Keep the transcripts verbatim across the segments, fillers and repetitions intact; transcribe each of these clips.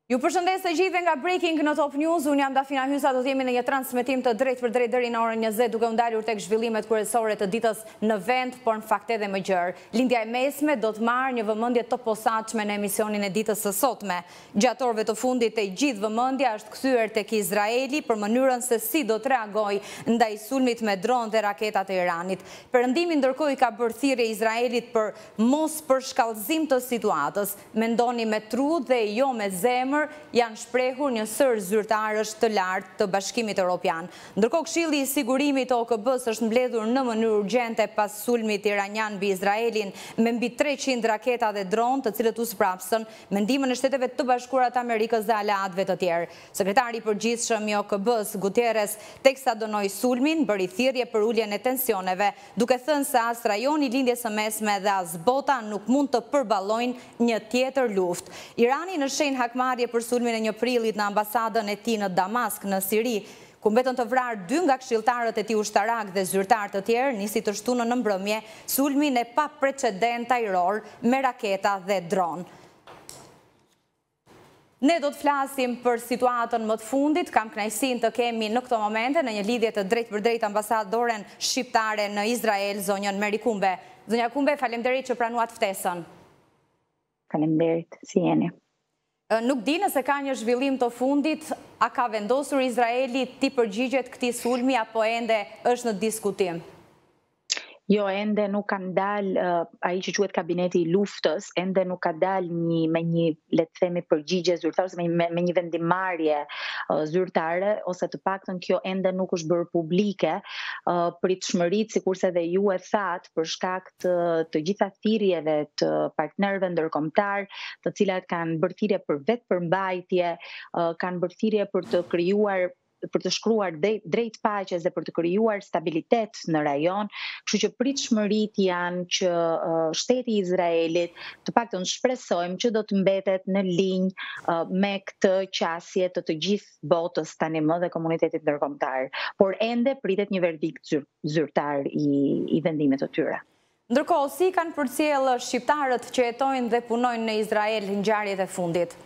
Ju përshëndes të gjithëve nga Breaking në Top News, unë jam Dafina Hysa, do të jemi në një transmetim të drejt për drejt deri në orën njëzet, duke u ndalur tek zhvillimet kryesore të ditës në vend, por në fakt edhe më gjërë. Lindja e mesme do të marrë një vëmendje të posaçme në emisionin e ditës së sotme. Gjatë orëve të fundit e gjithë vëmendja është kthyer tek Izraeli për mënyrën se si do të reagojë ndaj sulmit me dronë dhe raketat e Iranit. Perëndimi ndërkohë ka bërë thirrje Izraelit për mos përshkallëzim të situatës. Mendoni me trut dhe jo me zemër, janë shprehur një sër zyrtarësh të lartë të Bashkimit Evropian. Ndërkohë Këshilli i Sigurimit të O K B-s është mbledhur në mënyrë urgjente pas sulmit iranian mbi Izraelin me mbi treqind raketa dhe dronë, të cilët u sprapsën me ndihmën e Shteteve të Bashkuara të Amerikës dhe aleatëve të tjerë. Sekretari i përgjithshëm i O K B-s, Guterres, teksa dënoi sulmin, bëri thirrje për uljen e tensioneve, duke thënë se as rajoni i lindjes së mesme dhe as bota nuk mund të përballojnë një tjetër luftë. Irani në shenjë hakmarrje për sulmin e një prillit në ambasadën e tij në Damask në Siri, ku mbetën të vrarë dy nga këshilltarët e tij ushtarak dhe zyrtar të tjerë, nisi të shtunë në mbrëmje sulmin e paprecedent ajror me raketa dhe dronë. Ne do të flasim për situatën më të fundit, kam kënaqësinë të kemi në këto momente në një lidhje të drejt për drejt ambasadoren shqiptare në Izrael, zonjën Meri Kumbe. Zonja Kumbe, faleminderit që pranuat ftesën. Faleminderit, si jeni? Nuk di nëse ka një zhvillim të fundit, a ka vendosur Izraeli ti përgjigjet këtij sulmi apo ende është në diskutim? Jo, ende nuk kanë dalë, uh, ai që quhet kabineti i luftës, ende nuk ka dalë një, me një, le të themi, përgjigje zyrtare, ose me, me një vendimarrje uh, zyrtare, ose të paktën kjo ende nuk është bërë publike, uh, pritshmëritë, sikurse edhe ju e thatë, për shkak të, të gjitha thirrjeve të partnerëve ndërkombëtar, të cilat kanë bërë thirrje për vetë përmbajtje, uh, kanë bërë thirrje për të krijuar për të shkruar drejt paqes dhe për të krijuar stabilitet në rajon, kështu që pritshmëritë janë që uh, shteti i Izraelit, të paktën shpresojmë që do të mbetet në linjë uh, me këtë qasje të të gjithë botës tani më dhe komunitetit ndërkombëtar, por ende pritet një verdikt zyrtar i, i vendimit të tyre. Ndërkohë, si kanë përcjellë shqiptarët që jetojnë dhe punojnë në Izrael ngjarjet e fundit?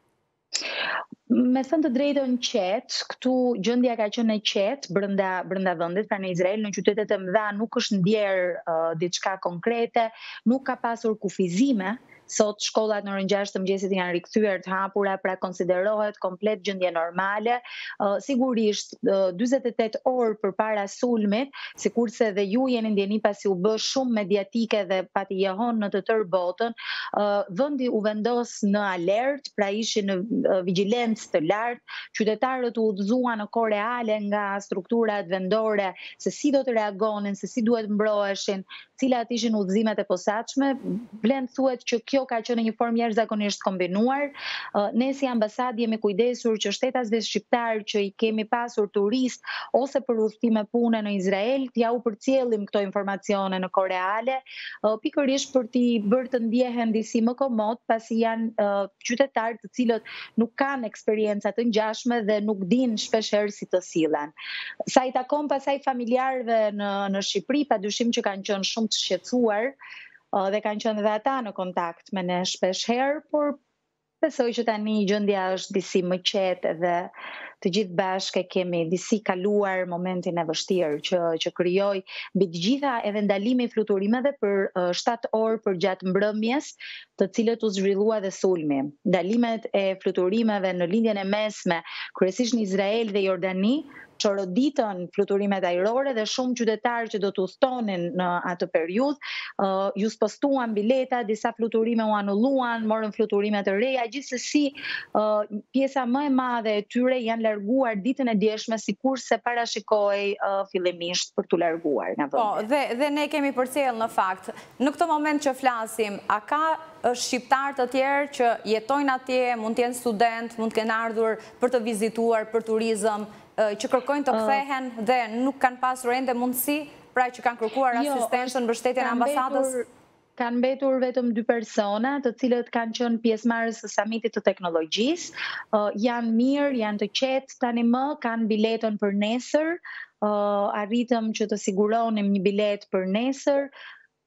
Me thënë të drejtën qetë, këtu gjendja ka qenë e qetë brenda brenda vendit, pra në Izrael, në qytetet e mëdha nuk është ndjerë uh, diçka konkrete, nuk ka pasur kufizime. Sot shkollat në orën gjashtë të mëngjesit janë rikthyer të hapura, pra konsiderohet komplet gjendje normale. Uh, sigurisht uh, dyzet e tetë orë përpara sulmit, sikurse dhe ju jeni ndjeni pasi u bë shumë mediatike dhe pati jehon në të tërë botën, uh, vendi u vendos në alert, pra ishin në uh, vigjilencë të lartë, qytetarët u udhëzuan në kohë reale nga strukturat vendore se si do të reagonin, se si duhet mbroheshin, cilat ishin udhëzimet e posaçme. Vlen thuhet që kjo ka qenë një formë jashtëzakonisht kombinuar. Ne si ambasadë jemi kujdesur që shtetasve shqiptar që i kemi pasur turist ose për udhëtime pune në Izrael, t'ja u përcjellim këto informacione në kohë reale, pikërisht për t'i bërë të ndjehen disi më komod, pasi janë qytetarë të cilët nuk kanë eksperjenca të ngjashme dhe nuk dinë shpeshherë si të sillen. Sa i takon pasaj familjarëve në në Shqipëri, padyshim që kanë qenë shumë të shqetësuar dhe kanë qenë dhe ata në kontakt me ne shpesh herë, por besoj që tani gjendja është disi më qetë dhe të gjithë bashkë kemi disi kaluar momentin e vështirë që që krijoi mbi të gjitha edhe ndalimi i fluturimeve për uh, shtatë orë për gjatë mbrëmjes, të cilët u zhvillua dhe sulmi. Ndalimet e fluturimeve në lindjen e mesme, kryesisht në Izrael dhe Jordani, çoroditën fluturimet ajrore dhe shumë qytetarë që do të udhtonin në atë periudhë, uh, ju spostuan bileta, disa fluturime u anulluan, morën fluturime të reja, gjithsesi uh, pjesa më e madhe e tyre janë larguar ditën e djeshme, sikurse parashikohej uh, fillimisht për t'u larguar nga vendi. Po, dhe dhe ne kemi përcjell në fakt. Në këtë moment që flasim, a ka shqiptar të tjerë që jetojnë atje, mund të jenë student, mund të kenë ardhur për të vizituar, për turizëm, që kërkojnë të kthehen dhe nuk kanë pasur ende mundësi, pra që kanë kërkuar asistencën mbështetjen e ambasadës? Kanë mbetur vetëm dy persona, të cilët kanë qenë pjesëmarrës së samitit të teknologjisë. Uh, janë mirë, janë të qetë tani më, kanë biletën për nesër, uh, arritëm që të siguronim një biletë për nesër.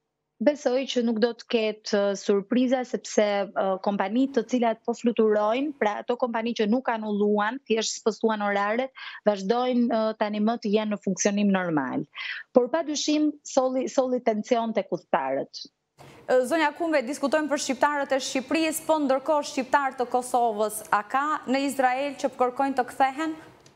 Besoj që nuk do të ketë surpriza sepse kompanitë të cilat po fluturojnë, pra ato kompani që nuk anulluan, thjesht spostuan oraret, vazhdojnë tani më të jenë në funksionim normal. Por padyshim solli solli tension tek udhëtarët. Zonja Kumbe, diskutojmë për shqiptarët e Shqipërisë, po ndërkohë shqiptarët të Kosovës, a ka në Izrael që kërkojnë të kthehen?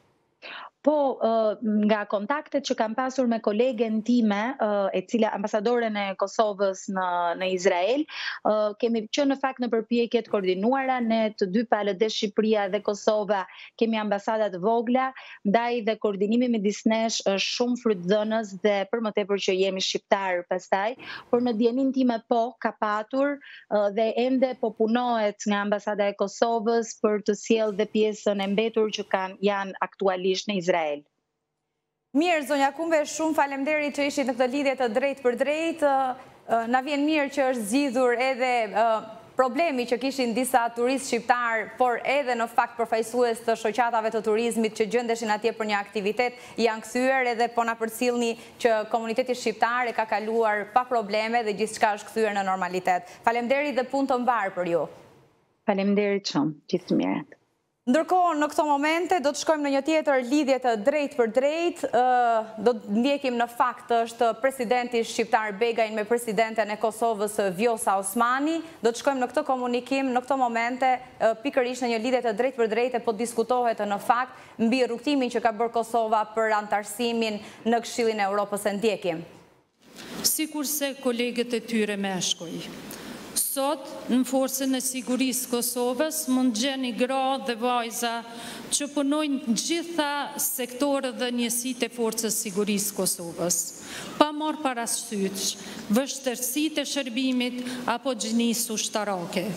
Po, nga kontaktet që kam pasur me kolegen time, e cila ambasadoren e Kosovës në, në Izrael, kemi qenë në fakt në përpjekje të koordinuara, ne të dy palët dhe Shqipëria dhe Kosova kemi ambasadat vogla, ndaj dhe koordinimi midis nesh është shumë frytëdhënës dhe për më tepër që jemi shqiptar pastaj, por në dijenin time po ka patur dhe ende po punohet nga ambasada e Kosovës për të sjellë dhe pjesën e mbetur që kanë janë aktualisht në Izrael. Mirë, zonja Kumbe, shumë faleminderit që ishit në këtë lidhje të drejtë për drejtë. Na vjen mirë që është zgjidhur edhe problemi që kishin disa turistë shqiptar, por edhe në fakt përfaqësues të shoqatave të turizmit që gjendeshin atje për një aktivitet, janë kthyer edhe po na përcjellni që komuniteti shqiptar e ka kaluar pa probleme dhe gjithçka është kthyer në normalitet. Faleminderit dhe punë të mbar për ju. Faleminderit shumë, gjithë mirët. Ndërkohë, në këto momente, do të shkojmë në një tjetër lidhje të drejt për drejt, do të ndjekim në fakt është presidenti shqiptar Begaj me presidenten e Kosovës Vjosa Osmani, do të shkojmë në këtë komunikim, në këto momente, pikërisht në një lidhje të drejt për drejt, e po diskutohet në fakt mbi rrugtimin që ka bërë Kosova për antarësimin në Këshillin e Europës, e ndjekim. Sikurse kolegët e tyre meshkuj. Sot, në forcën e sigurisë Kosovës, mund gjeni gra dhe vajza që punojnë gjitha sektorët dhe njësitë e forcës sigurisë Kosovës, pa marrë parasysh vështirësitë e shërbimit apo gjinisu ushtarake.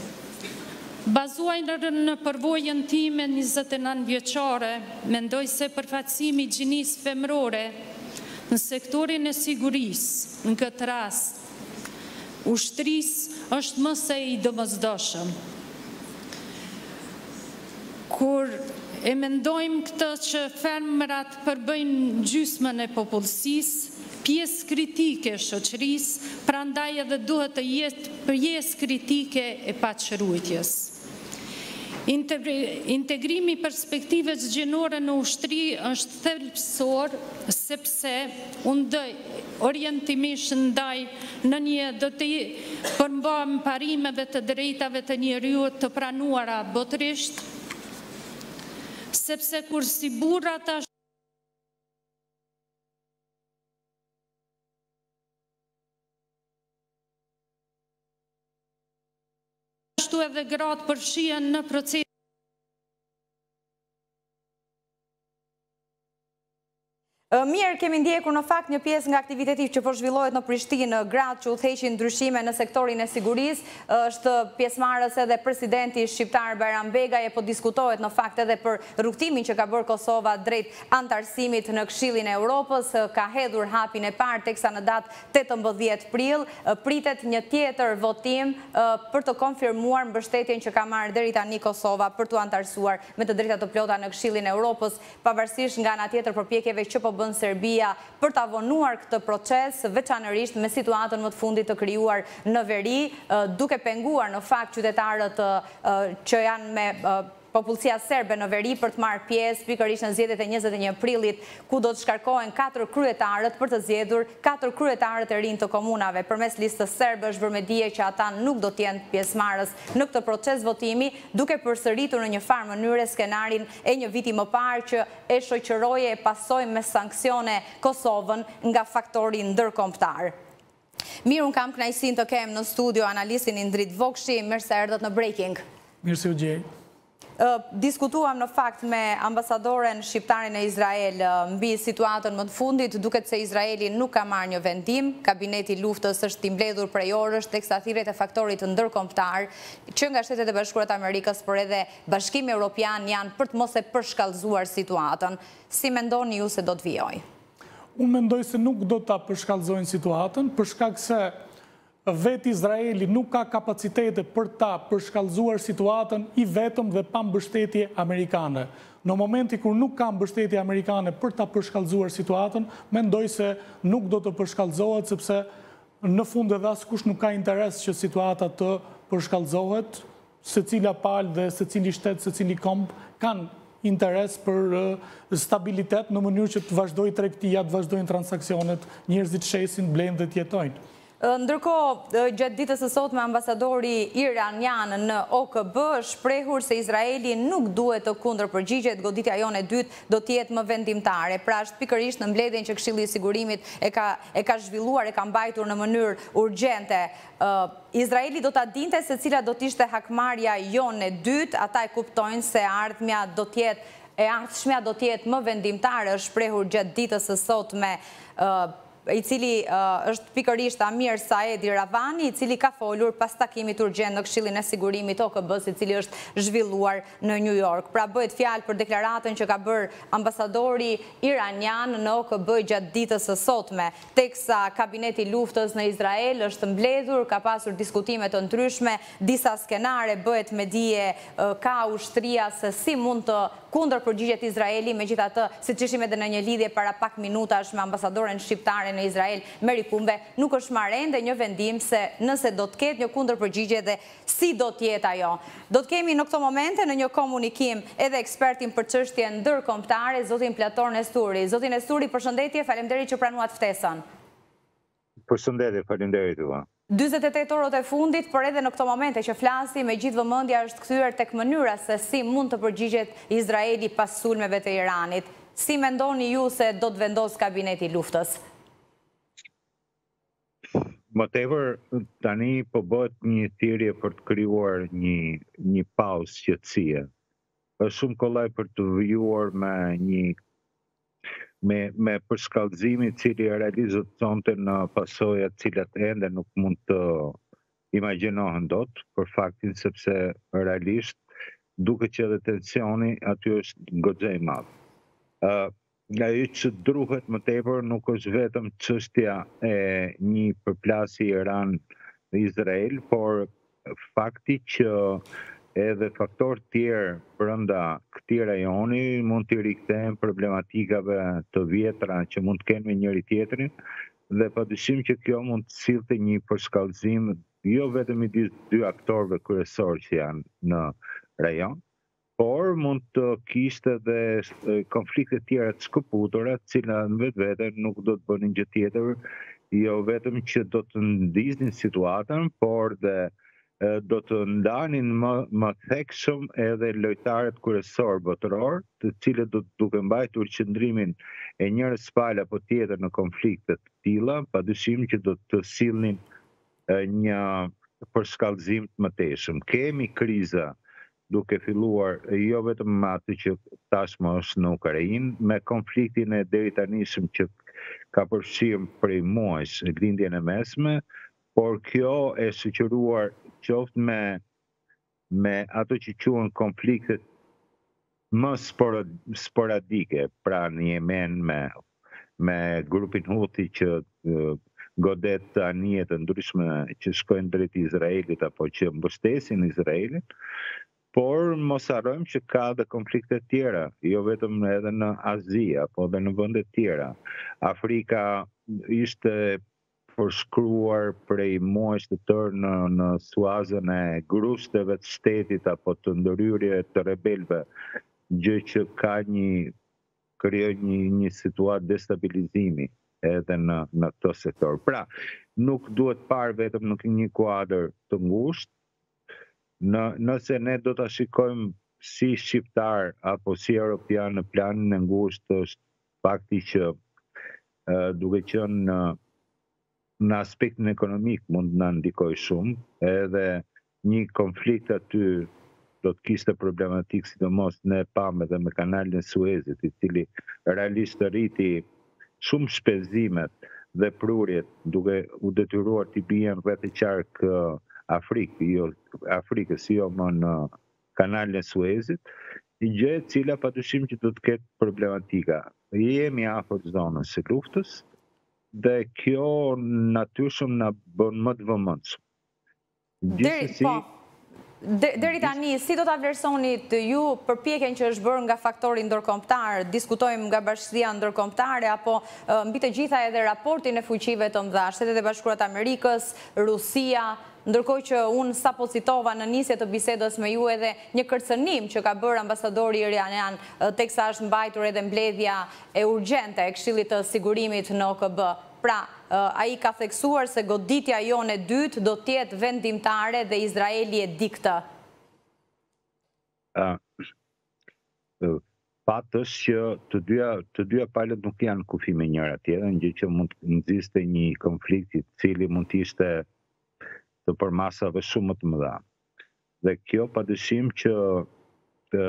Bazuar në përvojën time njëzet e nëntë vjeçare, mendoj se përfaqësimi i gjinisë femërore në sektorin e sigurisë, në këtë rast, ushtrisë, është më se i domosdoshëm. Kur e mendojmë këtë që femrat përbëjnë gjysmën e popullsisë, pjesë kritike e shoqërisë, prandaj edhe duhet të jetë pjesë kritike e paqërujtjes. Integrimi i perspektivës gjinore në ushtri është thelbësor, sepse unë orientimisht ndaj në një do të përmbajmë parimeve të drejtave të njeriut të pranuara botërisht, sepse kur si burrat ashtu edhe gratë përfshihen në proces. Mirë, kemi ndjekur në fakt një pjesë nga aktiviteti që po zhvillohet në Prishtinë, gratë që udhëheqin ndryshime në sektorin e sigurisë, është pjesëmarrës edhe presidenti shqiptar Bajram Begaj, e po diskutohet në fakt edhe për rrugtimin që ka bërë Kosova drejt antarësimit në Këshillin e Europës, ka hedhur hapin e parë teksa në datë tetëmbëdhjetë prill pritet një tjetër votim për të konfirmuar mbështetjen që ka marrë deri tani Kosova për të antarësuar me të drejta të plota në Këshillin e Europës, pavarësisht nga ana tjetër përpjekjeve që po bën Serbia për të avonuar këtë proces, veçanërisht me situatën më të fundit të krijuar në veri, duke penguar në fakt qytetarët që janë me popullsia serbe në veri për të marrë pjesë pikërisht në zgjedhjet e njëzet e një prillit, ku do të shkarkohen katër kryetarët për të zgjedhur katër kryetarët e rinj të komunave. Përmes listës serbe është bërë me dije që ata nuk do të jenë pjesëmarrës në këtë proces votimi, duke përsëritur në një farë mënyre skenarin e një viti më parë që e shoqëroje e pasoi me sanksione Kosovën nga faktori ndërkombëtar. Mirë, unë kam kënaqësinë të kem në studio analistin Indrit Vokshi, mirë se erdhët në Breaking. Mirë se u gjej. Diskutuam në fakt me ambasadoren shqiptare në Izrael mbi situatën më të fundit, duket se Izraeli nuk ka marrë një vendim, kabineti luftës është i mbledhur prej orësh, teksa thirrjet e faktorit ndërkombëtar që nga Shtetet e Bashkuara të Amerikës, por edhe Bashkimi Evropian janë për të mos e përshkallëzuar situatën. Si mendoni ju se do të vijojë? Unë mendoj se nuk do ta përshkallëzojnë situatën, për shkak se vetë Izraeli nuk ka kapacitete për ta përshkallëzuar situatën i vetëm dhe pa mbështetje amerikane. Në momenti kur nuk ka mbështetje amerikane për ta përshkallëzuar situatën, mendoj se nuk do të përshkallëzohet sepse në fund edhe askush nuk ka interes që situata të përshkallëzohet, se cila palë dhe se cili shtetë, se cili komp kanë interes për stabilitet në mënyrë që të vazhdoj tregtia, të vazhdojnë transakcionet, njerëzit shesin, blejnë dhe tjetojnë. Ndërko, gjatë ditës së sotme, ambasadori iranian në O K B shprehur se Izraeli nuk duhet të kundërpërgjigjet, goditja jone e dytë do t'jetë më vendimtare. Pra është pikërisht në mbledhjen që Këshilli i Sigurimit e ka e ka zhvilluar, e ka mbajtur në mënyrë urgjente. Izraeli do ta dinte se cila do t'ishte hakmarrja jone e dytë, ata e kuptojnë se ardhmja do t'jetë e ardhshmja do t'jetë më vendimtare, është shprehur gjatë ditës së sotme i cili është pikërisht Amir Saedi Ravani, i cili ka folur pas takimit urgjent në Këshillin e Sigurimit O K B-s, i cili është zhvilluar në New York. Pra bëhet fjalë për deklaratën që ka bërë ambasadori iranian në O K B gjatë ditës së sotme, teksa kabineti luftës në Izrael është mbledhur, ka pasur diskutime të ndryshme, disa skenare bëhet me dije ka ushtria se si mund të kundërpërgjigjet Izraeli, megjithatë, siç ishim edhe në një lidhje para pak minutash me ambasadoren shqiptare në Izrael, Meri Kumbe, nuk është marrë ende një vendim se nëse do të ketë një kundërpërgjigje dhe si do të jetë ajo. Do të kemi në këto momente në një komunikim edhe ekspertin për çështje ndërkombëtare, zotin Platon Nesturi. Zotin Nesturi, përshëndetje, faleminderit që pranuat ftesën. Përshëndetje, faleminderit juve. dyzet e tetë orët e fundit, por edhe në këto momente që flasi, me gjithë vëmendja është kthyer tek mënyra se si mund të përgjigjet Izraeli pas sulmeve të Iranit. Si mendoni ju se do të vendos kabineti luftës? Më tepër tani po bëhet një thirrje për të krijuar një një pauzë qetësie. Është shumë kollaj për të vijuar me një me me përshkallëzimin i cili realizohonte në pasojat të cilat ende nuk mund të imagjinohen dot, për faktin sepse realisht duket që edhe tensioni aty është goxha i madh. Ë Ajo që druhet më tepër nuk është vetëm çështja e një përplasje Iran-Izrael, por fakti që edhe faktorë tjerë brenda këtij rajoni mund të rikthehen problematikave të vjetra që mund të kenë me njëri tjetrin, dhe padyshim që kjo mund të sillte një përshkallëzim jo vetëm midis dy aktorëve kryesor që janë në rajon, por mund të kishte edhe konflikte tjera të shkëputura, të cilat në vetvete nuk do të bënin gjë tjetër, jo vetëm që do të ndiznin situatën, por dhe do të ndanin më, më thekshëm edhe lojtarët kryesor botëror, të cilët do të duke mbajtur qëndrimin e njërës palë apo tjetër në konflikte të tilla, padyshim që do të sillnin një përshkallëzim të mëtejshëm. Kemi kriza duke filluar jo vetëm me atë që tashmë është në Ukrainë, me konfliktin e deri tanishëm që ka përfshirë prej muajsh lindjen e mesme, por kjo e shoqëruar qoftë me me ato që quhen konfliktet më sporadike, pra në Yemen me me grupin Houthi që uh, godet të anije të ndryshme që shkojnë drejt Izraelit apo që mbështesin Izraelin, por mos harrojmë që ka dhe konflikte tjera, jo vetëm edhe në Azi, apo edhe në vende tjera. Afrika ishte përshkruar prej muajsh të tërë në, në suazën e grushteve të shtetit apo të ndërhyrje të rebelëve, gjë që ka një krijon një, një situatë destabilizimi edhe në në këtë sektor. Pra, nuk duhet parë vetëm në një kuadër të ngushtë. Në, nëse ne do ta shikojmë si shqiptar apo si europian në planin e ngushtë, është fakti që uh, duke qenë në, në aspektin ekonomik mund na ndikoj shumë, edhe një konflikt aty do të kishte problematik, sidomos ne pam edhe me kanalin e Suezit, i cili realisht rriti shumë shpenzimet dhe prurjet, duke u detyruar të bien rreth e qark uh, Afrikë, jo, Afrikës, jo më në kanalin e Suezit, një gjë e cila padyshim që do të ketë problematika. Jemi afër zonës së luftës dhe kjo natyrshëm na bën më të vëmendshëm. Deri, po, Deri tani, si do ta vlerësonit ju përpjekjen që është bërë nga faktori ndërkombëtar, diskutojmë nga Bashkia Ndërkombëtare apo mbi të gjitha edhe raportin e fuqive të mëdha, Shtetet e Bashkuara të Amerikës, Rusia, ndërkohë që unë sapo citova në nisje të bisedës me ju edhe një kërcënim që ka bërë ambasadori iranian, teksa është mbajtur edhe mbledhja e urgjente e Këshillit të Sigurimit në O K B. Pra, a i ka theksuar se goditja jone dytë do tjetë vendimtare dhe Izraeli e di këtë? Fatë është që të dyja, të dyja palët nuk janë kufi me njëra tjetër, gjë që mund të nxiste një konflikt i cili mund të ishte të përmasave shumë më të mëdha. Dhe kjo padyshim që të,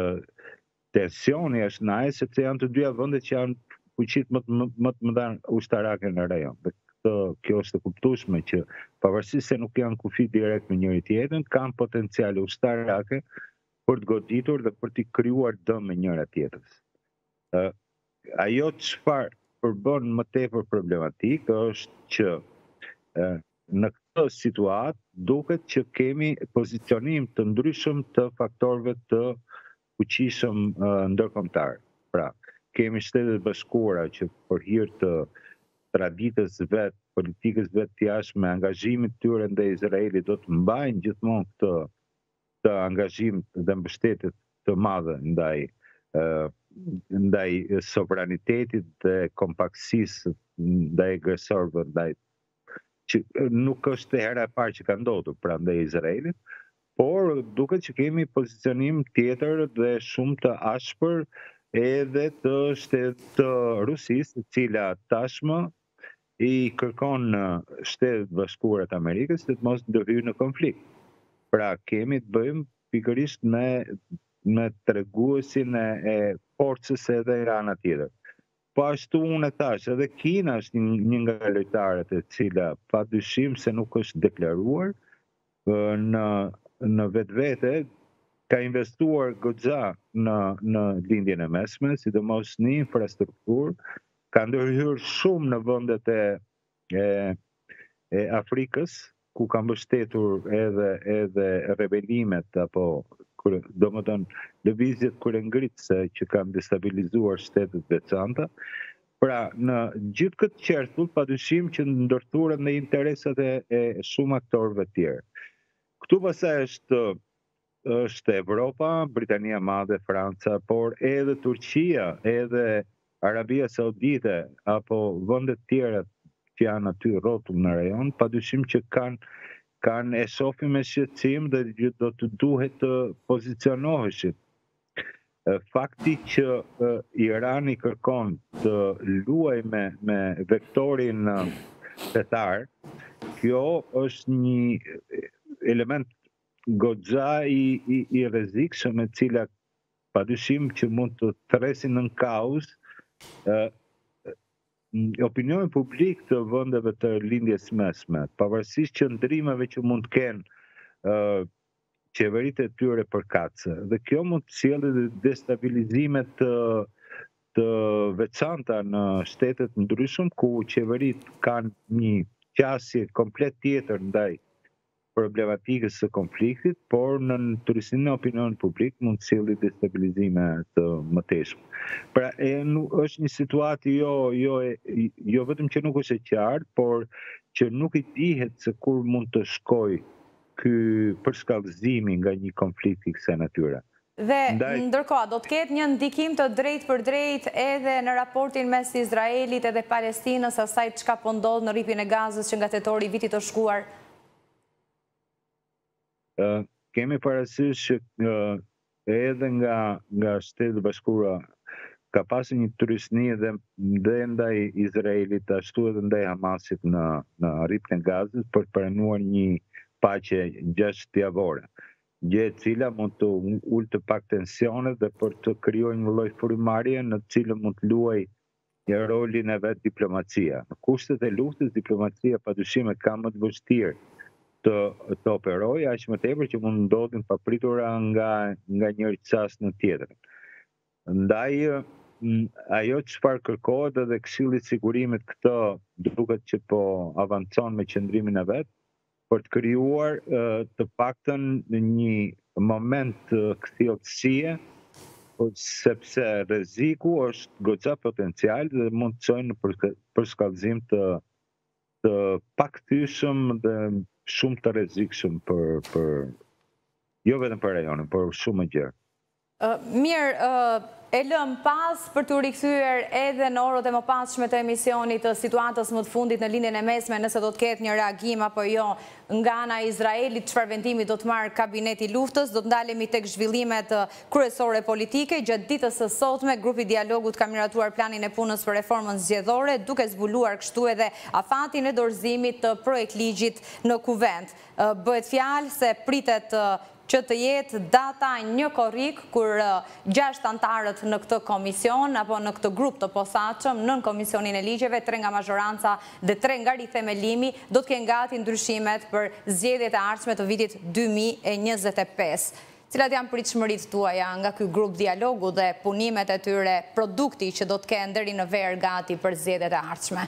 tensioni është në ajë, sepse janë të dyja vendet që janë fuqit më të mëdha ushtarake në rajon. Dhe këtë, kjo është e kuptueshme që pavarësisht se nuk janë kufi direkt me njëri tjetrën, kanë potenciale ushtarake për të goditur dhe për të krijuar dëm me njëra tjetrës. Uh, ajo çfarë përbën më tepër problematik është që uh, në këtë situatë duket që kemi pozicionim të ndryshëm të faktorëve të fuqishëm uh, ndërkombëtar. Pra, kemi Shtetet Bashkuara që për hir të traditës vet, politikës vet të jashtme, angazhimit tyre ndaj Izraelit do të mbajnë gjithmonë këtë të angazhim dhe mbështetje të madhe ndaj uh, ndaj sovranitetit dhe kompaktësisë ndaj agresorëve, ndaj që nuk është e hera e parë që ka ndodhur pra ndaj Izraelit, por duket që kemi pozicionim tjetër dhe shumë të ashpër edhe të shtetit të Rusisë, e cila tashmë i kërkon Shtetet Bashkuara të Amerikës të mos ndërhyjë në konflikt. Pra kemi të bëjmë pikërisht me me treguesin e, e forcës edhe nga ana tjetër. Po ashtu unë e thash, edhe Kina është një, një nga lojtarët e cila padyshim se nuk është deklaruar në në vetvete ka investuar goxha në në lindjen e mesme, sidomos në infrastrukturë, ka ndërhyrë shumë në vendet e, e, e Afrikës, ku ka mbështetur edhe edhe rebelimet apo domethënë lëvizjet kurrëngritëse që kanë destabilizuar shtetet veçanta. Pra, në gjithë këtë qertull, padyshim që ndërthuren në interesat e, e shumë aktorëve të tjerë. Këtu pastaj është është Evropa, Britania Madhe, Franca, por edhe Turqia, edhe Arabia Saudite apo vendet tjera që janë aty rrotull në rajon, padyshim që kanë kanë e shohin me shqetësim dhe do të duhet të pozicionoheshin. Fakti që uh, Irani kërkon të luajë me, me vektorin uh, fetar, kjo është një element goxha i, i, i rrezikshëm, e cila padyshim që mund të thresin në kauz uh, opinionin publik të vendeve të lindjes mesme, pavarësisht qëndrimeve që mund të kenë uh, qeveritë e tyre përkatëse. Dhe kjo mund të sjellë destabilizime të, të veçanta në shtetet ndryshëm, ku qeveritë kanë një qasje komplet tjetër ndaj problematikës së konfliktit, por në turistësinë e opinionit publik mund të sjellë destabilizime të mëtejshme. Pra, e, nuk, është një situatë jo, jo, jo vetëm që nuk është e qartë, por që nuk i dihet se kur mund të shkojë ky përshkallëzimi nga një konflikt i kësaj natyre. Dhe Ndaj... ndërkohë, do të ketë një ndikim të drejt për drejt edhe në raportin mes Izraelit edhe Palestinës, asaj çka po ndodh në rripin e Gazës që nga tetori i vitit të shkuar? Uh, kemi parasysh që uh, edhe nga nga Shtetet e Bashkuara ka pasur një turistni dhe, dhe ndaj Izraelit, ashtu edhe ndaj Hamasit në në rripin e Gazës për të pranuar një paqe gjashtë-javore, gjë e cila mund të ulë të pak tensionet dhe për të krijuar një lloj frymëmarrje në të cilën mund të luajë rolin e vet diplomacia. Në kushtet e luftës, diplomacia padyshim e ka më të vështirë të, të operojë, aq më tepër që mund ndodhin papritura nga nga njëri çast në tjetrën. Ndaj ajo çfarë kërkohet edhe Këshilli i Sigurimit, këtë duket që po avancon me qëndrimin e vet, për të krijuar të paktën një moment kthjellësie, sepse rreziku është goxha potencial dhe mund të çojë në përshkallëzim të të pakthyeshëm dhe shumë të rrezikshëm për për jo vetëm për rajonin, por shumë më gjërë. Mirë, e lëm pas për të rikthyer edhe në orët e mëpasshme të emisionit të situatës më të fundit në lindjen e mesme, nëse do të ketë një reagim apo jo nga ana e Izraelit, çfarë vendimi do të marrë kabineti i luftës. Do të ndalemi tek zhvillimet kryesore politike. Gjatë ditës së sotme, grupi dialogut ka miratuar planin e punës për reformën zgjedhore, duke zbuluar kështu edhe afatin e dorëzimit të projektligjit në kuvent. Bëhet fjalë se pritet që të jetë data një korrik kur gjashtë antarët në këtë komision apo në këtë grup të posaçëm nën komisionin e ligjeve, tre nga mazhoranca dhe tre nga rithemelimi, do të kenë gati ndryshimet për zgjedhjet e ardhshme të vitit dy mijë e njëzet e pesë. Cilat janë pritshmëritë tuaja nga ky grup dialogu dhe punimet e tyre, produkti që do të kenë deri në verë gati për zgjedhjet e ardhshme?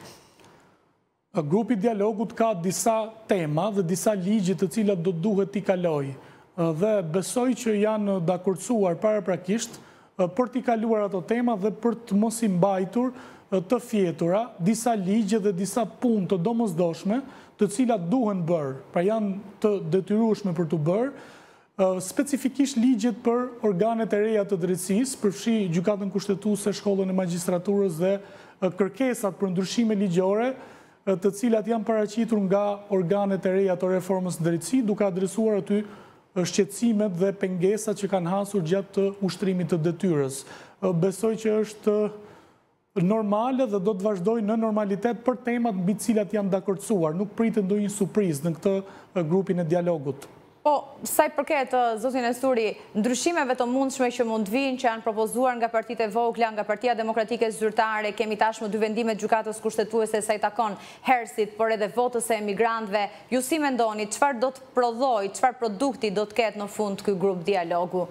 Grupi dialogut ka disa tema dhe disa ligje të cilat do duhet t'i kalojë. Dhe besoj që janë dakordsuar paraprakisht për t'i kaluar ato tema dhe për të mos i mbajtur të fjetura disa ligje dhe disa punë të domosdoshme të cilat duhen bërë, pra janë të detyrueshme për të bërë, specifikisht ligjet për organet e reja të drejtësisë, përfshi gjykatën kushtetuese, shkollën e magjistraturës dhe kërkesat për ndryshime ligjore, të cilat janë paraqitur nga organet e reja të reformës së drejtësisë, duke adresuar aty shqetësimet dhe pengesat që kanë hasur gjatë të ushtrimit të detyrës. Besoj që është normale dhe do të vazhdojë në normalitet për temat mbi të cilat janë dakordsuar. Nuk pritet ndonjë surprizë në këtë grupin e dialogut. Po, sa i përket, zotin Nesturi, ndryshimeve të mundshme që mund të vinë, që janë propozuar nga partitë e vogla, nga Partia Demokratike Zyrtare, kemi tashmë dy vendime të gjykatës kushtetuese sa i takon Hersit, por edhe votës e emigrantëve. Ju si mendoni, çfarë do të prodhojë, çfarë produkti do të ketë në fund ky grup dialogu?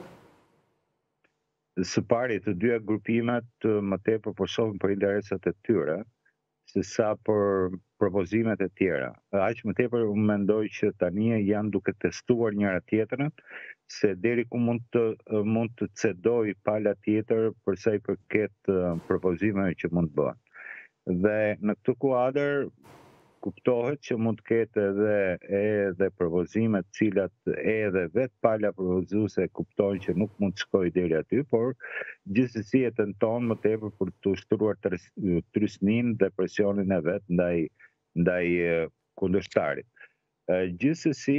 Së pari, të dyja grupimet më tepër po shohin për interesat e tyre, se sa për propozimet e tjera. Aq më tepër unë mendoj që tani janë duke testuar njëra tjetrën, se deri ku mund të mund të cedoj pala tjetër për sa i përket propozimeve që mund të bëhen. Dhe në këtë kuadër kuptohet që mund të ketë edhe edhe propozime të cilat edhe vetë pala propozuese kuptojnë që nuk mund të shkojë deri aty, por gjithsesi e tenton më tepër për të ushtruar trysninë dhe presionin e vet ndaj ndaj kundërshtarit. Gjithsesi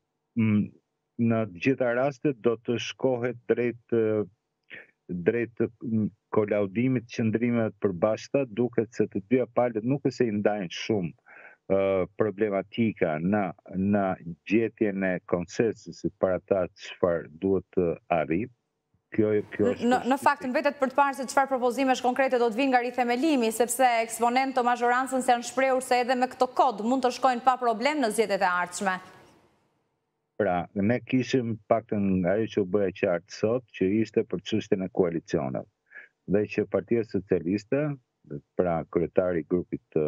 në të gjitha rastet do të shkohet drejt drejt kolaudimit të qëndrimeve të përbashkëta, duket se të dyja palët nuk e se i ndajnë shumë problematika në në gjetjen e konsensusit për ata çfarë duhet të arrijë. Kjo kjo është në, në fakt mbetet për të parë se çfarë propozimesh konkrete do të vinë nga rithemelimi, sepse eksponentë të mazhorancës janë shprehur se edhe me këtë kod mund të shkojnë pa problem në zgjedhjet e ardhshme. Pra, ne kishim paktën ajo që u bë e qartë sot, që ishte për çështjen e koalicioneve. Dhe që Partia Socialiste, pra kryetari i grupit të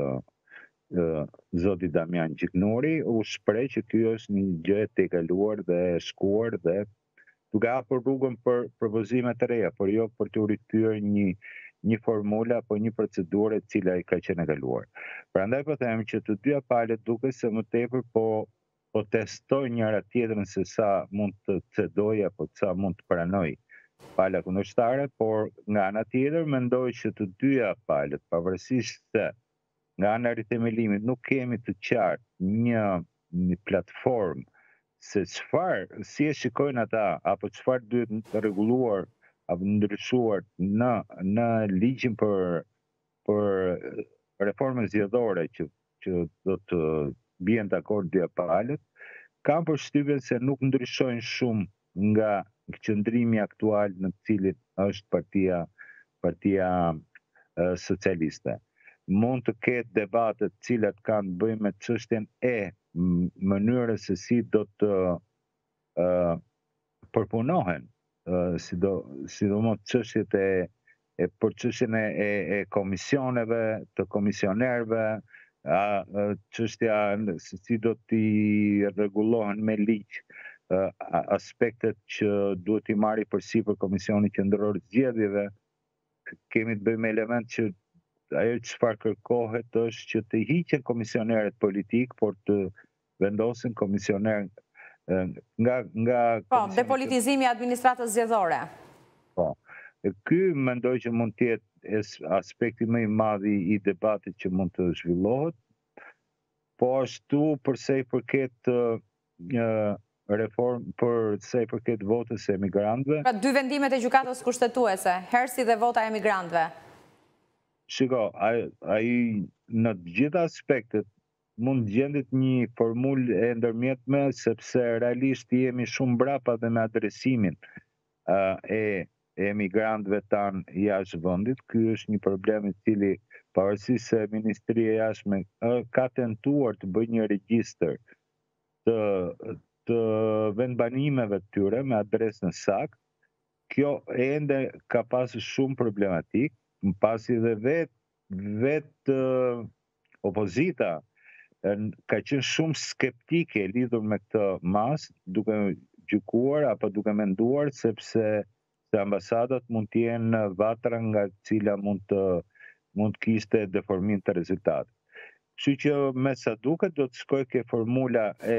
zoti Damian Gjiknori, u shpreh që ky është një gjë e tejkaluar dhe e shkuar dhe duke hapur rrugën për propozime të reja, por jo për të rikthyer një një formulë apo një procedurë e cila i ka qenë e kaluar. Prandaj po them që të dyja palët duket se më tepër po po testojnë njëra tjetrën se sa mund të cedojë apo sa mund të pranojë pala kundërshtare, por nga ana tjetër mendoj që të dyja palët, pavarësisht se nga ana e rithemelimit nuk kemi të qartë një një platformë se çfarë, si e shikojnë ata, apo çfarë duhet të rregulluar apo ndryshuar në në ligjin për për reformën zgjedhore që që do të bien dakord dyja palët, kam përshtypjen se nuk ndryshojnë shumë nga qëndrimi aktual në të cilin është partia partia uh, socialiste. Mund të ketë debate të cilat kanë bëjmë me çështjen e mënyrës se si do të uh, përpunohen, uh, sidomos çështjet e e për çështjen e, e, e komisioneve, të komisionerëve, çështja se si do t'i rregullohen me ligj aspektet që duhet i marri përsipër Komisioni Qendror i Zgjedhjeve, kemi të bëjmë element që ajo çfarë kërkohet është që të hiqen komisionerët politik, por të vendosin komisioner nga nga Po, depolitizimi i administratës zgjedhore. Po. Ky mendoj që mund të jetë aspekti më i madh i debatit që mund të zhvillohet. Po ashtu përse i përket reform për se i përket votës e emigrantëve. Pra dy vendimet e gjykatës kushtetuese, hersi dhe vota e emigrantëve. Shiko, ai në të gjitha aspektet mund gjendit një formulë e ndërmjetme, sepse realisht jemi shumë brapa dhe me adresimin e emigrantëve tanë jashtë vendit. Ky është një problem i cili pavarësisht se Ministria e Jashtme ka tentuar të bëjë një regjistër të të vendbanimeve të tyre me adresën saktë, kjo ende ka pasur shumë problematik, pasi dhe vetë vet, uh, opozita uh, ka qenë shumë skeptike lidhur me këtë mas, duke gjykuar apo duke menduar sepse se ambasadat mund të jenë vatra nga cila mund të mund të kishte deformim të rezultatit. Kështu që me sa duket do të shkojë ke formula e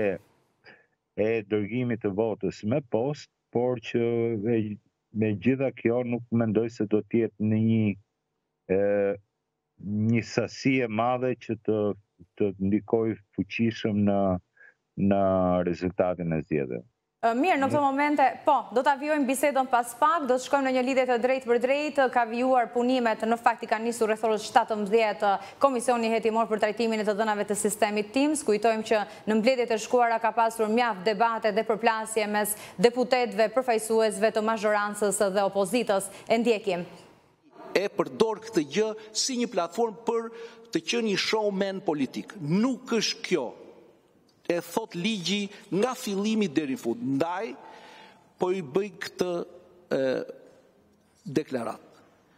e dërgimit të votës me post, por që me gjitha kjo nuk mendoj se do të jetë në një e, një sasi e madhe që të të ndikojë fuqishëm në në rezultatin e zgjedhjeve. Mirë, në këto momente, po, do të avjojmë bisedën pas pak, do të shkojmë në një lidhje të drejt për drejt, ka vijuar punimet, në fakt i ka nisur rreth orës shtatëmbëdhjetë Komisioni Hetimor për trajtimin e të dhënave të sistemit Teams. Kujtojmë që në mbledhjet e shkuara ka pasur mjaft debate dhe përplasje mes deputetëve, përfaqësuesve të mazhorancës dhe opozitës. E ndjekim. E përdor këtë gjë si një platformë për të qenë një showman politik. Nuk është kjo. E thot ligji nga fillimi deri në fund. Ndaj, po i bëj këtë e, deklarat.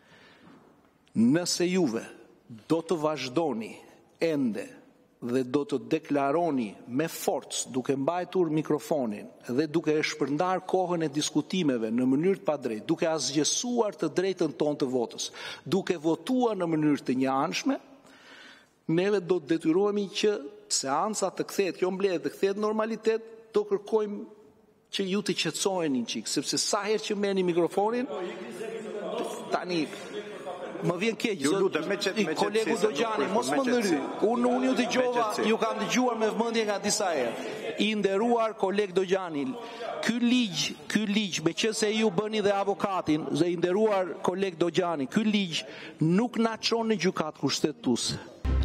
Nëse juve do të vazhdoni ende dhe do të deklaroni me forcë duke mbajtur mikrofonin dhe duke e shpërndar kohën e diskutimeve në mënyrë të padrejtë, duke asgjësuar të drejtën tonë të votës, duke votuar në mënyrë të njëanshme, neve do të detyrohemi që seanca të kthehet, kjo mbledhje të kthehet normalitet, do kërkojmë që ju të qetësoheni një çik, sepse sa herë që merrni mikrofonin, tani më vjen keq. Kolegu Dogjani, mos më ndëry. Unë unë ju dëgjova, ju kam dëgjuar me vëmendje nga disa herë. I nderuar koleg Dogjani, ky ligj, ky ligj, meqense ju bëni dhe avokatin, dhe i nderuar koleg Dogjani, ky ligj nuk na çon në gjykatë kushtetuese.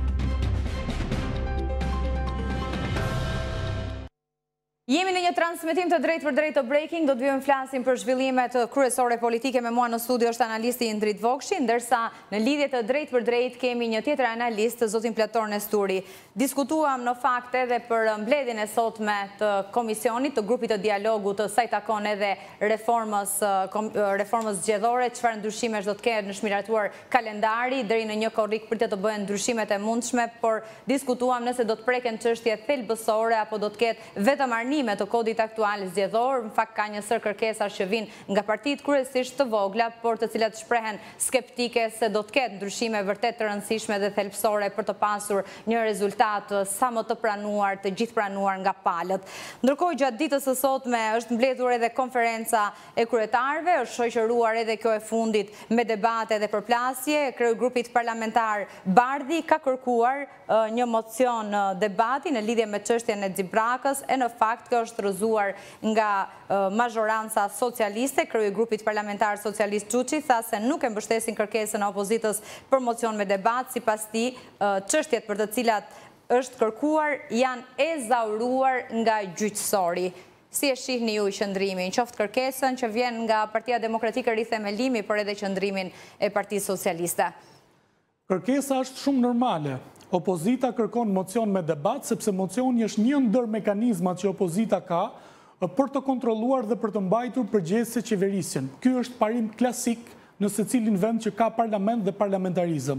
Jemi në një transmetim të drejt për drejt të breaking, do të vijmë flasim për zhvillimet kryesore politike. Me mua në studio është analisti Indrit Vokshi, ndërsa në lidhje të drejt për drejt kemi një tjetër analist, zotin Plator Nesturi. Diskutuam në fakt edhe për mbledhjen e sotme të komisionit, të grupit të dialogut të sa i takon edhe reformës reformës zgjedhore, çfarë ndryshimesh do të ketë në shmiratuar kalendari, deri në një korrik pritet të bëhen ndryshimet e mundshme, por diskutuam nëse do të preken çështje thelbësore apo do të ketë vetëm arnim të kodit aktual zgjedhor. Në fakt ka një sër kërkesash që vijnë nga partitë kryesisht të vogla, por të cilat shprehen skeptike se do të ketë ndryshime vërtet të rëndësishme dhe thelbësore për të pasur një rezultat sa më të pranuar, të gjithë pranuar nga palët. Ndërkohë gjatë ditës së sotme është mbledhur edhe konferenca e kryetarëve, është shoqëruar edhe kjo e fundit me debate dhe përplasje. Kryegrupit parlamentar Bardhi ka kërkuar një mocion debati në lidhje me çështjen e Xibrakës, e në fakt kjo është rëzuar nga mazhoranca socialiste. Kryegrupit parlamentar socialist Çuçi tha se nuk e mbështesin kërkesën e opozitës për mocion me debat, sipas tij çështjet për të cilat është kërkuar janë ezauruar nga gjyqësori. Si e shihni ju qëndrimin, qoftë kërkesën që vjen nga Partia Demokratike Rithemelimi, por edhe qëndrimin e Partisë Socialiste? Kërkesa është shumë normale. Opozita kërkon mocion me debat, sepse mocioni është një ndër mekanizmat që opozita ka për të kontrolluar dhe për të mbajtur përgjegjëse qeverisjen. Ky është parim klasik në secilin vend që ka parlament dhe parlamentarizëm.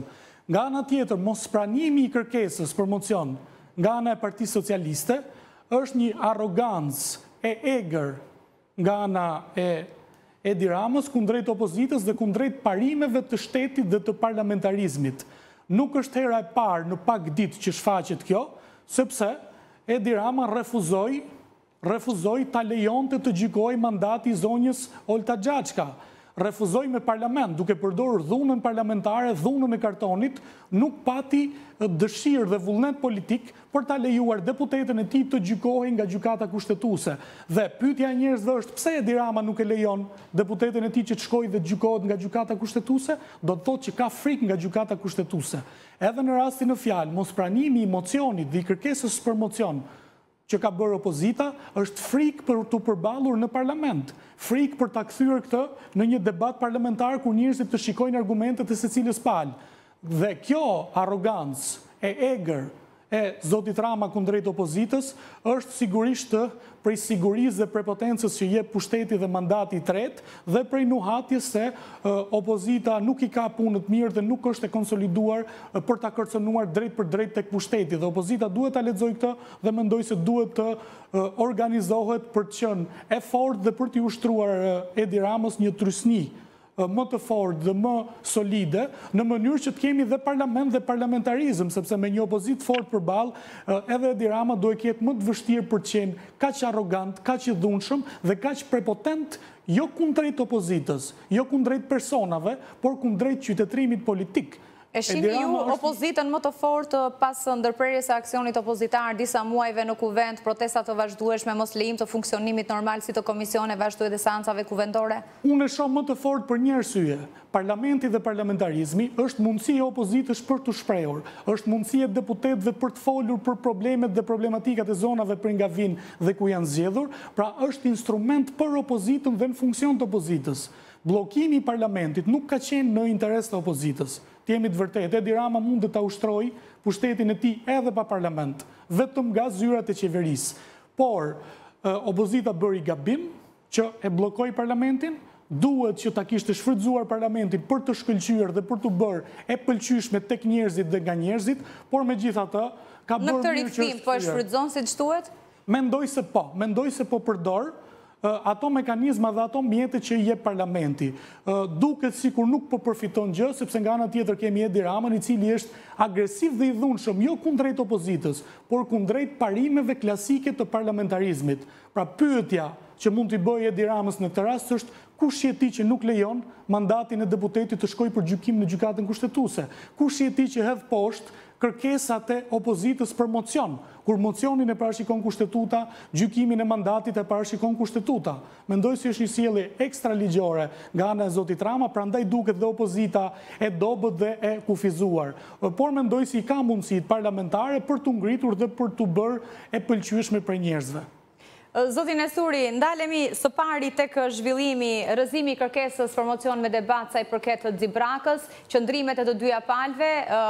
Nga ana tjetër, mos pranimi i kërkesës për mocion nga ana e Partisë Socialiste është një arrogancë e egër nga ana e Edi Ramës kundrejt opozitës dhe kundrejt parimeve të shtetit dhe të parlamentarizmit. Nuk është hera e parë në pak ditë që shfaqet kjo, sepse Edi Rama refuzoi, refuzoi ta lejonte të gjykojë mandati i zonjës Olta Xhaçka. Refuzoi me parlament, duke përdorur dhunën parlamentare, dhunën e kartonit, nuk pati dëshirë dhe vullnet politik për ta lejuar deputetën e tij të gjykohej nga gjykata kushtetuese. Dhe pyetja e njerëzve është pse Edi Rama nuk e lejon deputetën e tij që të shkojë dhe të gjykohet nga gjykata kushtetuese, do të thotë që ka frikë nga gjykata kushtetuese. Edhe në rastin e fjalë, mospranimi i mocionit dhe i kërkesës për mocion që ka bërë opozita, është frikë për të përballur në parlament, frikë për ta kthyer këtë në një debat parlamentar ku njerëzit të shikojnë argumentet e secilës palë. Dhe kjo arrogancë e egër e zotit Rama kundrejt opozitës është sigurisht prej sigurisë dhe prepotencës që jep pushteti dhe mandati i tretë dhe prej nuhatjes se opozita nuk i ka punët mirë dhe nuk është e konsoliduar për ta kërcënuar drejt për drejt tek pushteti. Dhe opozita duhet ta lexojë këtë dhe mendoj se duhet të organizohet për të qenë e fortë dhe për t'i ushtruar Edi Ramës një trysni më të fortë dhe më solide, në mënyrë që të kemi dhe parlament dhe parlamentarizëm, sepse me një opozit fort përballë, edhe Edi Rama duhet të jetë më të vështirë për të qenë kaq arrogant, kaq i dhunshëm dhe kaq prepotent, jo kundrejt opozitës, jo kundrejt personave, por kundrejt qytetërimit politik. E shihni ju opozitën më të fortë pas ndërprerjes së aksionit opozitar disa muajve në kuvent, protesta të vazhdueshme, mos lejim të funksionimit normal si të komisione vazhdues dhe seancave kuvendore? Unë e shoh më të fortë për një arsye. Parlamenti dhe parlamentarizmi është mundësia e opozitës për të shprehur, është mundësia e deputetëve për të folur për problemet dhe problematikat e zonave për nga vinë dhe ku janë zgjedhur, pra është instrument për opozitën dhe në funksion të opozitës. Bllokimi i parlamentit nuk ka qenë në interes të opozitës. Të jemi të vërtetë, Edi Rama mund të ta ushtrojë pushtetin e tij edhe pa parlament, vetëm nga zyrat e qeverisë. Por opozita bëri gabim që e bllokoi parlamentin, duhet që ta kishte shfrytzuar parlamentin për të shkëlqyer dhe për të bërë e pëlqyeshme tek njerëzit dhe nga njerëzit, por megjithatë ka bërë në këtë rikthim po e shfrytëzon siç thuhet? Mendoj se po, mendoj se po përdor ato mekanizma dhe ato mjete që i jep parlamenti. Duket sikur nuk po përfiton gjë, sepse nga ana tjetër kemi Edi Ramën, i cili është agresiv dhe i dhunshëm, jo kundrejt opozitës, por kundrejt parimeve klasike të parlamentarizmit. Pra pyetja që mund t'i bëjë Edi Ramës në këtë rast është kush je ti që nuk lejon mandatin e deputetit të shkojë për gjykim në gjykatën kushtetuese? Kush je ti që hedh poshtë kërkesat e opozitës për mocion, kur mocionin e parashikon kushtetuta, gjykimin e mandatit e parashikon kushtetuta. Mendoj se është një sjellje ekstraligjore nga ana e zotit Rama, prandaj duket dhe opozita e dobët dhe e kufizuar. Por mendoj se i ka mundësitë parlamentare për të ngritur dhe për të bërë e pëlqyeshme për njerëzve. Zoti Nesuri, ndalemi së pari tek zhvillimi, rrëzimi i kërkesës për mocion me debat sa i përket Xibrakës, qëndrimet e të dyja palëve,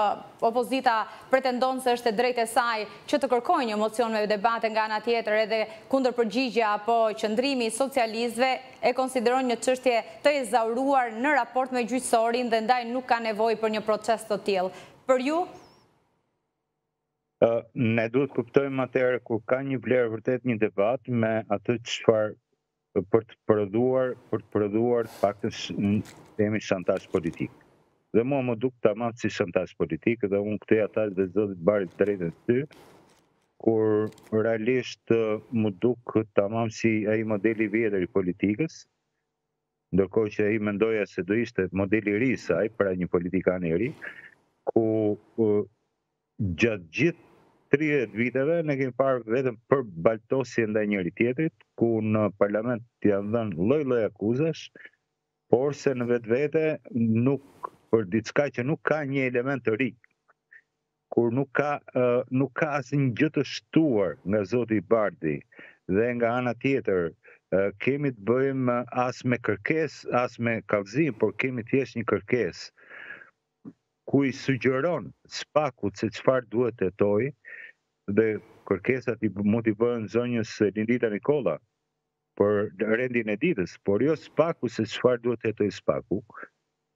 opozita pretendon se është e drejtë e saj që të kërkojë një mocion me debat, nga ana tjetër edhe kundërpërgjigja apo qëndrimi i socialistëve e konsideron një çështje të ezauruar në raport me gjyqësorin dhe ndaj nuk ka nevojë për një proces të tillë. Për ju? Ne duhet kuptojmë atëherë kur ka një vlerë vërtet një debat me atë çfarë për të prodhuar, për të prodhuar paktën themi shantazh politik. Dhe mua më duk tamam si shantazh politik dhe unë këtej ata dhe zotit Barit drejtën ty, kur realisht më duk tamam si ai modeli i vjetër i politikës, ndërkohë që ai mendoja se do ishte modeli i ri i saj, pra një politikan i ri, ku gjatë gjithë tridhjetë viteve ne kemi parë vetëm për baltosje ndaj njëri tjetrit, ku në parlament janë dhënë lloj-lloj akuzash, por se në vetvete nuk për diçka që nuk ka një element të ri, kur nuk ka nuk ka asnjë gjë të shtuar nga zoti Bardi dhe nga ana tjetër kemi të bëjmë as me kërkesë, as me kallëzim, por kemi thjesht një kërkesë ku i sugjeron spakut se çfarë duhet të hetojë dhe kërkesat i mund t'i bëhen zonjës Lindita Nikolla për rendin e ditës, por jo spaku se çfarë duhet të hetojë spaku.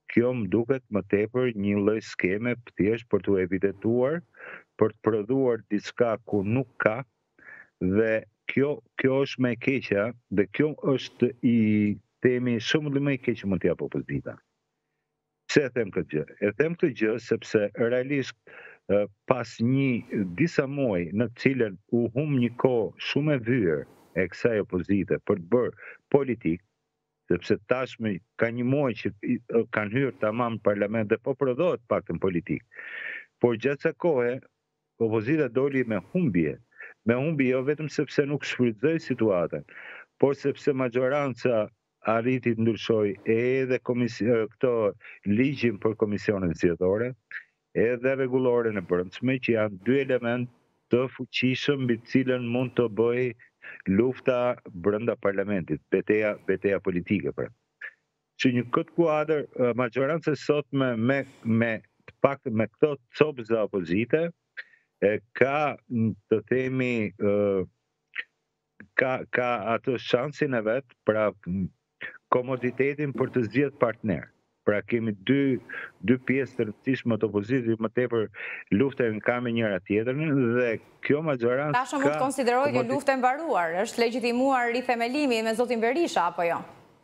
kjo më duket më tepër një lloj skeme thjesht për të evidentuar, për të prodhuar diçka ku nuk ka, dhe kjo kjo është më e keqja, dhe kjo është i themi shumë më e keq që mund të jap opozita. Pse e them këtë gjë? E them këtë gjë sepse realisht pas një disa muaj në të cilën u humb një kohë shumë e vyer e kësaj opozite për të bërë politik, sepse tashmë ka një muaj që kanë hyrë tamam në parlament dhe po prodhohet paktën politik. Por gjatë kësaj kohe opozita doli me humbje, me humbje jo vetëm sepse nuk shfrytëzoi situatën, por sepse majoranca arriti të ndryshoj edhe këto ligjin për komisionet zgjedhore, edhe rregulloren e brendshme, që janë dy element të fuqishëm mbi të cilën mund të bëj lufta brenda parlamentit, betejë betejë politike pra. Që një këtë kuadër, majoranca sot me me me të paktën me këto copëza opozite e ka të themi ka ka atë shansin e vet, pra komoditetin për të zgjedhur partner. Pra kemi dy dy pjesë të rëndësishme të opozitës, më tepër luftën ka me njëra tjetrën dhe kjo majorancë Tashmë mund të konsiderojë që lufta e mbaruar, është legjitimuar rithemelimi me zotin Berisha apo jo?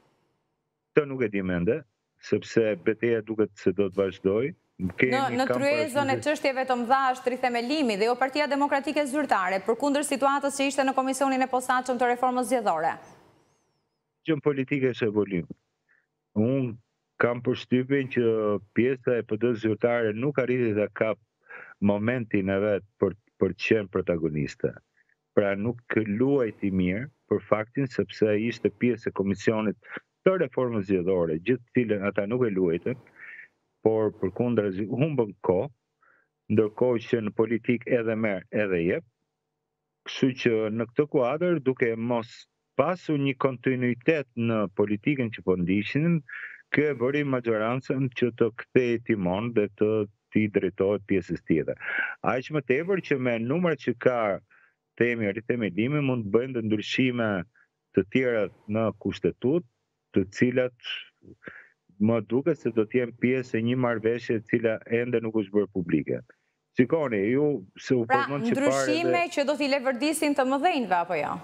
Këtë nuk e di mende, sepse betejë duket se do të vazhdojë. Në, në tryezën e çështjeve të mëdha është rithemelimi dhe jo Partia Demokratike Zyrtare, përkundër situatës që ishte në komisionin e posaçëm të reformës zgjedhore. Gjën politike është evolim. Unë kam përshtypjen që pjesa e P D zyrtare nuk arriti të kap momentin e vet për për të qenë protagoniste. Pra nuk luajti mirë për faktin sepse ishte pjesë e komisionit të reformës zgjedhore, gjithë cilën ata nuk e luajtën, por përkundrazi humbën kohë, ndërkohë që në politik edhe merr edhe jep. Kështu që në këtë kuadër, duke mos pasur një kontinuitet në politikën që po ndiqnin, kjo e bëri majorancën që të kthejë timon dhe të t'i drejtohet pjesës tjetër. Aq më tepër që me numrat që ka themi rithemelimi mund të bëjnë ndryshime të tjera në kushtetut, të cilat më duket se do të jenë pjesë e një marrëveshje e cila ende nuk është bërë publike. Shikoni, ju se u përmend që parë. Pra, ndryshime që do t'i levërdisin të mëdhenjve apo jo?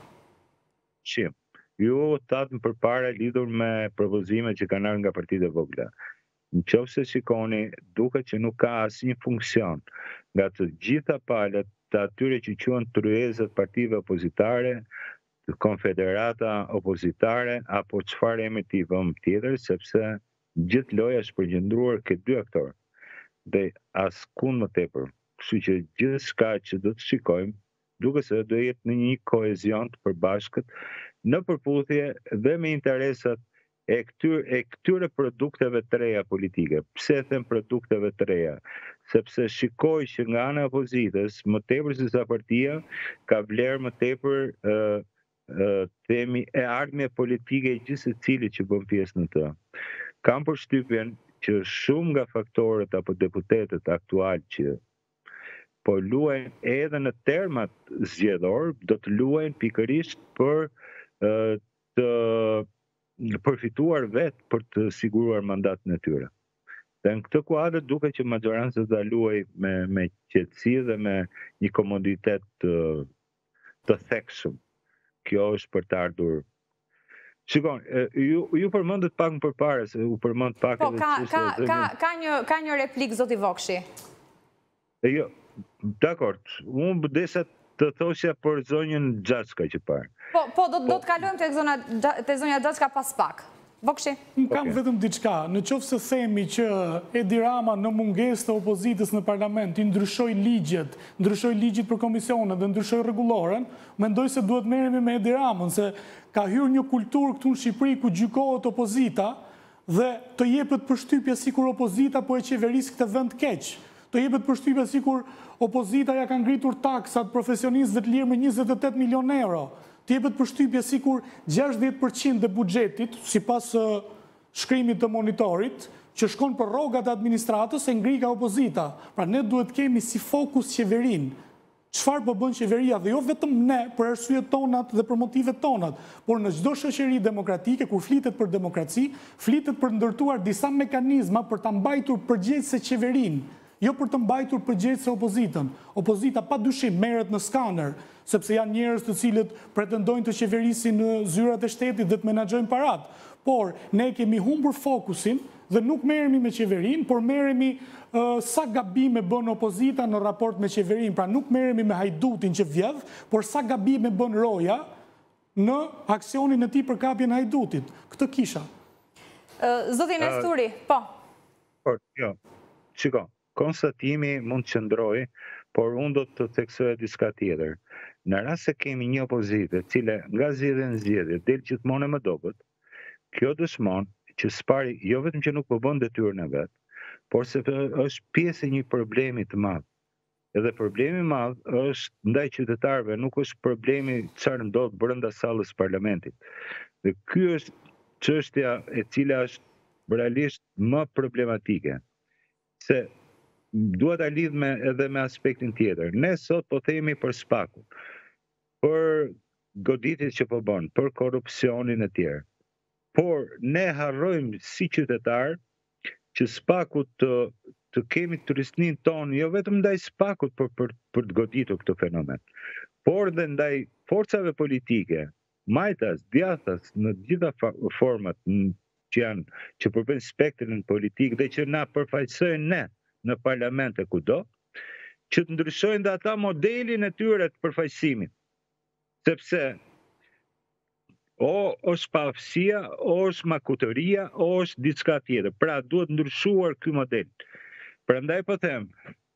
Shim. Ju thatën përpara lidhur me propozimet që kanë ardhur nga partitë e vogla. Nëse shikoni, duket që nuk ka asnjë funksion nga të gjitha palët të atyre që quhen tryezat partive opozitare, konfederata opozitare apo çfarë emri ti vëm tjetër, sepse gjithë loja është përgjendruar këtë dy aktorë dhe askund më tepër. Kështu që gjithçka që do të shikojmë duket se do jetë në një kohezion të përbashkët në përputhje dhe me interesat e këtyre, e këtyre produkteve të reja politike. Pse them produkteve të reja? Sepse shikoj që nga ana e opozitës, më tepër se sa partia, ka vlerë më tepër uh, uh, themi e ardhmje politike e gjithë secili që bën pjesë në të. Kam përshtypjen që shumë nga faktorët apo deputetët aktual që po luajnë edhe në termat zgjedhor, do të luajnë pikërisht për uh, të përfituar vetë për të siguruar mandatin e tyre. Dhe në këtë kuadër duket që majoranca do luaj me me qetësi dhe me një komoditet të, të thekshëm. Kjo është për të ardhur. Shikon, ju ju përmendët pak më përpara se u përmend pak po, edhe ka ka ka ka një ka një replik zoti Vokshi. E jo, dakor, unë desa të thosja për zonjën Xhaçka që parë. Po, po, do, do të kalojmë tek zona te zonja Xhaçka pas pak. Vokshi. Unë kam okay. vetëm diçka, në qoftë se themi që Edi Rama në mungesë të opozitës në parlament i ndryshoi ligjet, ndryshoi ligjit për komisionet dhe ndryshoi rregulloren, mendoj se duhet merremi me Edi Ramën se ka hyrë një kulturë këtu në Shqipëri ku gjykohet opozita dhe të jepet përshtypja sikur opozita po e qeveris këtë vend keq. Të jepet përshtypja sikur opozita ja ka ngritur taksat profesionistëve të lirë me njëzet e tetë milion euro. Të jepet përshtypje sikur gjashtëdhjetë përqind e buxhetit, sipas shkrimit të monitorit, që shkon për rrogat e administratës e ngri nga opozita. Pra ne duhet kemi si fokus qeverin. çfarë po bën qeveria dhe jo vetëm ne për arsyet tonat dhe për motivet tonat, por në çdo shoqëri demokratike kur flitet për demokraci, flitet për ndërtuar disa mekanizma për ta mbajtur përgjegjëse qeverinë, jo për të mbajtur përgjegjëse opozitën. Opozita pa dyshim merret në skaner, sepse janë njerëz të cilët pretendojnë të qeverisin në zyrat e shtetit dhe të menaxhojnë parat. Por ne kemi humbur fokusin dhe nuk merremi me qeverinë, por merremi uh, sa gabime bën opozita në raport me qeverinë. Pra nuk merremi me hajdutin që vjedh, por sa gabime bën roja në aksionin e tij për kapjen e hajdutit. Këtë kisha. Uh, Zoti Nesturi, uh, po. Por, jo, shiko, konstatimi mund të qëndroj, por unë do të theksoj diçka tjetër. Në rast se kemi një opozitë, e cila nga zgjedhje në zgjedhje del gjithmonë më dobët, kjo dëshmon që spari jo vetëm që nuk po bën detyrën e vet, por se është pjesë e një problemi të madh. Edhe problemi i madh është ndaj qytetarëve, nuk është problemi çfarë ndodh brenda sallës parlamentit. Dhe ky është çështja e cila është realisht më problematike. Se dua ta lidh me edhe me aspektin tjetër. Ne sot po themi për spakun, për goditjet që po bën, për korrupsionin e tjerë. Por ne harrojmë si qytetar që spaku të, të kemi turistnin tonë, jo vetëm ndaj spakut për, për, për të goditur këtë fenomen, por dhe ndaj forcave politike, majtas, djathtas, në gjitha format që janë, që përben spektrin politik dhe që na përfaqësojnë ne në parlament e kudo, që të ndryshojnë dhe ata modelin e tyre të përfaqësimit. Sepse o është pafësia, o është makutëria, o është diçka tjetër. Pra duhet ndryshuar ky model. Prandaj po them,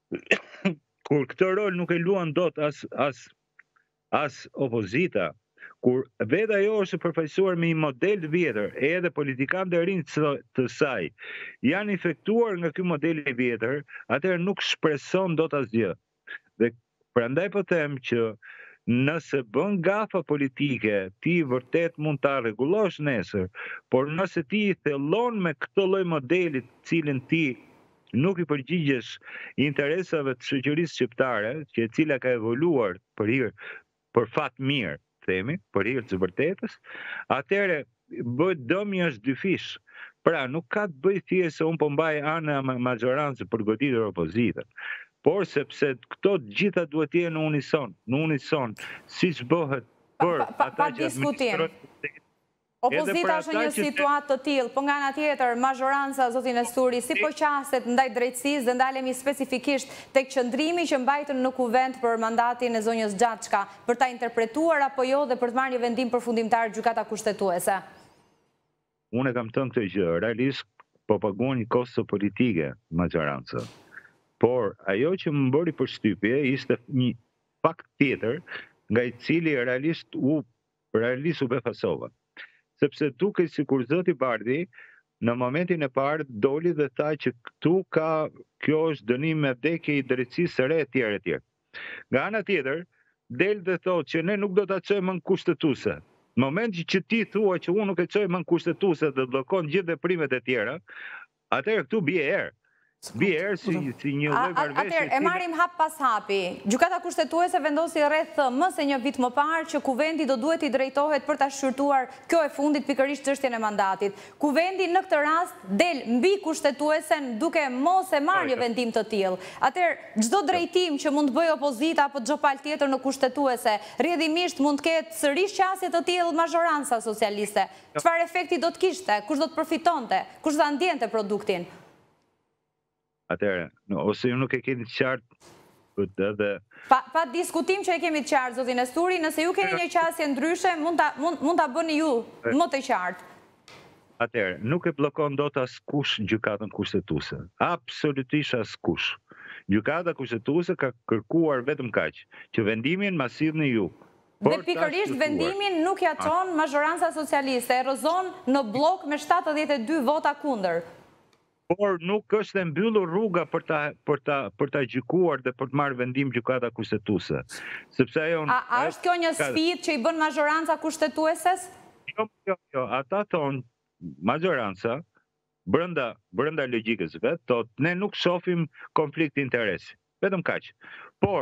kur këtë rol nuk e luan dot as as as opozita, kur vetë ajo është përfaqësuar me një model të vjetër, edhe politikanë të rinj të saj janë infektuar nga ky model i vjetër, atëherë nuk shpreson dot asgjë. Dhe prandaj po them që nëse bën gafa politike, ti vërtet mund ta rregullosh nesër, por nëse ti i thellon me këtë lloj modelit, cilin ti nuk i përgjigjesh interesave të shoqërisë shqiptare, që e cila ka evoluar për hir, për fat mirë, themi, për hir të vërtetës, atëherë bëhet dëmi është dyfish. Pra nuk ka të bëjë thjesht se un po mbaj anë majorancë për goditur opozitën. Por sepse këto gjitha duhet të jenë në unison, në unison, siç bëhet për pa, pa, pa, ata që opozita është në një situatë të tillë, po nga ana tjetër, majoranca, zoti Nesturi, si po qaset ndaj drejtësisë dhe ndalemi specifikisht tek qëndrimi që mbajtën në kuvent për mandatin e zonjës Xhaçka, për ta interpretuar apo jo dhe për të marrë një vendim përfundimtar gjykata kushtetuese. Unë e kam thënë këtë gjë, realisht po paguan një kosto politike majoranca. Por ajo që më bëri përshtypje ishte një fakt tjetër nga i cili realisht u realisht u befasova. Sepse duke sikur zoti Bardhi në momentin e parë doli dhe tha që këtu ka kjo është dënim me vdekje i drejtësisë së re etj etj. Nga ana tjetër del dhe thotë që ne nuk do ta çojmë në kushtetuese. Në momentin që ti thua që unë nuk e çoj në kushtetuese dhe bllokon gjithë veprimet e tjera, atëherë këtu bie erë. Bjerë si, si një lloj marrëveshje. Atëherë, e marrim hap pas hapi. Gjykata kushtetuese vendosi rreth më se një vit më parë që kuvendi do duhet i drejtohet për ta shqyrtuar kjo e fundit pikërisht çështjen e mandatit. Kuvendi në këtë rast del mbi kushtetuesen duke mos e marrë një vendim të tillë. Atëherë, çdo drejtim që mund të bëjë opozita apo çdo palë tjetër në kushtetuese, rrjedhimisht mund të ketë sërish qasje të tillë majoranca socialiste. Çfarë efekti do të kishte? Kush do të përfitonte? Kush do ta ndjente produktin? Atëherë, ose ju nuk e keni të qartë edhe... Pa, pa diskutim që e kemi të qartë, zoti Nesturi, nëse ju keni një qasje ndryshe, mund ta, mund, mund ta bëni ju më të qartë. Atëherë, nuk e bllokon dot askush gjykatën kushtetuese. Absolutisht askush. Gjykata kushtetuese ka kërkuar vetëm kaq, që vendimin ma sillni ju. Dhe pikërisht vendimin nuk ja çon majoranca socialiste, e rrëzon në blok me shtatëdhjetë e dy vota kundër. Por nuk është e mbyllur rruga për ta për ta për ta gjykuar dhe për të marrë vendim gjykata kushtetuese. Sepse ajo A, a është kjo një sfidë që i bën majoranca kushtetueses? Jo, jo, jo, ata thonë majoranca brenda brenda logjikës vet, thotë ne nuk shohim konflikt interesi. Vetëm kaq. Por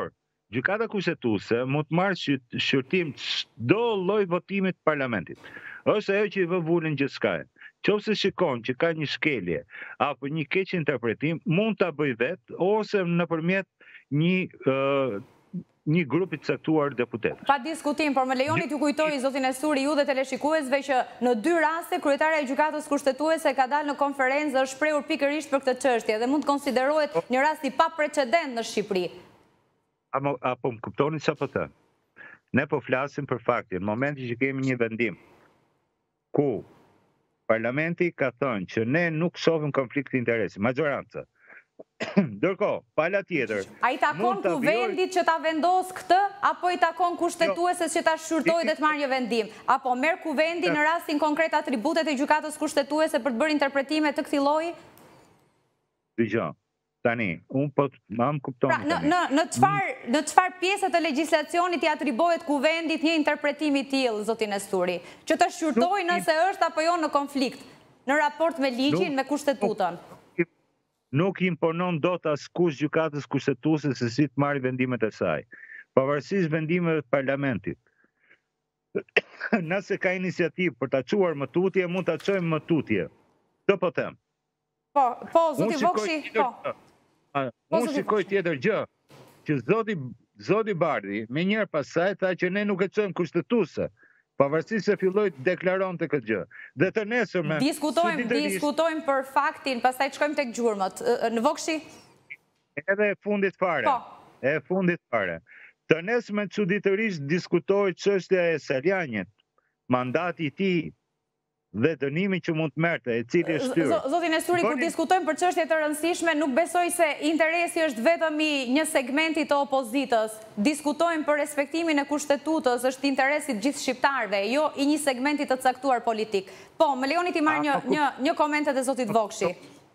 gjykata kushtetuese mund të marrë shqyrtim çdo lloj votimi të parlamentit. Është ajo që i vë vulën gjithçka. Qofse shikon që ka një shkelje apo një keq interpretim, mund ta bëj vetë ose nëpërmjet një uh, një grupi të caktuar deputet. Pa diskutim, por më lejoni t'ju kujtoj zotin Esturi ju dhe teleshikuesve që në dy raste kryetaria e gjykatës kushtetuese ka dalë në konferencë dhe është shprehur pikërisht për këtë çështje dhe mund të konsiderohet një rast i paprecedent në Shqipëri. Apo, apo më kuptoni çfarë po them? Ne po flasim për faktin, në momentin që kemi një vendim ku parlamenti ka thënë që ne nuk shohim konflikt interesi, majoranca. Ndërkohë, pala tjetër. A i takon kuvendit që ta vendos këtë, apo i takon kushtetueses që ta shqyrtoj dhe të marrë një vendim? Apo merë kuvendi në rastin konkret atributet e gjykatës kushtetuese për të bërë interpretime të këtij lloji? Dgjoj. Tani, unë po më kuptoni. Pra, në në çfarë në çfarë pjesë të legjislacionit i atribohet kuvendit një interpretim i tillë, zotin Esturi, që të shqyrtojë nëse është apo jo në konflikt, në raport me ligjin, me kushtetutën? Nuk imponon dot askush gjykatës kushtetuese se si të marrë vendimet e saj, pavarësisht vendimeve të parlamentit. Nëse ka iniciativë për ta çuar më tutje, mund ta çojmë më tutje. Këtë po them. Po, po, zoti Vokshi, po. Unë shikoj tjetër gjë, që zoti zoti Bardhi me njëherë pasaj tha që ne nuk e çojmë kushtetuese, pavarësisht se filloi të deklaronte këtë gjë. Dhe të nesërme diskutojmë, diskutojmë për faktin, pastaj shkojmë tek gjurmët. Në Vokshi? Edhe e fundit fare. Po. E fundit fare. Të nesërme çuditërisht diskutohet çështja e Saljanit, mandati i tij dhe dënimi që mund të merrte, e cili është shtyrë. Zotin Esturi, kur diskutojmë për çështje të rëndësishme, nuk besoj se interesi është vetëm i një segmenti të opozitës. Diskutojmë për respektimin e kushtetutës, është interesi të gjithë shqiptarëve, jo i një segmenti të caktuar politik. Po, më lejoni ti marr një një një komentet e zotit Vokshi.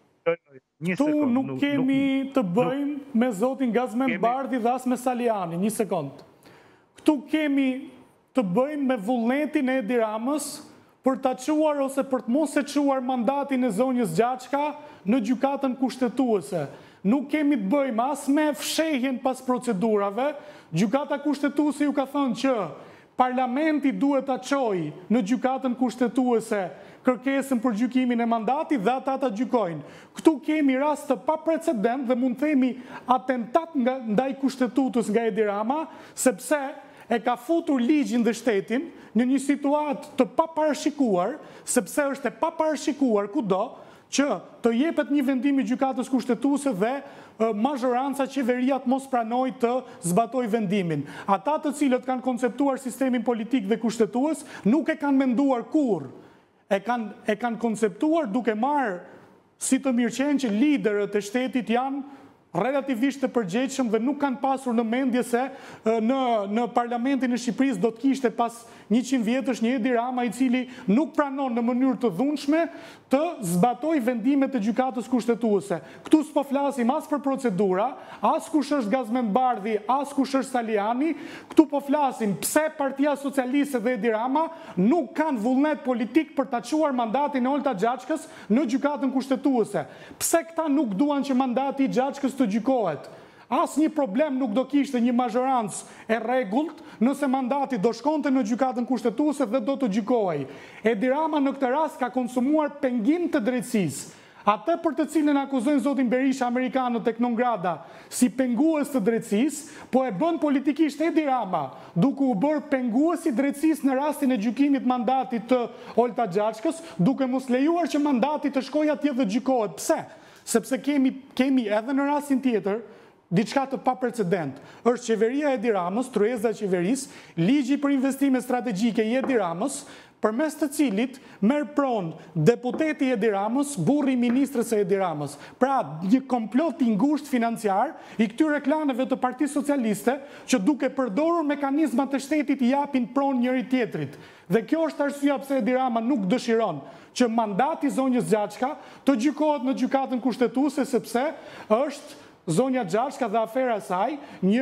Tu nuk kemi të bëjmë me zotin Gazmend Bardhi dhe as me Saliani, një sekond. Këtu kemi të bëjmë me vullnetin e Edi Ramës për të quar ose për të mos e quar mandatin e zonjës Gjaçka në gjykatën kushtetuese. Nuk kemi të bëjmë as me fshehjen pas procedurave, gjykata kushtetuese ju ka thënë që parlamenti duhet ta çojë në gjykatën kushtetuese kërkesën për gjykimin e mandatit dhe ata ta gjykojnë. Këtu kemi rast të paprecedent dhe mund themi atentat nga ndaj kushtetutës nga Edi Rama, sepse e ka futur ligjin dhe shtetin në një situatë të paparashikuar, sepse është e paparashikuar kudo që të jepet një vendim i gjykatës kushtetuese dhe mazhoranca qeveria të mos pranoj të zbatoj vendimin. Ata të cilët kanë konceptuar sistemin politik dhe kushtetues nuk e kanë menduar kur. E kanë, e kanë konceptuar duke marrë si të mirëqenë që liderët e shtetit janë relativisht të përgjegjshëm dhe nuk kanë pasur në mendje se në, në parlamentin e Shqipërisë do të kishte pas njëqind vjetësh një Edi Rama i cili nuk pranon në mënyrë të dhunshme të zbatoj vendimet e gjykatës kushtetuese. Këtu s'po flasim as për procedura, as kush është Gazmend Bardhi, as kush është Saliani, këtu po flasim pse Partia Socialiste dhe Edi Rama nuk kanë vullnet politik për ta çuar mandatin e Olta Gjaçkës në gjykatën kushtetuese. Pse këta nuk duan që mandati i Gjaçkës të gjykohet? As një problem nuk do kishte një mazhorancë e rregullt nëse mandati do shkonte në gjykatën kushtetuese dhe do të gjykohej. Edi Rama në këtë rast ka konsumuar pengim të drejtësisë. Atë për të cilën akuzojnë zotin Berisha Amerikanët tek Nongrada si pengues të drejtësisë, po e bën politikisht Edi Rama, duke u bërë pengues i drejtësisë në rastin e gjykimit mandatit të Olta Gjaçkës, duke mos lejuar që mandati të shkojë atje dhe gjykohet. Pse? Sepse kemi, kemi edhe në rastin tjetër diçka të paprecedent. Është qeveria e Edi Ramës, trueza e qeverisë, ligji për investime strategjike i Edi Ramës, përmes të cilit merr pronë deputeti Edi Ramës, burri i ministrës së Edi Ramës. Pra, një komplot i ngushtë financiar i këtyre klaneve të Partisë Socialiste që duke përdorur mekanizmat e shtetit i japin pronë njëri tjetrit. Dhe kjo është arsyeja pse Edi Rama nuk dëshiron që mandati zonjës Gjaçka të gjykohet në gjykatën kushtetuese, sepse është zonja Gjaçka dhe afera e saj një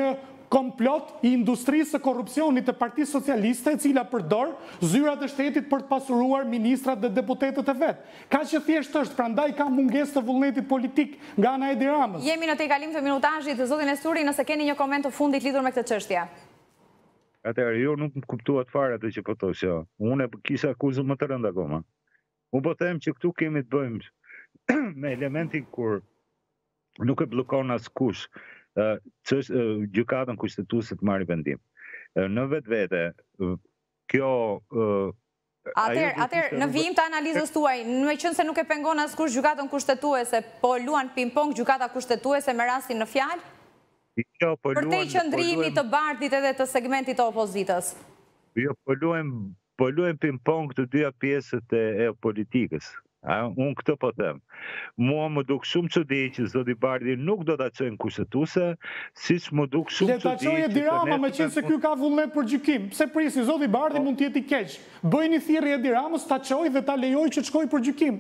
komplot i industrisë së korrupsionit të Partisë Socialiste, e cila përdor zyrat e shtetit për të pasuruar ministrat dhe deputetët e vet. Ka që thjesht është, prandaj ka mungesë të vullnetit politik nga ana e Edi Ramës. Jemi në tejkalim të minutazhit, zotin Esturi, nëse keni një koment të fundit lidhur me këtë çështje. Atëherë, jo nuk më kuptuat fare atë që po thosh, jo. Unë kisha akuzën më të rënda akoma. Unë po them që këtu kemi të bëjmë me elementin kur nuk e bllokon askush gjykatën kushtetuese të marrë vendim. Në vetvete, kjo... Atëherë, në vijim të analizës tuaj, me qënë se nuk e pengon askush gjykatën kushtetuese, po luan ping-pong gjykata kushtetuese me rastin në fjalë? Për te i qëndrimi të bardit edhe të segmentit të opozitës? Jo, po luem ping-pong të dyja pjesët e politikës. Unë këtë po them. Mua më duk shumë çudi që zoti Bardi nuk do ta çojnë kushtetuese, siç më duk shumë çudi. Le ta çojë Edi Rama, me qenë se ky ka vullnet për gjykim. Pse prisi zoti Bardi mund të jetë i keq. Bëjni thirrje Edi Ramës ta çojë dhe ta lejojë që të shkojë për gjykim.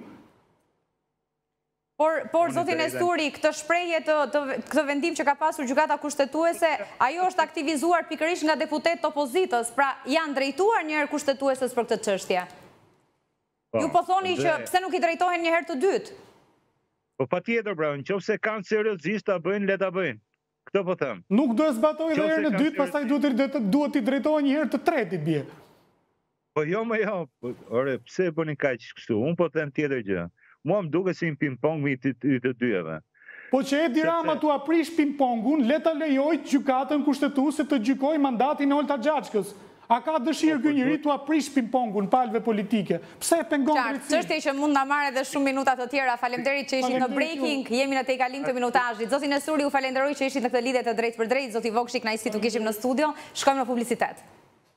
Por, por zotin Esturi, këtë shprehje të, të këtë vendim që ka pasur gjykata kushtetuese, ajo është aktivizuar pikërisht nga deputet të opozitës, pra janë drejtuar njëherë kushtetueses për këtë çështje. Ju po thoni që pse nuk i drejtohen një herë të dytë? Po patjetër, pra, nëse kanë seriozisht ta bëjnë, le ta bëjnë. Këtë po them. Nuk do të zbatojë edhe herën e dytë, pastaj duhet duhet i drejtohen një herë të tretë bie. Po jo, më jo. Ore, pse e bëni kaq kështu? Unë po them tjetër gjë. Mua më duket si një ping-pong me të dyjave. Po që Edi Rama tu aprish ping-pongun, le ta lejoj gjykatën kushtetuese të gjykojë mandatin e Olta Xhaxhkës. A ka dëshirë ky njeri tu aprish ping-pongun palëve politike? Pse e pengon drejtësinë? Çështja që mund na marrë edhe shumë minuta të tjera. Faleminderit që ishit në breaking. Jemi në tejkalim të minutazhit. Zoti Esturi, u falenderoj që ishit në këtë lidhje të drejtë për drejtë. Zoti Vokshi, kënaqësi tu kishim në studio. Shkojmë në publicitet.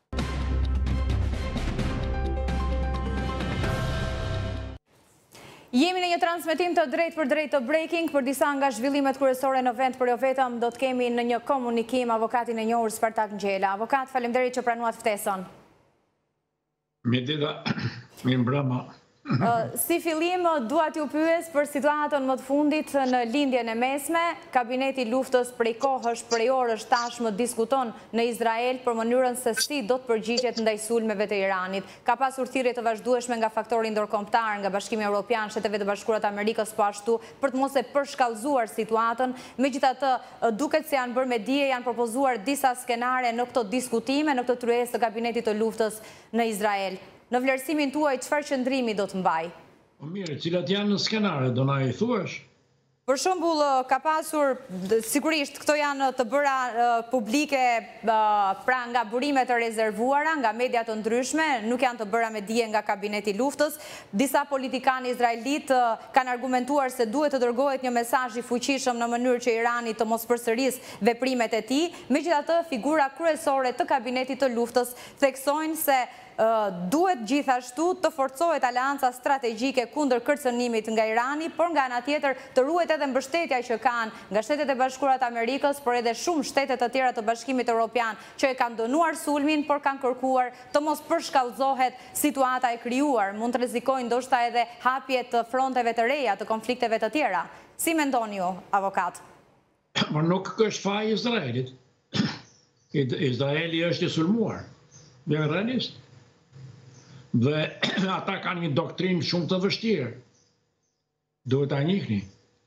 Jemi në një transmetim të drejtë për drejtë të breaking, për disa nga zhvillimet kryesore në vend, për jo vetëm do të kemi në një komunikim avokatin e njohur Spartak Ngjela. Avokat, faleminderit që pranuat ftesën. Mirëdita, mirëmbrëma. Si fillim, dua t'ju pyes për situatën më të fundit në lindjen e mesme. Kabineti luftës prej kohësh, prej orësh tashmë diskuton në Izrael për mënyrën se si do të përgjigjet ndaj sulmeve të Iranit. Ka pasur thirrje të vazhdueshme nga faktori ndërkombëtar, nga Bashkimi Evropian, Shtetet e Bashkuara të Amerikës, po ashtu për të mos e përshkallëzuar situatën. Megjithatë, duket se janë bërë me dije, janë propozuar disa skenare në këto diskutime, në këtë tryezë të kabinetit të luftës në Izrael. Në vlerësimin tuaj, çfarë qëndrimi do të mbaj? Po mirë, cilat janë në skenare, do na i thuash? Për shembull, ka pasur, sigurisht, këto janë të bëra publike pra nga burimet të rezervuara, nga media të ndryshme, nuk janë të bëra me dije nga kabineti luftës. Disa politikanë izraelit kanë argumentuar se duhet të dërgohet një mesazh i fuqishëm në mënyrë që Irani të mos përsërisë veprimet e tij. Megjithatë, figura kryesore të kabinetit të luftës theksojnë se duhet gjithashtu të forcohet aleanca strategjike kundër kërcënimit nga Irani, por nga ana tjetër të ruhet edhe mbështetja që kanë nga Shtetet e Bashkuara të Amerikës, por edhe shumë shtete të tjera të Bashkimit Evropian që e kanë dënuar sulmin, por kanë kërkuar të mos përshkallëzohet situata e krijuar. Mund të rrezikojnë ndoshta edhe hapje të fronteve të reja, të konflikteve të tjera. Si mendoni ju, avokat? Por nuk është faji i Izraelit. Izraeli është i sulmuar. Dhe realisht. Dhe ata kanë një doktrinë shumë të vështirë. Duhet ta njihni.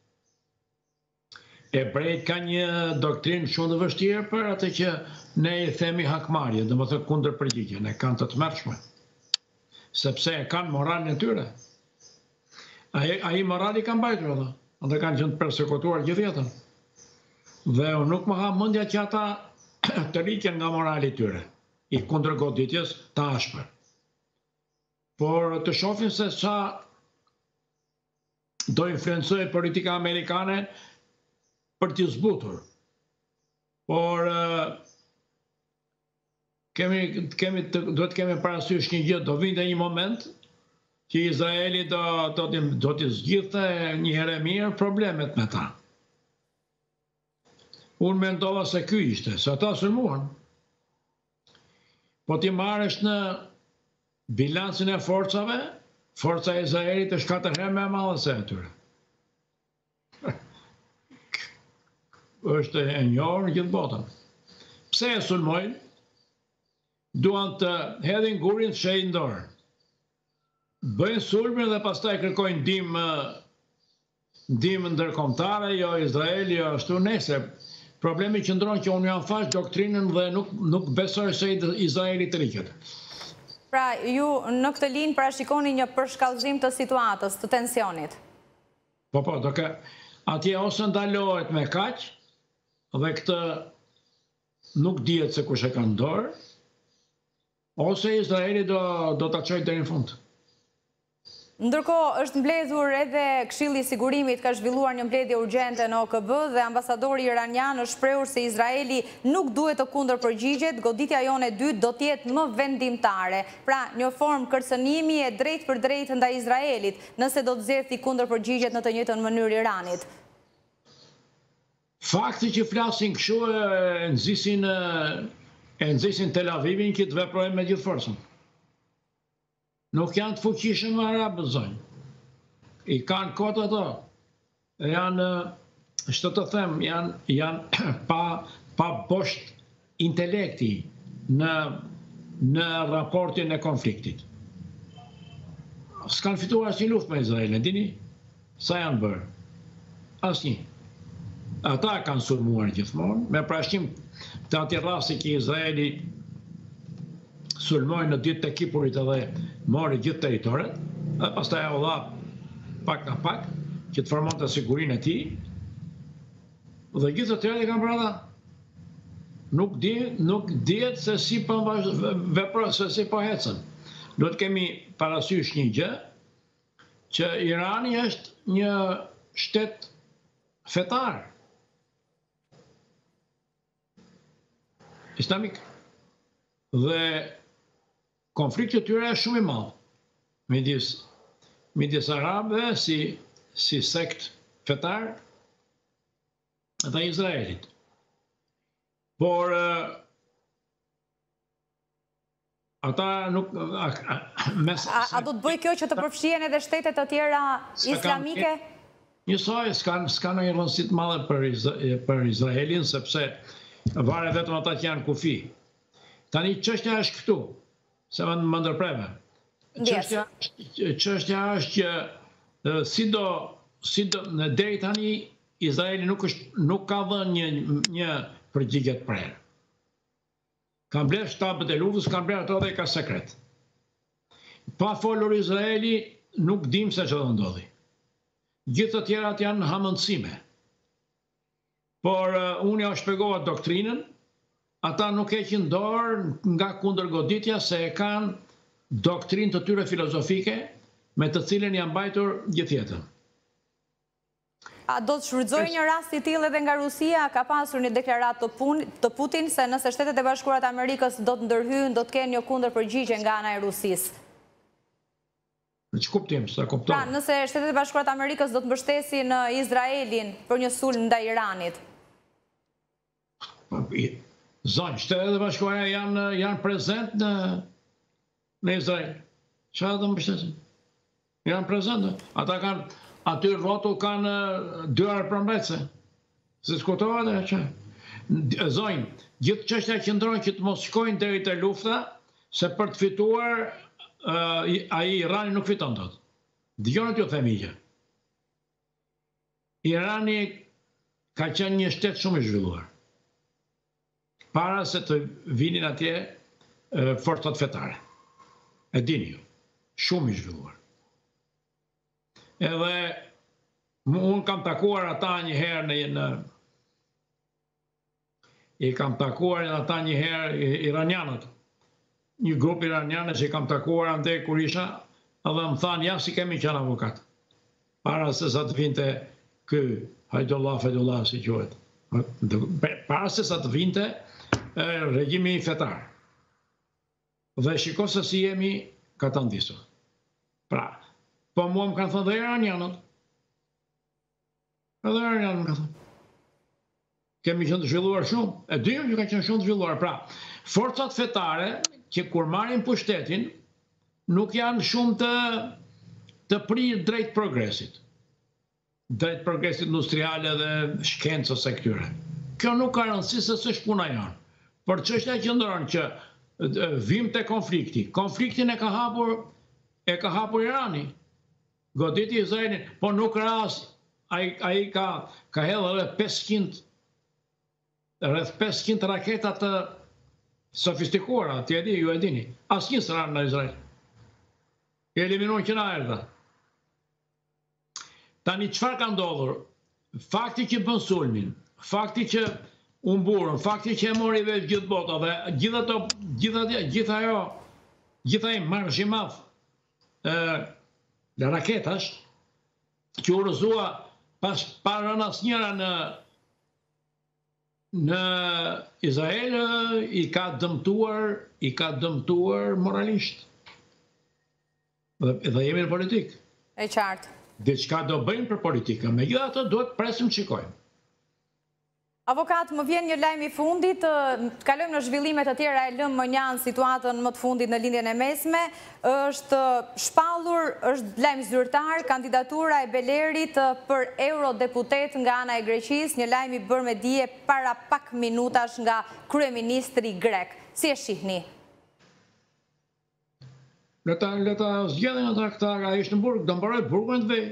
Ebrejt kanë një doktrinë shumë të vështirë për atë që ne i themi hakmarrje, domethënë kundër përgjigje, ne kanë të tmerrshme. Sepse e kanë moralin e tyre. Ai ai morali kanë mbajtur ata. Ata kanë qenë të persekutuar gjithë jetën. Dhe unë nuk më ha mendja që ata të riqen nga morali i tyre, i kundërgoditjes të ashpër. Por të shohin se sa do influencojë politika amerikane për t'i zbutur. Por kemi, kemi, duhet kemi parasysh një gjë, do vinte një moment që Izraeli do, do, do t'i zgjidhte një herë e mirë problemet me ta. Unë mendova se ky ishte, se ata sulmuan. Po ti marrësh në bilancin e forcave, forca e Izraelit është katër herë më e madhe se atyre. është e njohur në gjithë botën. pse e sulmojnë, duan të hedhin gurin të shejnë dorë. Bëjnë sulmin dhe pastaj kërkojnë ndihmë ndihmë ndërkombëtare, jo Izraeli, jo ashtu nese. Problemi qëndron që unë jam fash doktrinën dhe nuk, nuk besoj se Izraeli të riqet. Pra, ju në këtë linjë parashikoni një përshkallëzim të situatës, të tensionit? Po, po, doke, atje ose ndalohet me kaq, dhe këtë nuk dihet se kush e ka në dorë, ose Izraeli do, do të çojë deri në fund. Ndërkohë, është mbledhur edhe Këshilli i Sigurimit, ka zhvilluar një mbledhje urgjente në O K B dhe ambasadori iranian është shprehur se Izraeli nuk duhet të kundërpërgjigjet, goditja jone e dytë do të jetë më vendimtare. Pra, një formë kërcënimi e drejtë për drejtë ndaj Izraelit, nëse do të zgjidhë kundërpërgjigjet në të njëjtën mënyrë Iranit. Fakti që flasin kështu e nxisin e nxisin Tel Avivin që të veprojnë me gjithë forcën. Nuk janë të fuqishëm me arabët zonjë. I kanë kotë ato. Janë, shtë të them, janë, janë pa, pa bosht intelekti në, në raportin e konfliktit. S'kanë fituar asnjë luftë me Izraelin, dini? Sa janë bërë? Asnjë. Ata kanë sulmuar gjithmonë, me parashikim të atij rasti që Izraeli sulmoi në ditë të Kipurit edhe mori gjithë territoret, dhe pastaj u dha pak nga pak që të formonte sigurinë e tij. Dhe gjithë të tjerë kanë bërë ata. Nuk di, nuk dihet se si po veprojnë, se si po ecën. Duhet kemi parasysh një gjë, që Irani është një shtet fetar. Islamik. Dhe konflikti i tyre është shumë i madh midis midis arabëve si si sekt fetar dhe Izraelit. Por uh, ata nuk a, a, mes, a, a do të bëj kjo që të përfshihen edhe shtetet të tjera islamike? Njësoj s'kan s'kan ndonjë rëndësi të madhe për për Izraelin sepse varet vetëm ata që janë kufi. Tani çështja është këtu, se më më ndërpreve. Çështja çështja është që si do si do në deri tani Izraeli nuk është nuk ka dhënë një një përgjigje të prerë. Ka mbledh shtabet e luftës, ka mbledh ato dhe ka sekret. Pa folur Izraeli nuk dim se çfarë do ndodhi. Gjithë të tjerat janë hamendësime. Por uh, unë ja shpjegova doktrinën, ata nuk heqin dorë nga kundërgoditja se e kanë doktrinë të tyre filozofike me të cilën janë mbajtur gjithë jetën. A do të shfrytëzoj një rast i tillë edhe nga Rusia? Ka pasur një deklaratë të, pun, të Putin se nëse Shtetet e Bashkuara të Amerikës do të ndërhyjnë, do të kenë një kundërpërgjigje nga ana e Rusisë. Në që kuptim, sa kuptoj? Pra, nëse Shtetet e Bashkuara të Amerikës do të mbështesin Izraelin për një sulm ndaj Iranit. Zonjë, Shtetet e Bashkuara janë janë prezent në në Izrael. Çfarë do mbështesin? Janë prezent. Ata kanë aty rrotull kanë dyar përmbajtëse. Se diskutohet e që. Zonjë, gjithë çështja qëndron që të mos shkojnë deri te lufta, se për të fituar uh, ai Irani nuk fiton dot. Dëgjoni ti u themi gjë. Irani ka qenë një shtet shumë i zhvilluar. Para se të vinin atje uh, forcat fetare. E dini ju, shumë i zhvilluar. Edhe unë kam takuar ata një herë në, në i kam takuar ata një herë iranianët. Një grup iranianë që i kam takuar ande kur isha, edhe më thanë, ja si kemi qenë avokat. Para se sa të vinte ky Hajdullah Hajdullah si quhet. Para se sa të vinte regjimi fetar. Dhe shiko se si jemi ka të ndisur. Pra, po mua më kanë thënë dhe iranianët. Edhe iranianët më kanë thënë. Kemi qenë të zhvilluar shumë. E dim që ka qenë shumë të zhvilluar. Pra, forcat fetare që kur marrin pushtetin nuk janë shumë të të prirë drejt progresit. Drejt progresit industriale dhe shkencës së këtyre. Kjo nuk ka rëndësi se s'është puna janë. Por çështja qëndron që vim te konflikti. Konfliktin e ka hapur e ka hapur Irani. Goditi Izraelin, po nuk ras ai ai ka ka hedhur rreth pesëqind rreth pesëqind raketa të sofistikuara, ti e di, ju e dini. Asnjë s'ran në Izrael. E eliminuan që na erdha. Tani çfarë ka ndodhur? Fakti që bën sulmin, fakti që u mburën, fakti që e mori vesh gjithë bota dhe gjithë ato, gjithë gjithë ajo, gjithë ai marrësh i madh ë raketash që u rrëzua pas para asnjëra në në Izrael i ka dëmtuar, i ka dëmtuar moralisht. Dhe, dhe jemi në politikë. E qartë. Diçka do bëjmë për politikën, me gjithë ato duhet presim të shikojmë. Avokat, më vjen një lajm i fundit, të kalojmë në zhvillimet të tjera e lëmë më njanë situatën më të fundit në lindjen e mesme, është shpallur, është lajm zyrtar, kandidatura e Belerit për eurodeputet nga ana e Greqisë, një lajm i bërë me dije para pak minutash nga kryeministri grek. Si e shihni? Leta, leta zgjedhin ata këta, ka ishtë në burg, do mbaroj burgun të vej.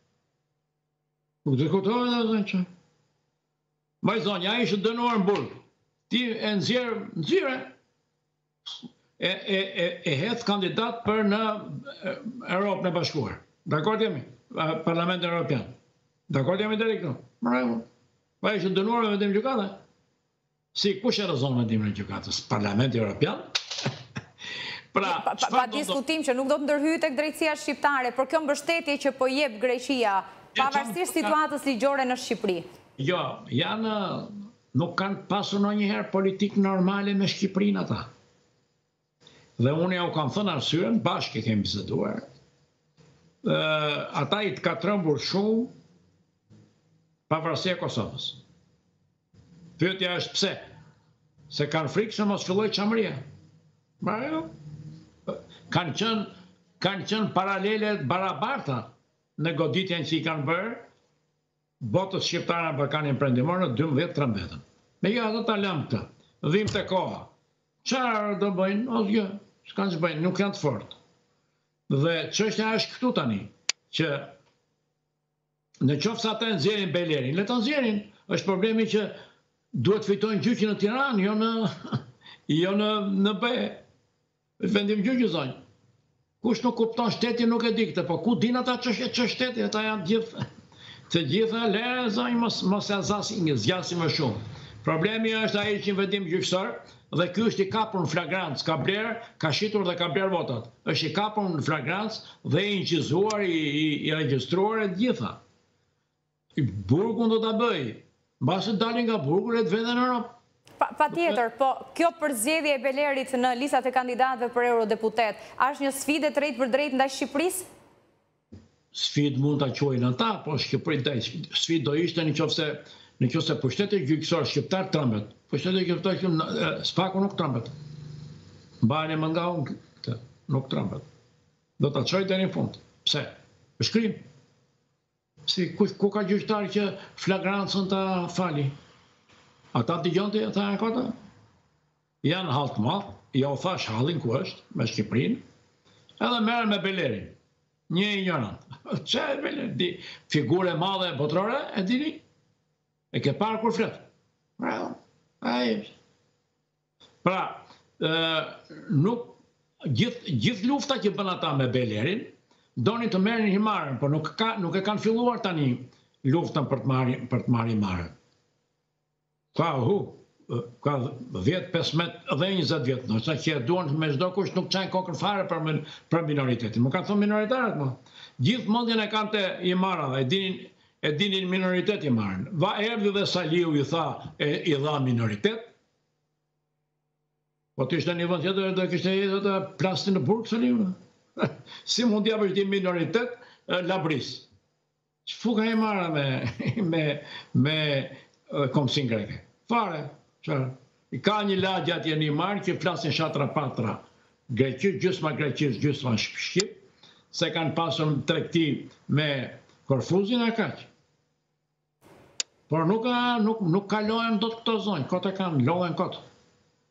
Nuk diskutohet dhe zënë që. Maj zonja, a ishtë dënuar në burg. Ti e nëzirë, nëzirë, e, e, e, e heth kandidat për në Europë në bashkuar. Dakord jemi? Parlamentin Europian. Dakord jemi deri këtu? Mërajmu. Pa ishtë dënuar me vendim gjykate. Si, kush e rëzon vendim në gjykatës? Parlamentin Europian? Pra, pa, pa, pa diskutim që nuk do të ndërhyjë tek drejtësia shqiptare, për kjo mbështetje që po jep Greqia, pavarësisht situatës ligjore në Shqipëri. Jo, janë, nuk kanë pasur ndonjëherë politikë normale me Shqipërinë ata. Dhe unë ja u kam thënë arsyen, bashkë kemi biseduar. Ata i të ka trembur shumë pavarësia e Kosovës. Pyetja është pse? Se kanë frikë se mos filloj çamëria. Ma jo. Kanë qenë, kanë qenë paralele barabarta në goditjen që i kanë bërë botës shqiptare në Ballkanin Perëndimor në dymbëdhjetë tridhjetën. Me jo ato ta lëmë këtë, dhim të koha. Çfarë do bëjnë? Asgjë, s'kan që bëjnë, nuk janë të fortë. Dhe çështja është këtu tani, që në qoftë se ata nxjerrin Belerin, le ta nxjerrin. Është problemi që duhet fitojnë gjyqin në Tiranë, jo në jo në në be. Vendim gjyqi zonjë. Kush nuk kupton shtetin nuk e di këtë, po ku din ata ç'është ç'është shteti, ata janë gjithë të gjitha le zonjë mos mos ja zasin, zgjasin më shumë. Problemi është ai që në vendim gjyqësor dhe ky është i kapur në flagrancë, ka bler, ka shitur dhe ka bler votat. Është i kapur në flagrancë dhe i incizuar, i, i, i regjistruar e të gjitha. Burgun do ta bëj. Mbasi dalin nga burgu e të venden në Europë. Pa, pa tjetër, po kjo përzgjedhje e Belerit në listat e kandidatëve për eurodeputet, është një sfidë drejt për drejt ndaj Shqipërisë? Sfidë mund ta quajnë ata, po Shqipëri sfidë do ishte nëse nëse pushteti gjyqësor shqiptar trembet. Pushteti gjyqësor spaku nuk trembet. Mbajeni më nga unë këtë, nuk trembet. Do ta çojë deri në fund. Pse? Është krim. Si ku, ku ka gjyqtar që flagrancën ta fali? Ata dëgjonte, ata janë kota. Janë hall të madh, ja u thash hallin ku është, me Shqipërinë. Edhe merren me Belerin. Një ignorant. Çe Beler, di figurë e madhe botërore, e dini? E ke parë kur flet? Pra, ai. Pra, ë nuk gjithë gjithë lufta që bën ata me Belerin, donin të merrin himarën, por nuk ka nuk e kanë filluar tani luftën për të marrë për të marrë himarën. Ka hu, ka dhjetë pesëmbëdhjetë dhe njëzet vjetë, nëse që e duan me çdo kush nuk çajnë kokën fare për për minoritetin. Më kanë thënë minoritarët më. Gjithë mendjen e kanë te imara dhe e dinin e dinin minoritet i marrën. Va erdhi dhe Saliu i tha e, i dha minoritet. Po të ishte një vend tjetër do kishte edhe plastin në burg Saliu. Si mund t'ja bësh ti minoritet Labris? Çfuka e marrë me me me komsin greke. Fare, çfarë? I ka një lagje atje në Imar që flasin shatra patra greqisht, gjysma greqisht, gjysma shqip, se kanë pasur tregti me Korfuzin e kaq. Por nuk, nuk, nuk kalohen dot këto zonjë, kot e kanë, lohen kot.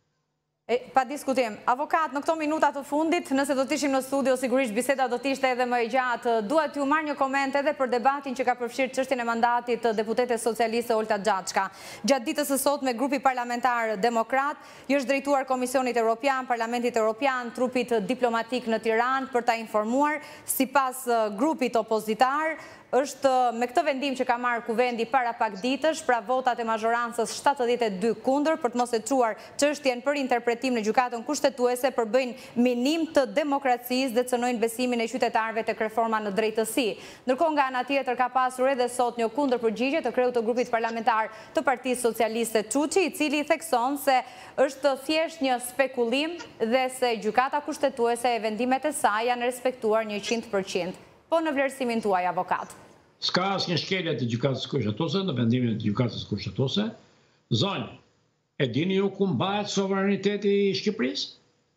Pa diskutim, avokat, në këto minutat të fundit, nëse do t'ishim në studio, sigurisht biseda do t'ishte edhe më e gjatë. Duhet ju marrë një koment edhe për debatin që ka përfshirë çështjen e mandatit të deputetes socialiste Olta Xhaçka. Gjatë ditës së sotme, grupi parlamentar demokrat i është drejtuar Komisionit Evropian, Parlamentit Evropian, trupit diplomatik në Tiranë për ta informuar, sipas grupit opozitar, është me këtë vendim që ka marrë kuvendi para pak ditësh, pra votat e mazhorancës shtatëdhjetë e dy kundër, për të mos e çuar çështjen për interpretim në gjykatën kushtetuese, përbëjnë minim të demokracisë dhe cënojnë besimin e qytetarëve tek reforma në drejtësi. Ndërkohë nga ana tjetër ka pasur edhe sot një kundër përgjigje të kreut të grupit parlamentar të Partisë Socialiste Çuçi, i cili thekson se është thjesht një spekullim dhe se gjykata kushtetuese e vendimet e saj janë respektuar njëqind përqind. Po në vlerësimin tuaj, avokat? Ska asnjë shkelje të gjykatës kushtetuese në vendimin e gjykatës kushtetuese. Zonjë, e dini ju ku mbahet sovraniteti i Shqipërisë?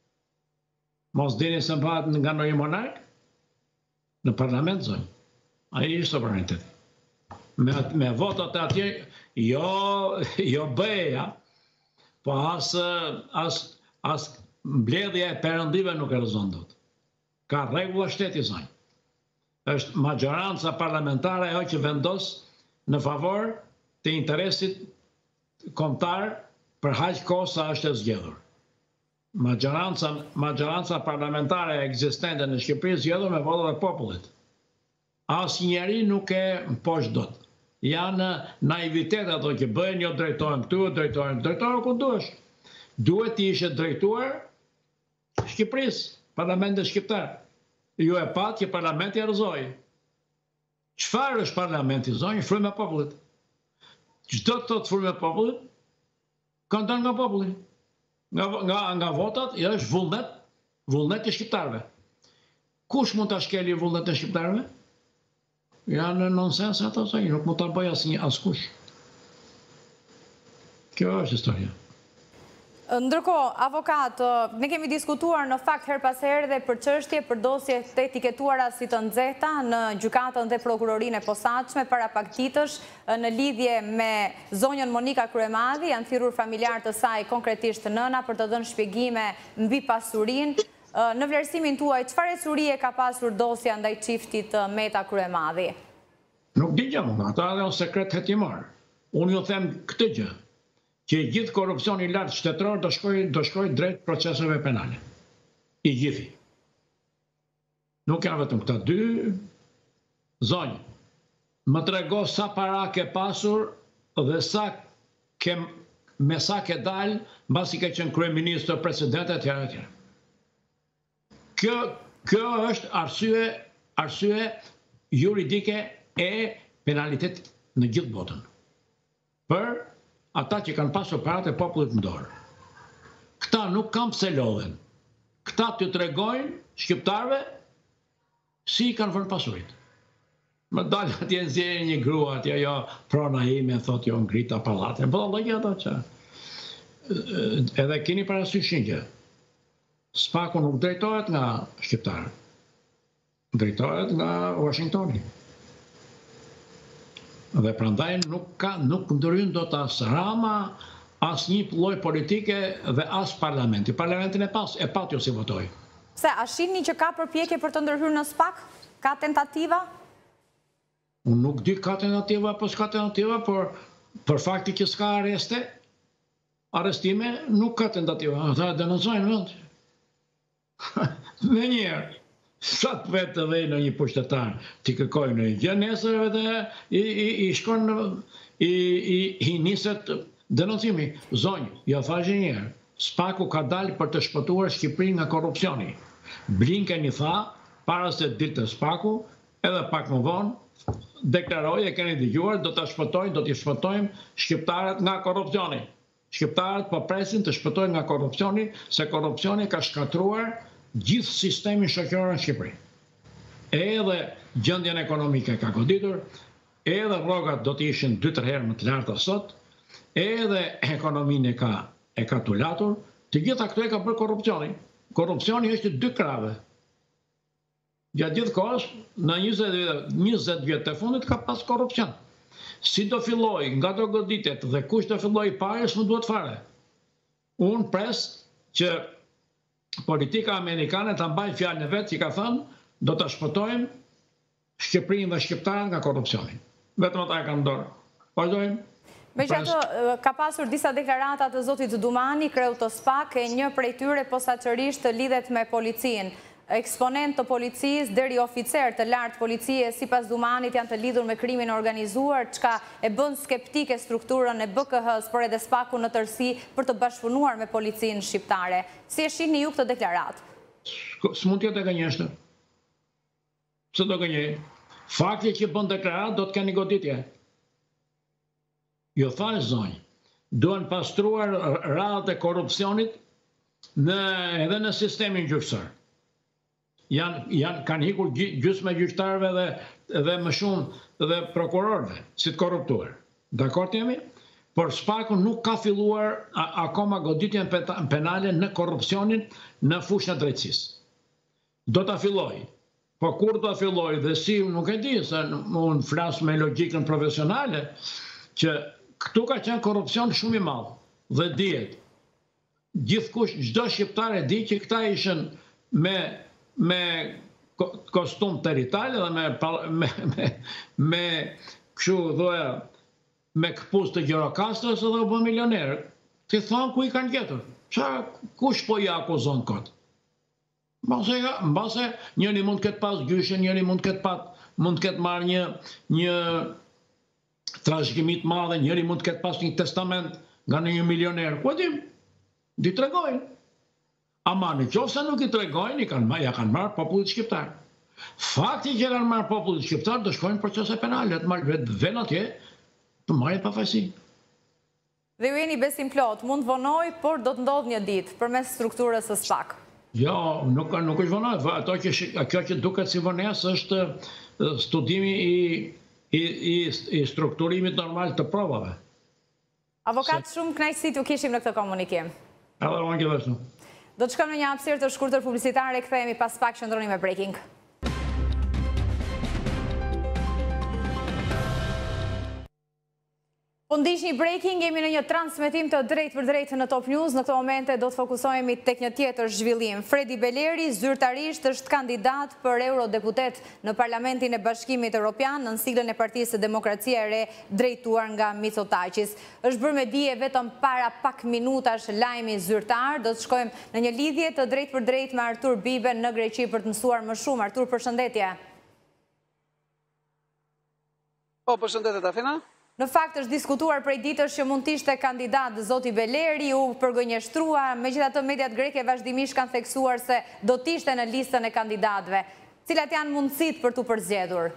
Mos dini se mbahet nga ndonjë monark? Në parlament, zonjë. Ai është sovraniteti. Me, me votat e atje, jo, jo bëja, po as, as, as mbledhja e perëndive nuk e rrezon dot. Ka rregulla shteti, zonjë. Është majoranca parlamentare ajo që vendos në favor të interesit kombëtar për aq kohë sa është e zgjedhur. Majoranca majoranca parlamentare ekzistente në Shqipëri zgjedhur me votat e popullit. Asnjëri nuk e mposh dot. Janë naivitet ato që bëhen, jo drejtohen këtu, drejtohen, drejtohen ku duhesh. Duhet të ishe drejtuar Shqipërisë, parlamentit shqiptar. Ju e pat që parlamenti e rrëzoi. Çfarë është parlamenti, zonjë? Fryma e popullit. Çdo të thotë fryma e popullit, kanë dalë nga populli. Nga, nga, nga votat, ja është vullnet, vullnet i shqiptarëve. Kush mund ta shkelë vullnet e shqiptarëve? Janë nonsens ato, zonjë, nuk mund ta bëj asnjë askush. Kjo është historia. Ndërkohë, avokat, ne kemi diskutuar në fakt her pas here dhe për çështje për dosje të etiketuara si të nxehta në gjykatën dhe prokurorinë e posaçme para pak ditësh në lidhje me zonjën Monika Kryemadhi, janë thirrur familjarë të saj, konkretisht nëna, për të dhënë shpjegime mbi pasurinë. Në vlerësimin tuaj, çfarë esurie ka pasur dosja ndaj çiftit Meta Kryemadhi? Nuk di gjë, ata janë sekret hetimor. Unë ju them këtë gjë, që i gjithë korupcioni i lartë shtetëror do shkojë do shkojë drejt proceseve penale. I gjithi. Nuk janë vetëm këta dy. Zonjë, më trego sa para ke pasur dhe sa ke me sa ke dalë mbasi ke qenë kryeministër, president etj etj. Kjo kjo është arsye arsye juridike e penalitetit në gjithë botën. Për ata që kanë pasur paratë e popullit në dorë. Këta nuk kanë pse lodhen. Këta të tregojnë shqiptarëve si i kanë vënë pasuritë. Më dalë atje nxjerrë një grua atje, jo prona ime, thotë jo ngrita pallate. Po lloj ato që. Edhe keni parasysh një gjë. Spaku nuk drejtohet nga shqiptarët. Drejtohet nga Washingtoni. Dhe prandaj nuk ka nuk ndryn dot as Rama, as një lloj politike dhe as parlamenti. Parlamentin e pas e pati ose votoi. Se a shihni që ka përpjekje për të ndërhyrë në SPAK? Ka tentativa? Unë nuk di ka tentativa apo s'ka tentativa, por për fakti që s'ka arreste, arrestime, nuk ka tentativa. Ata denonzojnë vend. Me njerë. Sa të vetë dhe në një pushtetar t'i kërkojnë në gjë, nesër edhe i, i, i shkon i, i, i niset denoncimi. Zonjë, ja thashë njerë, SPAK-u ka dalë për të shpëtuar Shqipërinë nga korrupsioni. Blinken i tha, para se ditë të SPAK-u, edhe pak më vonë, deklaroi, e keni dëgjuar, do të shpëtojnë, do t'i shpëtojmë shqiptarët nga korrupsioni. Shqiptarët po presin të shpëtojnë nga korrupsioni, se korrupsioni ka shkatruar gjithë sistemin shoqëror në Shqipëri. Edhe gjendjen ekonomike ka goditur, edhe rrogat do të ishin dy tre herë më të larta sot, edhe ekonominë e ka e ka tulatur, të gjitha këto e ka bërë korrupsioni. Korrupsioni është dy krave. Gjatë gjithë kohës, në njëzet vjet të fundit ka pas korrupsion. Si do filloj, nga do goditet dhe kush do filloj parës, më duhet fare. Unë pres që politika amerikane ta mbajë fjalën e vet që ka thënë do ta shpëtojmë Shqipërinë dhe shqiptarët nga korrupsioni. Vetëm ata e kanë dorë. Vazhdojmë. Megjithatë, ka pasur disa deklarata të zotit Dumani, kreu të SPAK, e një prej tyre posaçërisht lidhet me policinë. Eksponent të policisë deri oficer të lartë policie, sipas Dumanit, janë të lidhur me krimin organizuar, çka e bën skeptike strukturën e B K H-s, por edhe SPAK-u në tërësi për të bashkëpunuar me policinë shqiptare. Si e shihni ju këtë deklaratë? S'mund të jetë e gënjeshtër. Pse do gënjej? Fakti që bën deklaratë do të keni goditje. Jo thash zonjë, duhen pastruar radhët e korrupsionit në, edhe në sistemin gjyqësor. Janë, janë, kanë hikur gjysmë gjyqtarëve dhe, dhe më shumë dhe prokurorëve, si të korruptuar. Dakord jemi? Por SPAK-u nuk ka filluar a, akoma goditjen penale në korrupsionin në fushën e drejtësisë. Do ta filloj. Po kur do ta filloj dhe si nuk e di, se unë flas me logjikën profesionale, që këtu ka qenë korrupsion shumë i madh dhe dihet. Gjithkush, çdo shqiptar e di që këta ishin me me kostum teritorial dhe me me me, me kështu thoya me këpuz të Gjirokastrës edhe u bë milioner. Ti thon ku i kanë gjetur? Qa, kush po i akuzon kot? Mbase, mbase njëri mund të ketë pas gjyshe, njëri mund të ketë pat, mund të ketë marrë një një trashëgimi të madhe, njëri mund të ketë pas një testament nga një milioner. Ku e dim? Di tregojnë. Ama në qoftë se nuk i tregojnë, i kanë ja kanë marrë popullit shqiptar. Fakti që kanë marrë popullit shqiptar do shkojnë në procese penale, të marrë vetë vend atje, të marrin pafajësi. Dhe ju jeni besim plot, mund vonoj, por do të ndodh një ditë përmes strukturës së SPAK. Jo, nuk nuk është vonoj, ato që kjo që duket si vonesë është studimi i i i, i strukturimit normal të provave. Avokat, shumë kënaqësi t'ju kishim në këtë komunikim. Edhe unë gjithashtu. Do të shkojmë në një hapësirë të shkurtër publicitare, kthehemi pas pak, qëndroni me Breaking. Po ndiq një breaking, jemi në një transmetim të drejt për drejt në Top News. Në këto momente do të fokusohemi tek një tjetër zhvillim. Fredi Beleri zyrtarisht është kandidat për eurodeputet në Parlamentin e Bashkimit Evropian në siglën e Partisë së Demokracia e Re drejtuar nga Mitsotakis. Është bërë me dije vetëm para pak minutash lajmi zyrtar. Do të shkojmë në një lidhje të drejt për drejt me Artur Biben në Greqi për të mësuar më shumë. Artur, përshëndetje. Po, përshëndetje Dafina. Në fakt është diskutuar prej ditësh që mund të ishte kandidat zoti Beleri, u përgënjeshtrua, megjithatë mediat greke vazhdimisht kanë theksuar se do të ishte në listën e kandidatëve. Cilat janë mundësitë për t'u përzgjedhur?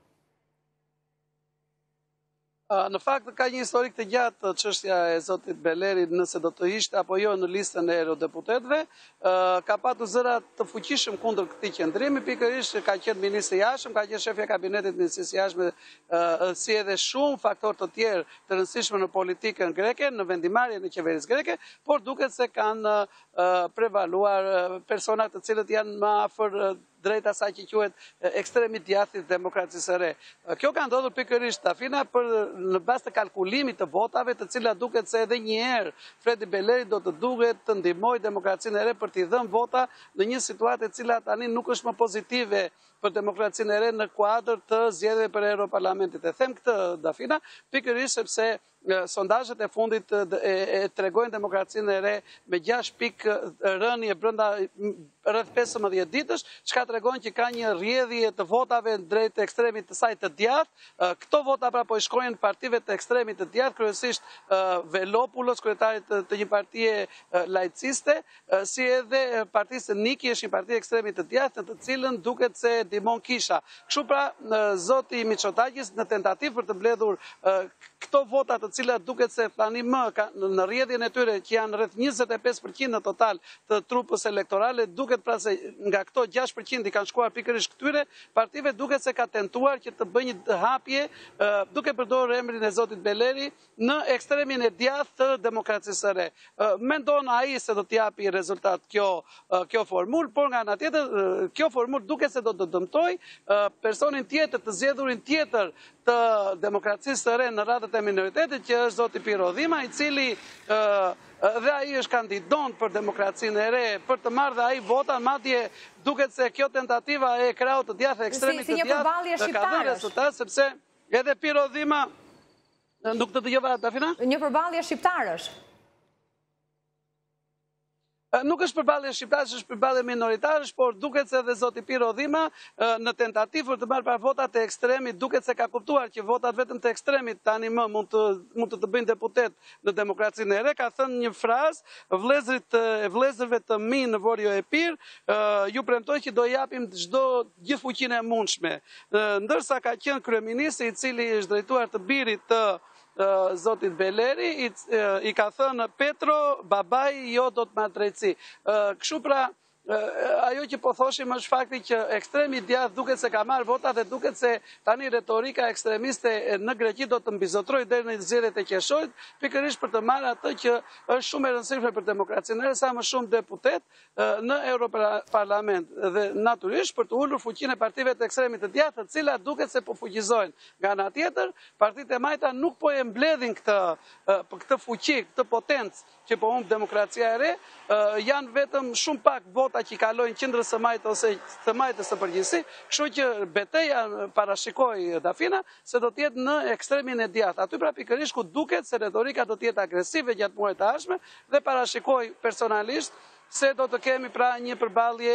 Në fakt ka një historik të gjatë çështja e zotit Beleri nëse do të ishte apo jo në listën e eurodeputetëve. Ka patur zëra të fuqishëm kundër këtij qendrimi, pikërisht ka qenë ministri i jashtëm, ka qenë shefi i kabinetit ministrisë së jashtme, si edhe shumë faktorë të tjerë të rëndësishëm në politikën greke, në vendimarrjen e qeverisë greke, por duket se kanë prevaluar persona të cilët janë më afër drejt asaj që quhet ekstremi djathtë demokracisë së re. Kjo ka ndodhur pikërisht Dafina për në bazë të kalkulimit të votave, të cilat duket se edhe një herë Fredi Beleri do të duhet të ndihmojë demokracinë e re për t'i dhënë vota në një situatë e cila tani nuk është më pozitive për demokracinë e re në kuadër të zgjedhjeve për Europarlamentit. E them këtë Dafina pikërisht sepse sondazhet e fundit e tregojnë demokracinë e re me gjashtë pikë rënje brenda rreth pesëmbëdhjetë ditësh, çka tregon që ka një rrjedhje të votave drejt ekstremit të saj të djathtë. Këto vota pra po i shkojnë partive të ekstremit të djathtë, kryesisht Velopoulos, kryetarit të një partie laiciste, si edhe partisë Niki, është një parti ekstremit të djathtë, në të cilën duket se ndihmon Kisha. Kështu pra zoti Mitsotakis në tentativë për të mbledhur këto vota të cilat duket se tani më në rrjedhjen e tyre që janë rreth njëzet e pesë përqind në total të trupës elektorale, duket pra se nga këto gjashtë përqind i kanë shkuar pikërisht këtyre partive, duket se ka tentuar që të bëjë një hapje duke përdorur emrin e zotit Beleri në ekstremin e djathtë të demokracisë së re. Mendon ai se do të japi rezultat kjo kjo formulë, por nga ana tjetër kjo formulë duket se do të dëmtojë personin tjetër, të zgjedhurin tjetër të demokracisë së re në radhët e minoritetit, që është zoti Piro Dhima, i cili dhe ai është kandidon për demokracinë e re, për të marrë dhe ai vota, madje duket se kjo tentativa e kraut të djathtë, ekstremit të djathtë, ka dhënë rezultat, sepse edhe Piro Dhima nuk të dëgjova, Dafina? Një përballje shqiptarësh. Nuk është përballje shqiptarësh, është përballje minoritarësh, por duket se edhe zoti Piro Dhima në tentativë për të marrë para votat e ekstremit, duket se ka kuptuar që votat vetëm të ekstremit tani më mund të mund të të bëjnë deputet në demokracinë e re, ka thënë një frazë, vëllezërit e vëllezërve të mi në Vorjo e Pir, ju premtoj që do japim çdo gjithë fuqinë e mundshme. Ndërsa ka qenë kryeministri i cili është drejtuar të birit të zotit Beleri, i ka thënë Petro, babai jo do të marrë drejtësi. Kështu pra, ajo që po thoshim është fakti që ekstremi i djathtë duket se ka marrë vota dhe duket se tani retorika ekstremiste në Greqi do të mbizotrojë deri në zgjedhjet e qershorët, pikërisht për të marrë atë që është shumë e rëndësishme për demokracinë, sa më shumë deputet në Europarlament dhe natyrisht për të ulur fuqinë e partive të ekstremit të djathtë, të cilat duket se po fuqizojnë. Nga ana tjetër, partitë e majta nuk po e mbledhin këtë këtë fuqi, këtë potencë që po humb demokracia e re, janë vetëm shumë pak vota që i kalojnë qendrës së majtë ose të majtës së përgjithësi, kështu që betejë parashikoi Dafina se do të jetë në ekstremin e djathtë. Aty pra pikërisht ku duket se retorika do të jetë agresive gjatë muajit të ardhshëm dhe parashikoi personalisht se do të kemi pra një përballje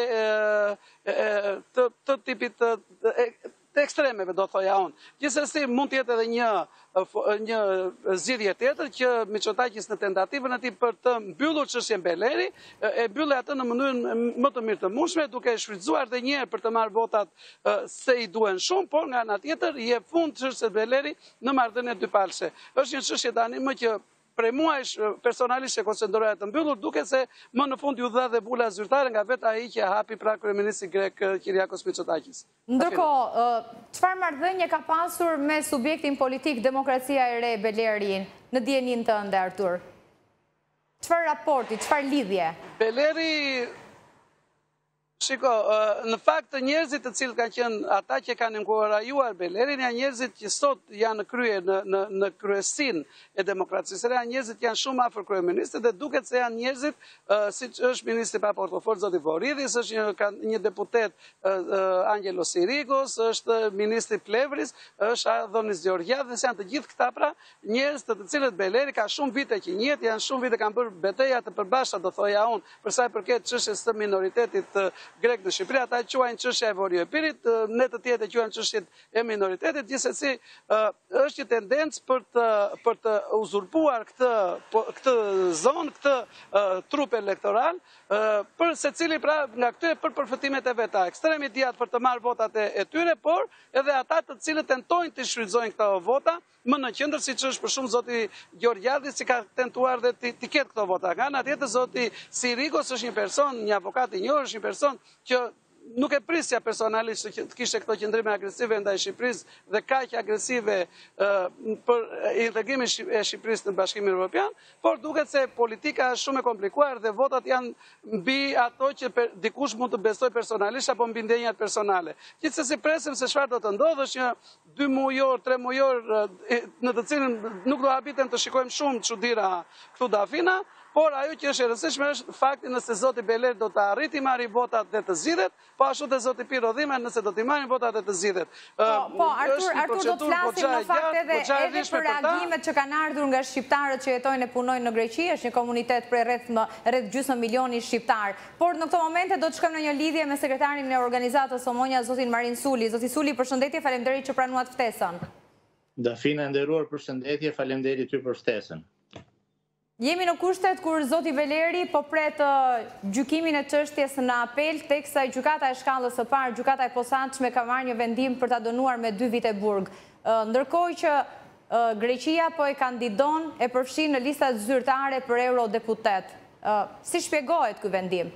të, të tipit të, të, të ekstremeve, do thoja unë. Gjithsesi mund të jetë edhe një një zgjidhje tjetër që Mitsotakis në tentativën e tij për të mbyllur çështjen Beleri, e mbyllë atë në mënyrën më të mirë të mundshme, duke shfrytzuar edhe një herë për të marrë votat se i duhen shumë, por nga ana tjetër i jep fund çështjes Beleri në marrëdhënie dypalëshe. Është një çështje tani më që prej muajsh personalisht e konsideroja të mbyllur, duke se më në fund ju dha dhe bula zyrtare nga vetë ai që hapi pra kryeministri grek Kyriakos Mitsotakis. Ndërkohë, çfarë marrëdhënie ka pasur me subjektin politik Demokracia e Re Beleri në dijenin tënde, Artur? Çfarë raporti, çfarë lidhje? Beleri Shiko, në fakt të njerëzit të cilët kanë qenë ata që kanë inkurajuar Belerin, janë njerëzit që sot janë në krye në në në kryesinë e demokracisë. Janë njerëzit që janë shumë afër kryeministit dhe duket se janë njerëzit, siç është ministri pa portofol zoti Voridis, është një një deputet Angelo Sirikos, është ministri Plevris, është Adonis Georgiadis, janë të gjithë këta pra njerëz të të cilët Beleri ka shumë vite që njihet, janë shumë vite kanë bërë betejë të përbashkëta, do thoja unë, për sa i përket çështjes së minoritetit grek në Shqipëri, ata quajnë çështja e Vorjo e Pirit, ne të tjerë e quajnë çështjet e minoritetit, gjithsesi është një tendencë për të për të uzurpuar këtë këtë zonë, këtë trup elektoral, për secili pra nga këtyre për përfitimet e veta, ekstremi djathtë për të marrë votat e tyre, por edhe ata të cilët tentojnë të shfrytëzojnë këto vota më në qendër, siç është për shumë zoti Georgiadis, si ka tentuar dhe të ketë këto vota. Nga ana tjetër zoti Sirikos është një person, një avokat i njohur, është një person që nuk e prisja personalisht të kishte këto qëndrime agresive ndaj Shqipërisë dhe kaq agresive për integrimin e Shqipërisë në Bashkimin Evropian, por duket se politika është shumë e komplikuar dhe votat janë mbi ato që dikush mund të besojë personalisht apo mbi ndjenjat personale. Gjithsesi presim se çfarë do të ndodhë, është një dy mujor, tre mujor në të cilin nuk do habiten të shikojmë shumë çuditëra këtu Dafina. Por ajo që është e rëndësishme është fakti nëse zoti Beler do të arriti marrë votat dhe të zgjidhet, po ashtu dhe zoti Piro Dhima nëse do të marrin votat dhe të zgjidhet. Po, Artur, Artur do të flasim në fakt edhe edhe për reagimet që kanë ardhur nga shqiptarët që jetojnë e punojnë në Greqi, është një komunitet prej rreth rreth gjysmë milioni shqiptar. Por në këto momente do të shkojmë në një lidhje me sekretarin e organizatës Omonja, zotin Marin Suli. Zoti Suli, përshëndetje, faleminderit që pranuat ftesën. Dafina nderuar, përshëndetje, faleminderit ty për ftesën. Jemi në kushtet kur zoti Beleri po pret gjykimin e çështjes në apel, teksa gjykata e shkallës së parë, gjykata e posaçme ka marrë një vendim për ta dënuar me dy vite burg. Ndërkohë që Greqia po e kandidon e përfshin në listat zyrtare për eurodeputet. Si shpjegohet ky vendim?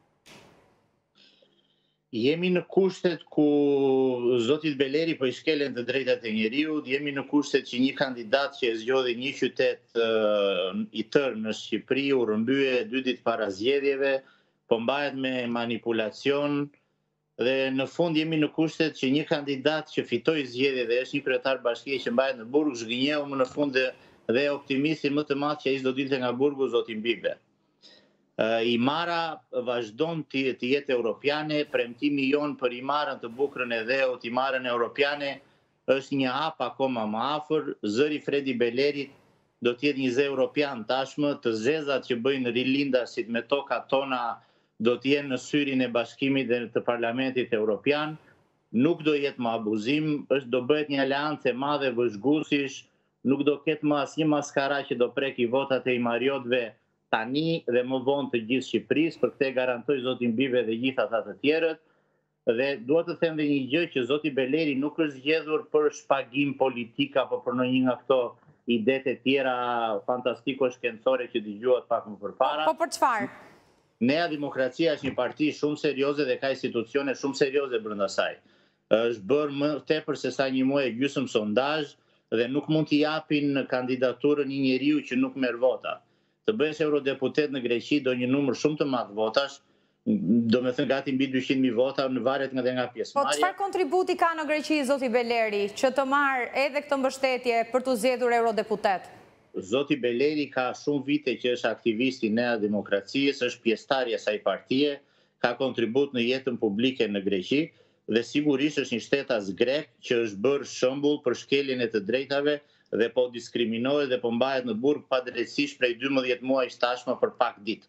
Jemi në kushtet ku zotit Beleri po i shkelen të drejtat e njeriut, jemi në kushtet që një kandidat që e zgjodhi një qytet i tërë në Shqipëri u rrëmbye dy ditë para zgjedhjeve, po mbahet me manipulacion dhe në fund jemi në kushtet që një kandidat që fitoi zgjedhjet dhe është një kryetar bashkie që mbahet në Burg zgënjeu më në fund dhe, dhe optimistin më të madh që ai do dilte nga Burgu, zoti Mbibe. Uh, Imara vazhdon të, të jetë europiane, premtimi jon për Imarën të bukurën e dheut, Imarën europiane, është një hap akoma më afër. Zëri Fredi Belerit do të jetë një zë europian tashmë, të zezat që bëjnë rilindasit me tokat tona do të jenë në syrin e bashkimit dhe të parlamentit evropian, nuk do jetë më abuzim, është do bëhet një aleancë e madhe vëzhguesish, nuk do ketë më asnjë maskara që do preki votat e imariotëve tani dhe më vonë të gjithë Shqipërisë, për këtë garantoj zoti Mbive dhe gjithë ata të tjerët. Dhe dua të them dhe një gjë, që zoti Beleri nuk është zgjedhur për shpagim politik apo për ndonjë nga këto idetë e tjera fantastiko-shkencore që dëgjuat pak më përpara. Po për çfarë? Nea Demokracia është një parti shumë serioze dhe ka institucione shumë serioze brenda saj. Është bërë më tepër se sa një muaj e gjysmë sondazh dhe nuk mund t'i japin kandidaturën një njeriu që nuk merr vota. Të bëhesh eurodeputet në Greqi do një numër shumë të madh votash, do me thënë gati mbi dyqind mijë vota, në varet nga dhe nga pjesëmarrja. Po çfarë kontributi ka në Greqi zoti Beleri që të marrë edhe këtë mbështetje për të zgjedhur eurodeputet? Zoti Beleri ka shumë vite që është aktivist i Nea Demokracisë, është pjesëtarja e saj partie, ka kontribut në jetën publike në Greqi dhe sigurisht është një shtetas grek që është bërë shembull për shkeljen e të drejtave dhe po diskriminohet dhe po mbahet në burg padrejtësisht prej dymbëdhjetë muajsh tashmë për pak ditë.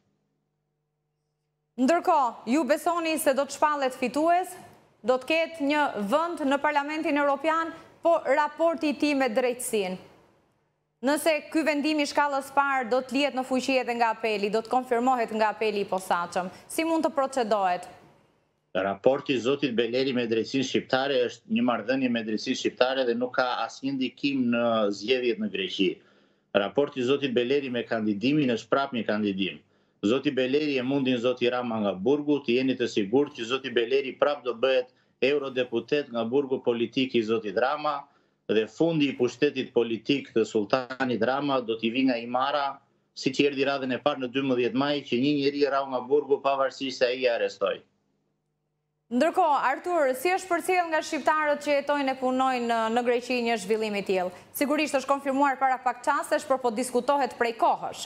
Ndërkohë, ju besoni se do të shpallet fitues, do të ketë një vend në Parlamentin Evropian, po raporti i tij me drejtësinë? Nëse ky vendim i shkallës parë do të lihet në fuqi edhe nga apeli, do të konfirmohet nga apeli i posaçëm, si mund të procedohet? Raporti i zotit Beleri me drejtësinë shqiptare është një marrëdhënie me drejtësinë shqiptare dhe nuk ka asnjë ndikim në zgjedhjet në Greqi. Raporti i zotit Beleri me kandidimin është prapë një kandidim. Zoti Beleri e mundin zoti Rama nga Burgu, të jeni të sigurt që zoti Beleri prapë do bëhet eurodeputet nga burgu politik i zotit Rama dhe fundi i pushtetit politik të sultanit Rama do t'i vi nga Imara, si që erdhi radhën e parë në dymbëdhjetë maj, që një njeri rau nga Burgu pavarësisht se ai e arrestoi. Ndërkohë, Artur, si është përcjell nga shqiptarët që jetojnë e punojnë në Greqi një zhvillim i tillë? Sigurisht është konfirmuar para pak çastesh, por po diskutohet prej kohësh.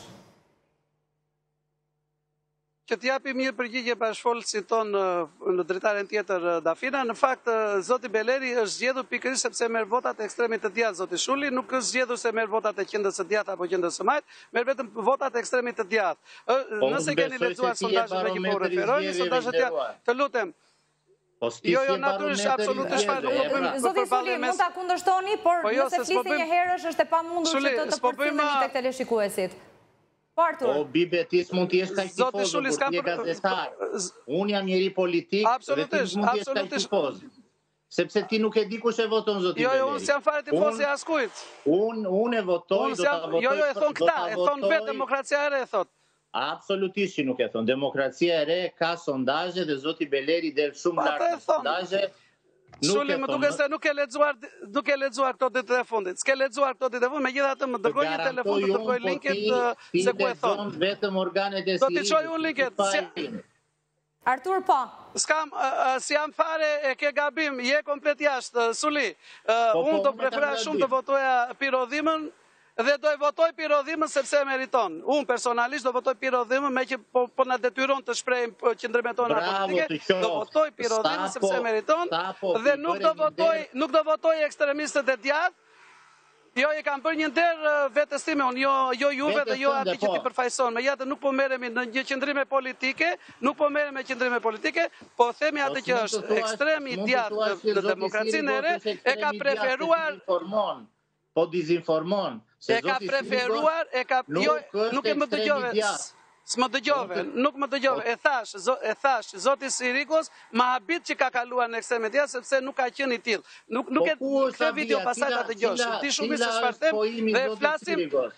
Që t'japim një përgjigje pa shfolësit tonë në drejtaren tjetër Dafina, në fakt, zoti Beleri është zgjedhur pikërisht sepse merr votat e ekstremit të djathtë, zoti Shuli, nuk është zgjedhur se merr votat e qendrës së djathtë apo qendrës së majtë, merr vetëm votat e ekstremit të djathtë. Nëse keni lexuar sondazhet me që po referojnë, sondazhet janë, të lutem. Jo, jo, natyrisht, absolutisht fare. Zoti Shuli, mund ta kundërshtoni, por nëse flisni një herësh është e pamundur që të të përcjellni tek teleshikuesit. Po, Bibe, ti s'mund t'jesh kaq tifoz, kur t'je gazetar. Unë jam njeri politik dhe ti s'mund t'jesh kaq tifoz. Sepse ti nuk e di kush e voton zoti Beleri. Jo, jo, unë s'jam fare tifoz e askujt. Unë e votoj, do ta votoj. Jo, jo, e thon këta, e thon vetë Demokracia e Re, thot. Absolutisht që nuk e thon. Demokracia e Re ka sondazhe dhe zoti Beleri del shumë lart në sondazhe. Shuli, më duke se nuk e lexuar nuk e lexuar këto ditë e fundit. S'ke lexuar këto ditë e fundit, megjithatë më dërgoj një telefon të dërgoj linket se ku e thon. Vetëm organet e do t'i çoj unë linket. Artur, po. S'kam, si jam fare e ke gabim, je komplet jashtë, Suli. Unë do preferoja shumë të votoja Pirodhimën dhe do e votoj Pirodhimën sepse e meriton. Unë personalisht do votoj Pirodhimën me që po, po na detyron të shprehim qendrimet tona politike. Do votoj Pirodhimën sepse e meriton dhe nuk do votoj nuk do votoj ekstremistët e djathtë. Jo, e kam bërë një nder vetes time, unë jo, jo juve dhe jo ati që ti përfaqëson. Megjithatë nuk po merremi në një qendrime politike, nuk po merrem me qendrime politike, po themi atë që është ekstremi i djathtë në demokracinë e re, e ka preferuar po dizinformon. E ka preferuar, e ka jo, nuk e më dëgjove. S'më dëgjove, nuk më dëgjove. E thash, e thash, zoti Sirikos më habit që ka kaluar në ekstremin e djathtë sepse nuk ka qenë i tillë. Nuk nuk e këtë video pasaj ta dëgjosh. Ti shumë se çfarë them dhe flasim.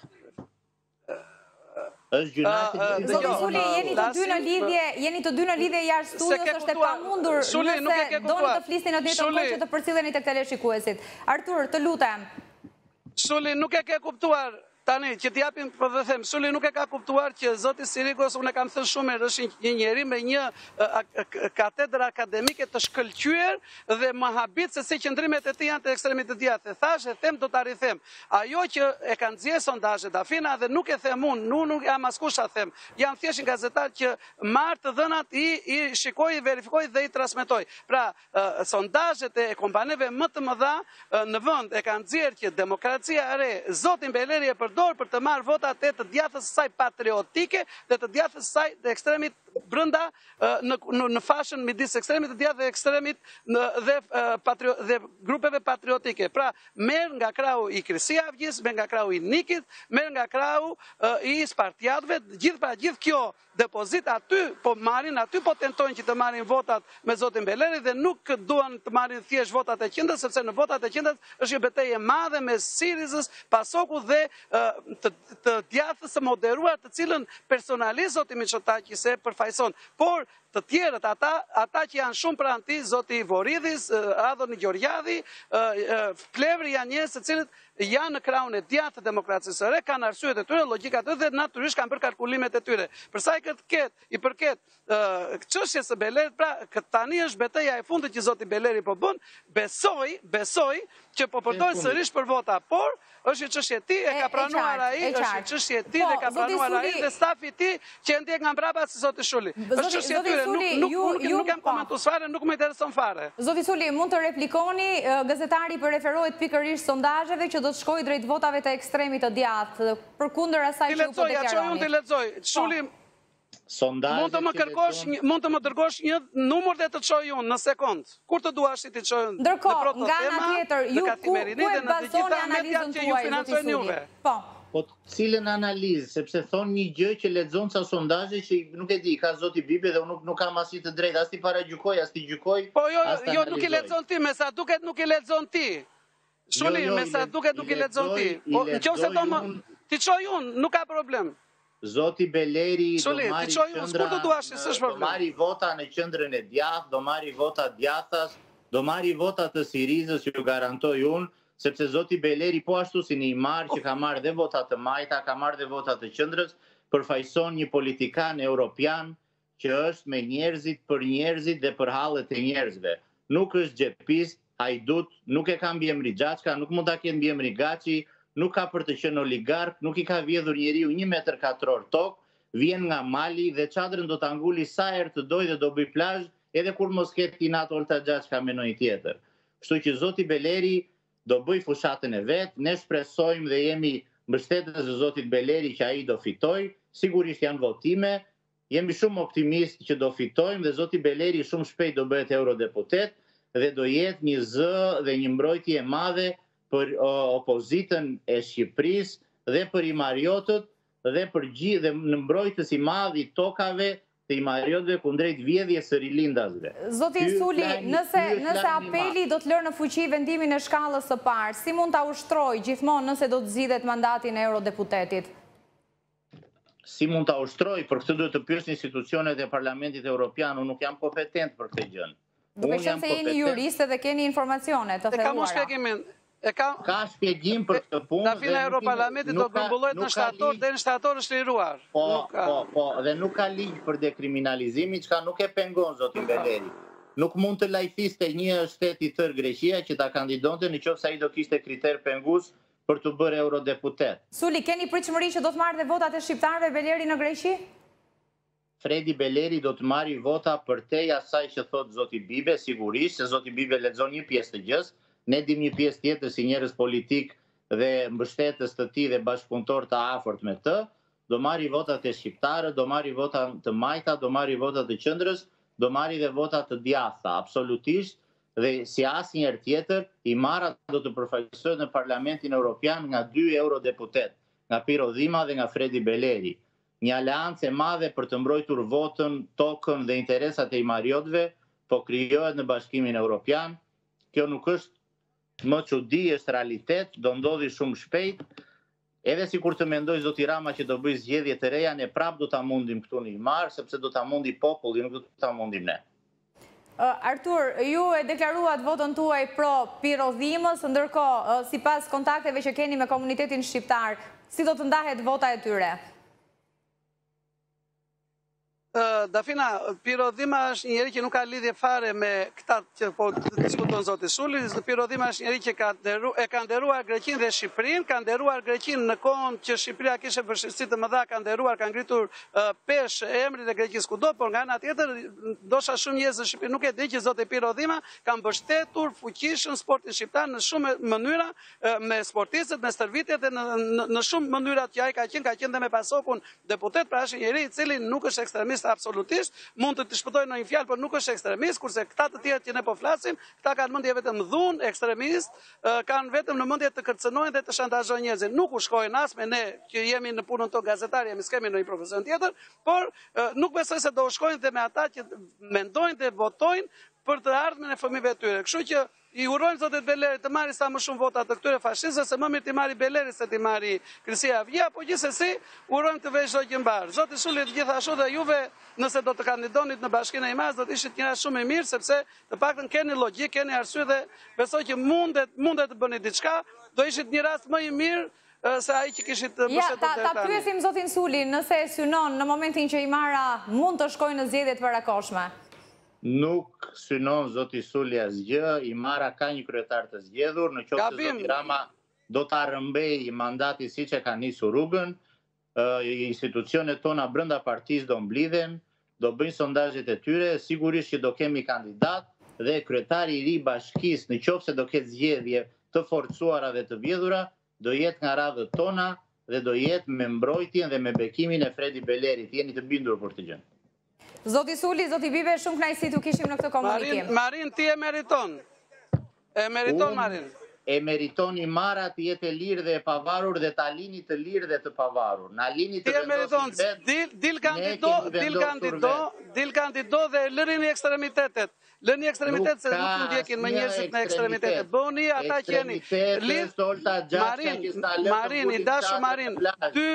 Është gjynati. Zoti Shuli, jeni të dy në lidhje, jeni të dy në lidhje jashtë studios, është e pamundur nëse doni të flisni në të njëjtën kohë që të përcilleni tek teleshikuesit. Artur, të lutem. Shuli, nuk e ke kuptuar. tani, që t'japim për dhe them, Sulli nuk e ka kuptuar që zoti Sirikos, unë e kam thënë shumë herë, është një njeri me një katedrë akademike të shkëlqyer dhe më habit se si qëndrimet e tij janë të ekstremit të djathtë. Thash e them, do ta rrithem. Ajo që e kanë nxjerrë sondazhet Afina dhe nuk e them unë, nuk nuk jam askush ta them. Janë thjesht një gazetar që marr të dhënat i i shikoi, i verifikoi dhe i transmetoi. Pra, sondazhet e kompaneve më të mëdha në vend e kanë nxjerrë që demokracia e re, zoti Beleri e përdor për të marrë votat e të djathës së saj patriotike dhe të djathës së saj të ekstremit brenda në, në, në fashën midis ekstremit të djathtë dhe ekstremit në, dhe, patrio, dhe grupeve patriotike. Pra, merr nga krahu i Krisi Avgjis, merr nga krahu i Nikit, merr nga krahu i Spartiatëve, gjithë pra gjithë kjo depozit aty po marrin, aty po tentojnë që të marrin votat me zotin Beleri dhe nuk duan të marrin thjesht votat e qendrës, sepse në votat e qendrës është një betejë e madhe mes Sirizës, Pasokut dhe të, të djathës së moderuar, të cilën personalisht zoti Miçotaki se përfaqëson. Por të tjerët, ata, ata që janë shumë pranë tij, zoti Voridhis, Adhoni Gjorgjadhi, Plevri janë njerëz të cilët janë në krahun e djathtë të demokracisë së re, kanë arsyet e tyre, logjikat e tyre dhe natyrisht kanë bërë kalkulimet e tyre. Për sa i këtë i përket çështjes së Belerit, pra këtë tani është betejë e fundit që zoti Beleri po bën, besoj, besoj që po përdor sërish për vota, por është një çështje e tij, e ka pranuar ai, është një çështje e tij dhe ka pranuar ai dhe stafi i tij që e ndjek nga mbrapa si zoti Shuli. Është çështje e tyre, nuk nuk nuk jam komentues fare, nuk më intereson fare. Zoti Suli, mund të replikoni, gazetari po referohet pikërisht sondazheve që do të shkojë drejt votave të ekstremit të djathtë, përkundër asaj që u po deklaroni. Ja çoj unë të lexoj. Shuli, mund të më kërkosh, mund të më dërgosh një numër dhe të çoj unë në sekond. Kur të duash ti të çoj në Ndërkohë, nga ana tjetër, ju ku e bazoni analizën tuaj, zoti Suli? Po. Po cilën analizë, sepse thonë një gjë që lexon ca sondazhe që nuk e di, ka zoti Bibi dhe unë nuk, nuk kam asnjë të drejtë, as ti paragjykoj, as ti gjykoj. Po jo, jo nuk i lexon ti, me sa duket nuk i lexon ti. Shuli, jo, jo, me sa duket nuk i lexon ti. Po nëse do më ti çoj unë, nuk ka problem. Zoti Beleri do marri qëndra, do marri vota në qendrën e djathtë, do marri vota djathtas, do marri vota të Sirizës që ju garantoj unë, sepse zoti Beleri po ashtu si një marrë që ka marrë dhe vota të majta, ka marrë dhe vota të qendrës, përfaqëson një politikan europian që është me njerëzit për njerëzit dhe për hallet e njerëzve. Nuk është xhepist, hajdut, nuk e ka mbiemri Xhaçka, nuk mund ta ketë mbiemri Gaçi, nuk ka për të qenë oligark, nuk i ka vjedhur njeriu një metër katror tokë, vjen nga Mali dhe çadrën do ta nguli sa herë të dojë dhe do bëj plazh, edhe kur mos ketë Tinat Olta Xhaçka me ndonjë tjetër. Kështu që zoti Beleri do bëj fushatën e vet, ne shpresojmë dhe jemi mbështetës e zotit Beleri që ai do fitojë, sigurisht janë votime, jemi shumë optimist që do fitojmë dhe zoti Beleri shumë shpejt do bëhet eurodeputet dhe do jetë një zë dhe një mbrojtje e madhe për opozitën e Shqipërisë dhe për imariotët dhe për gjithë dhe në mbrojtës i madh i tokave të imariotëve kundrejt vjedhjes së rilindasve. Zoti Suli, nëse nëse apeli do të lërë në fuqi vendimin e shkallës së parë, si mund ta ushtrojë gjithmonë nëse do të zgjidhet mandati i eurodeputetit? Si mund ta ushtrojë? Për këtë duhet të pyesni institucionet e Parlamentit Evropian, unë nuk jam kompetent për këtë gjë. Duke qenë se jeni jurist dhe keni informacione të theruara. E kam shpjegimin. E ka ka shpjegim për këtë punë. Dafina e Europarlamentit do grumbullohet në shtator dhe në shtator është liruar. Po, po, po, dhe nuk ka ligj për dekriminalizimin, çka nuk e pengon zotin Beleri. Nuk mund të lajfiste një shtet i tërë Greqia që ta kandidonte nëse ai do kishte kriter pengues për të bërë eurodeputet. Suli, keni pritshmëri që do të marrë dhe votat e shqiptarëve Beleri në Greqi? Fredi Beleri do të marrë vota përtej asaj që thot zoti Bibe, sigurisht se zoti Bibe lexon një pjesë të gjës. Ne dim një pjesë tjetër si njerëz politik dhe mbështetës të tij dhe bashkëpunëtor të afërt me të, do marri votat e shqiptarëve, do marri vota të majta, do marri vota të qendrës, do marri dhe vota të djathta, absolutisht, dhe si asnjëherë tjetër, i marra do të përfaqësohet në Parlamentin Evropian nga dy eurodeputet, nga Piro Dhima dhe nga Fredi Beleri. Një aleancë e madhe për të mbrojtur votën, tokën dhe interesat e imariotëve, po krijohet në Bashkimin Evropian. Kjo nuk është më çudi, është realitet, do ndodhi shumë shpejt. Edhe si kur të mendoj zoti Rama që do bëj zgjedhje të reja, ne prap do ta mundim këtu në Imar, sepse do ta mundi populli, nuk do ta mundim ne. Artur, ju e deklaruat votën tuaj pro Piro Dhimës, ndërkohë, sipas kontakteve që keni me komunitetin shqiptar, Si do të ndahet vota e tyre? Dafina, Piro Dhima është njëri që nuk ka lidhje fare me këta që po diskuton zoti Sulli. Piro Dhima është njëri që ka deru, e ka nderuar Greqinë dhe Shqipërinë, ka nderuar Greqinë në kohën që Shqipëria kishte vështirësi të mëdha, ka nderuar, ka ngritur uh, pesh emrin e Greqisë kudo, por nga ana tjetër, ndoshta shumë njerëz në Shqipëri nuk e dinë që zoti Piro Dhima ka mbështetur fuqishëm sportin shqiptar në shumë mënyra, uh, me sportistët, me stërvitjet e në, në, në shumë mënyra që ai ka qenë, ka qenë dhe me pasokun deputet, pra është njëri i cili nuk është ekstremist absolutisht, mund të të shpëtojnë në një fjalë, por nuk është ekstremist, kurse këta të tjerë që ne po flasim, këta kanë mendje vetëm dhun, ekstremist, kanë vetëm në mendje të kërcënojnë dhe të shantazhojnë njerëzin. Nuk u shkojnë as me ne që jemi në punën tonë gazetare, jemi skemi në një profesion tjetër, por nuk besoj se do u shkojnë dhe me ata që mendojnë dhe votojnë për të ardhmen e fëmijëve të tyre. Kështu që i urojmë zotit Beleri të marri sa më shumë vota të këtyre fashistëve, se më mirë të marri Beleri se të marri Krisia Avija, po gjithsesi urojmë të vesh çdo gjë mbar. Zoti Sulli gjithashtu dhe juve, nëse do të kandidonit në Bashkinë e Imaz, do të ishit njëra shumë e mirë, sepse të paktën keni logjik, keni arsye dhe besoj që mundet mundet të bëni diçka, do ishit një rast më i mirë se ai që kishit mbështetur deri tani. Ta pyesim zotin Sulli, nëse e synon në momentin që Imara mund të shkojë në zgjedhjet parakoshme. Nuk synon zoti Sulli asgjë, Imara ka një kryetar të zgjedhur, në qoftë se zoti Rama do ta rrëmbejë mandatin siç e ka nisur rrugën, institucionet tona brenda partisë do mblidhen, do bëjnë sondazhet e tyre, sigurisht që do kemi kandidat dhe kryetari i ri bashkisë, në qoftë se do ketë zgjedhje të forcuara dhe të vjedhura, do jetë nga radhët tona dhe do jetë me mbrojtjen dhe me bekimin e Fredi Belerit. Jeni të bindur për të gjën. Zoti Sulli, zoti Bibe, shumë kënaqësi t'u kishim në këtë komunikim. Marin, Marin, ti e meriton. E meriton, Marin. E meriton Imara të jetë e lirë dhe e pavarur dhe ta lini të lirë dhe të pavarur. Na lini të vendosin vetë. Dil kandido, dil kandido, dil kandido dhe lërini ekstremitetet. Lëni ekstremitetet se nuk mund t'jekin më njerëzit në ekstremitetet. Bëni ata që jeni lidh. Marin, Marin, i dashur Marin, ty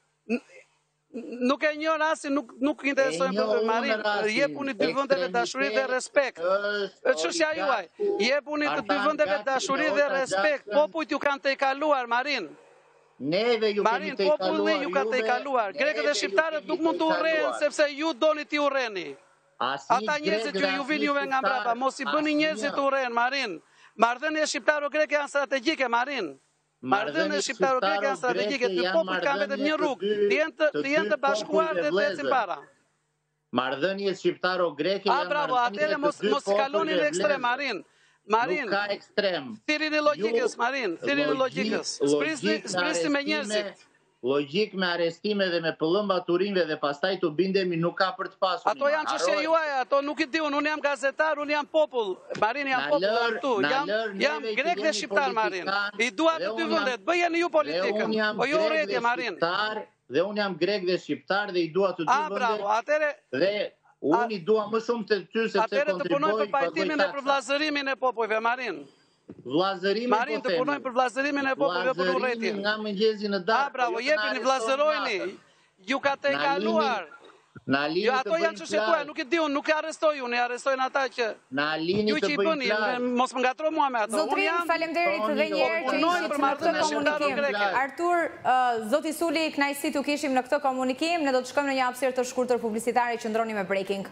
nuk e njën asi, nuk, nuk interesojnë për Marin, jepuni dy vëndeve dashuri dhe respekt. Çështja juaj, jepuni të dy vëndeve dashuri dhe respekt. Popujt ju kanë të i kaluar, Marin. Neve ju kemi të i kaluar. Popujt ju kanë të i kaluar. Grekët dhe shqiptarët nuk mund të urrejnë, sepse ju doni ti urreni. Ata njerëzit që ju vini juve nga mbrapa, mos i bëni njerëzit të urrejnë, Marin. Marrëdhëniet shqiptaro-greke janë strategjike, Marin. Marrëdhëniet shqiptaro-greke janë strategjike, dy popujt kanë vetëm një rrugë, të jenë të bashkuar dhe të ecin para. Marrëdhëniet shqiptaro-greke janë bravo, atëre mos mos kaloni në ekstrem, Marin. Marin. Nuk ka ekstrem. Thirrni logjikës, Marin, thirrni logjikës. Sprisni, sprisni me njerëzit. Logjik me arestime dhe me pëllëmba turinve dhe pastaj të bindemi nuk ka për të pasur. Ato janë çështje juaja, ato nuk i di unë, unë jam gazetar, unë jam popull. Marin jam popull këtu. Jam jam grek dhe shqiptar, Marin. I dua të dy vendet, bëjeni ju politikën. Po ju urrëtie, Marin. Dhe unë jam grek dhe shqiptar dhe i dua të dy vendet. Ah, bravo, atëre dhe unë i dua më shumë të ty sepse kontribuoj. Atëre të punoj për pajtimin dhe për vllazërimin e popujve, Marin. Vllazërimin po Marin, të punojnë për vllazërimin e popujve për urrëtien. Nga mëngjesi në darkë. Ah, bravo, jepini vllazërojeni. Ju ka të kaluar. Jo, ato janë çështje tuaja, nuk e di unë, nuk e arrestoj unë, e arrestojnë ata që ju që i bëni, mos më ngatro mua me ato. Zotrin, faleminderit edhe një herë që ishit në këtë komunikim. Artur, zoti Sulli, kënaqësi t'u kishim në këtë komunikim, ne do të shkojmë në një hapësirë të shkurtër publicitare, qëndroni me Breaking.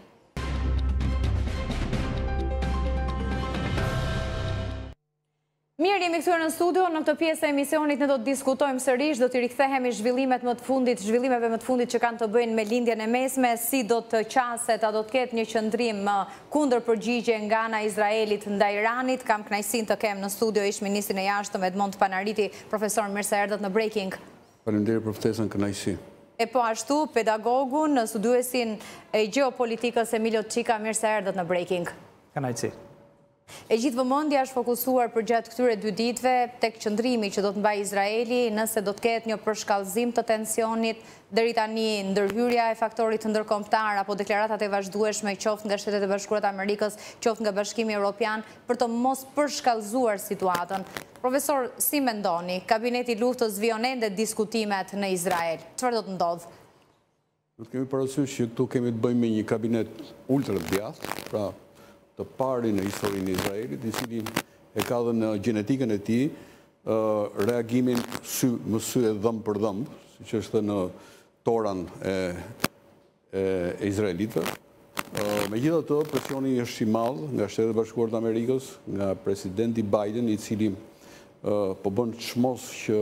Mirë, jemi kthyer në studio, në këtë pjesë e emisionit ne do të diskutojmë sërish, do të rikthehemi zhvillimet më të fundit, zhvillimeve më të fundit që kanë të bëjnë me lindjen e mesme, si do të qaset, a do të ketë një qëndrim kundër përgjigje nga ana e Izraelit ndaj Iranit. Kam kënaqësinë të kem në studio ish ministrin e jashtëm Edmond Panariti, profesor, mirë se erdhët në Breaking. Faleminderit për ftesën, kënaqësi. E po ashtu pedagogun, studiuesin e gjeopolitikës Emilio Çika, mirë se erdhët në Breaking. Kënaqësi. E gjithë vëmendja është fokusuar për gjatë këtyre dy ditëve tek qëndrimi që do të mbajë Izraeli, nëse do të ketë një përshkallëzim të tensionit, deri tani ndërhyrja e faktorit të ndërkombëtar apo deklaratat e vazhdueshme qoftë nga Shtetet e Bashkuara të Amerikës, qoftë nga Bashkimi Evropian, për të mos përshkallëzuar situatën. Profesor, si mendoni, kabineti luftës vijon ende diskutimet në Izrael? Çfarë do të ndodhë? Ne kemi parasysh që këtu kemi të bëjmë me një kabinet ultra të djathtë, pra të pari në historinë e Izraelit, i cili e ka dhe në gjenetikën e tij reagimin më sy e dhëmë për dhëmë, si që është në toran e Izraelitëve. Me gjitha të, presioni është i madhë nga Shtetet Bashkuara të Amerikës, nga presidenti Biden, i cili po bën çmos që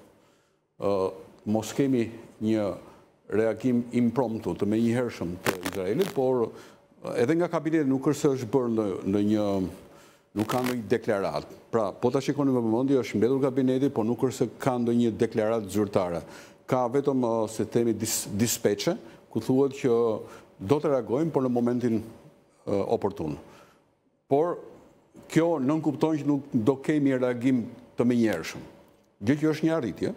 mos kemi një reagim impromptu të menjëhershëm të Izraelit, por edhe nga kabineti nuk është se është bërë në një, nuk ka ndonjë deklarat. Pra, po ta shikoni me vëmendje, është mbetur kabineti, por nuk është se ka ndonjë deklarat zyrtare. Ka vetëm se themi dispeçe, ku thuhet që do të reagojmë, por në momentin oportun. Por kjo nënkupton që nuk do kemi reagim të menjëhershëm. Gjë që është një arritje,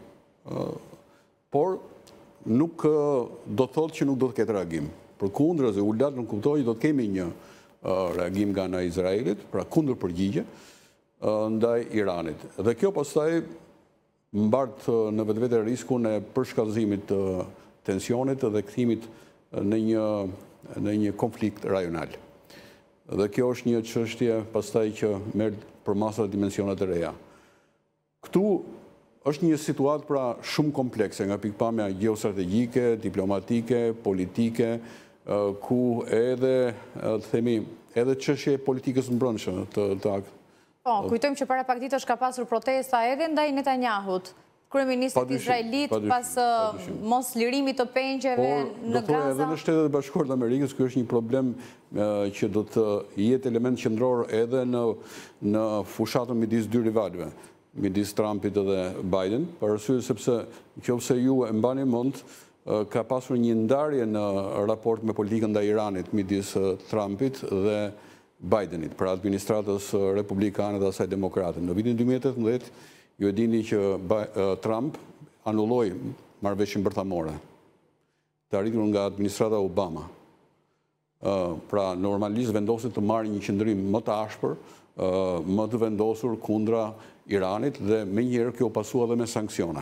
por nuk do thotë që nuk do të ketë reagim. Përkundër, u lart nuk kuptoj që do të kemi një reagim nga ana e Izraelit, pra kundër përgjigje ndaj Iranit. Dhe kjo pastaj mbart në vetvete riskun e përshkallëzimit të tensionit dhe kthimit në një në një konflikt rajonal. Dhe kjo është një çështje pastaj që merr përmasa dimensione të reja. Këtu është një situatë pra shumë komplekse nga pikpamja gjeostrategjike, diplomatike, politike, ku edhe të themi edhe çështje politikës mbrëmshme të të Po, kujtojmë që para pak ditësh ka pasur protesta edhe ndaj Netanyahut, kryeministit izraelit, pas mos lirimit të pengjeve në Gaza. Edhe në Shtetet Bashkuara të Amerikës ky është një problem që do të jetë element qendror edhe në në fushatën midis dy rivalëve, midis Trumpit dhe Biden, për arsye sepse nëse ju e mbani mend, ka pasur një ndarje në raport me politikën ndaj Iranit midis Trumpit dhe Bidenit, pra administratës republikane dhe asaj demokrate. Në vitin dy mijë e tetëmbëdhjetë, ju e dini që Trump anulloi marrëveshjen bërthamore të arritur nga administrata Obama. Pra normalisht vendoset të marrë një qëndrim më të ashpër, më të vendosur kundra Iranit dhe menjëherë kjo pasua edhe me sanksiona.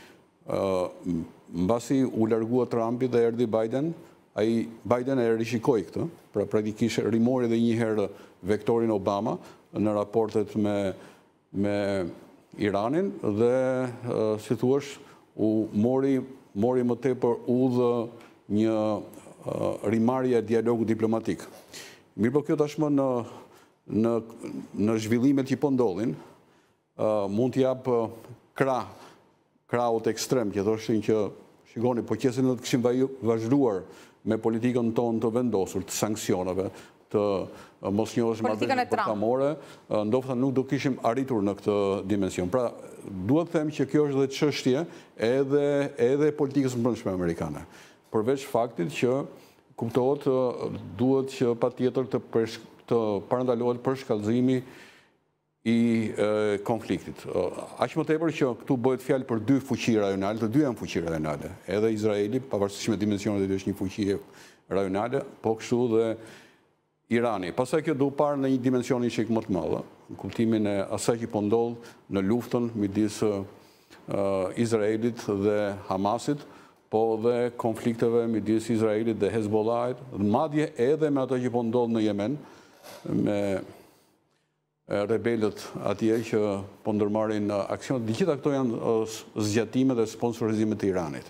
Mbasi u largua Trumpi dhe erdhi Biden, ai Biden e rishikoi këtë, pra praktikisht rimori edhe një herë vektorin Obama në raportet me me Iranin dhe si thuaç u mori mori më tepër udhë një rimarrje dialogu diplomatik. Mirë po kjo tashmë në në në zhvillimet që po ndodhin mund të jap krah krahut ekstrem që thoshin që shikoni po qëse ne do të kishim vazhduar me politikën tonë të vendosur, të sanksioneve, të mosnjohësh marrëveshje bërthamore, ndoshta nuk do kishim arritur në këtë dimension. Pra, duhet të them që kjo është dhe çështje edhe edhe politikës brendshme amerikane. Përveç faktit që kuptohet duhet që patjetër të të parandalohet përshkallëzimi i konfliktit. Aq më tepër që këtu bëhet fjalë për dy fuqi rajonale, të dy janë fuqi rajonale. Edhe Izraeli, pavarësisht me dimensionet e tij, është një fuqi rajonale, po kështu dhe Irani. Pastaj kjo do parë në një dimension i çik më të madh, në kuptimin e asaj që po ndodh në luftën midis Izraelit dhe Hamasit, po dhe konflikteve midis Izraelit dhe Hezbollahit, madje edhe me ato që po ndodh në Yemen, me rebelët atje që po ndërmarrin aksion. Të gjitha këto janë zgjatime dhe sponsorizime të Iranit.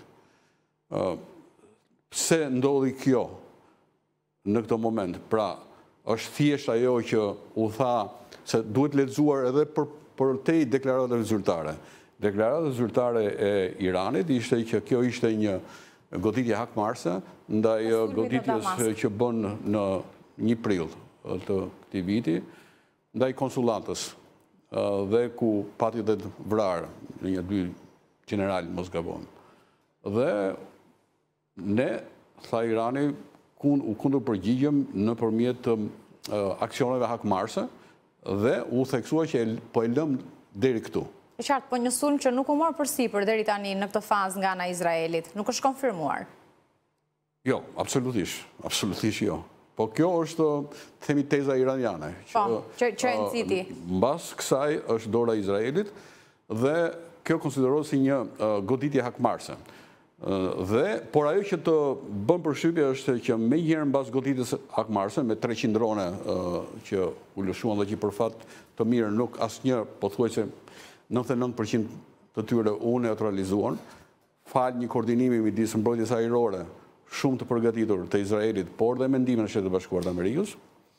Pse ndodhi kjo në këtë moment? Pra, është thjesht ajo që u tha se duhet lexuar edhe për për te deklaratave zyrtare. Deklarata zyrtare e Iranit ishte që kjo ishte një goditje hakmarrëse ndaj goditjes që bën në një prill të këtij viti ndaj konsulatës dhe ku pati dhe vrarë në një dy general mos gabon. Dhe ne, tha Irani, u kundër përgjigjëm në përmjet aksioneve hakmarrëse dhe u theksua që po e lëm deri këtu. E qartë, po një sulm që nuk u morë përsipër deri tani në këtë fazë nga ana Izraelit, nuk është konfirmuar? Jo, absolutisht, absolutisht jo. Po kjo është, themi, teza iraniane. Po, që e nëziti. Mbas kësaj është dora Izraelit dhe kjo konsiderohet si një goditje hakmarrëse. Dhe, por ajo që të bën përshtypje është që me njëherë mbas goditjes hakmarrëse, me treqind drone që u lëshuan dhe që për fat të mirë nuk asnjë, po thuaj se nëntëdhjetë e nëntë përqind të tyre u neutralizuan, fal një koordinimi midis mbrojtjes ajrore shumë të përgatitur të Izraelit, por dhe mendimin e Shtetit Bashkuar të Amerikës,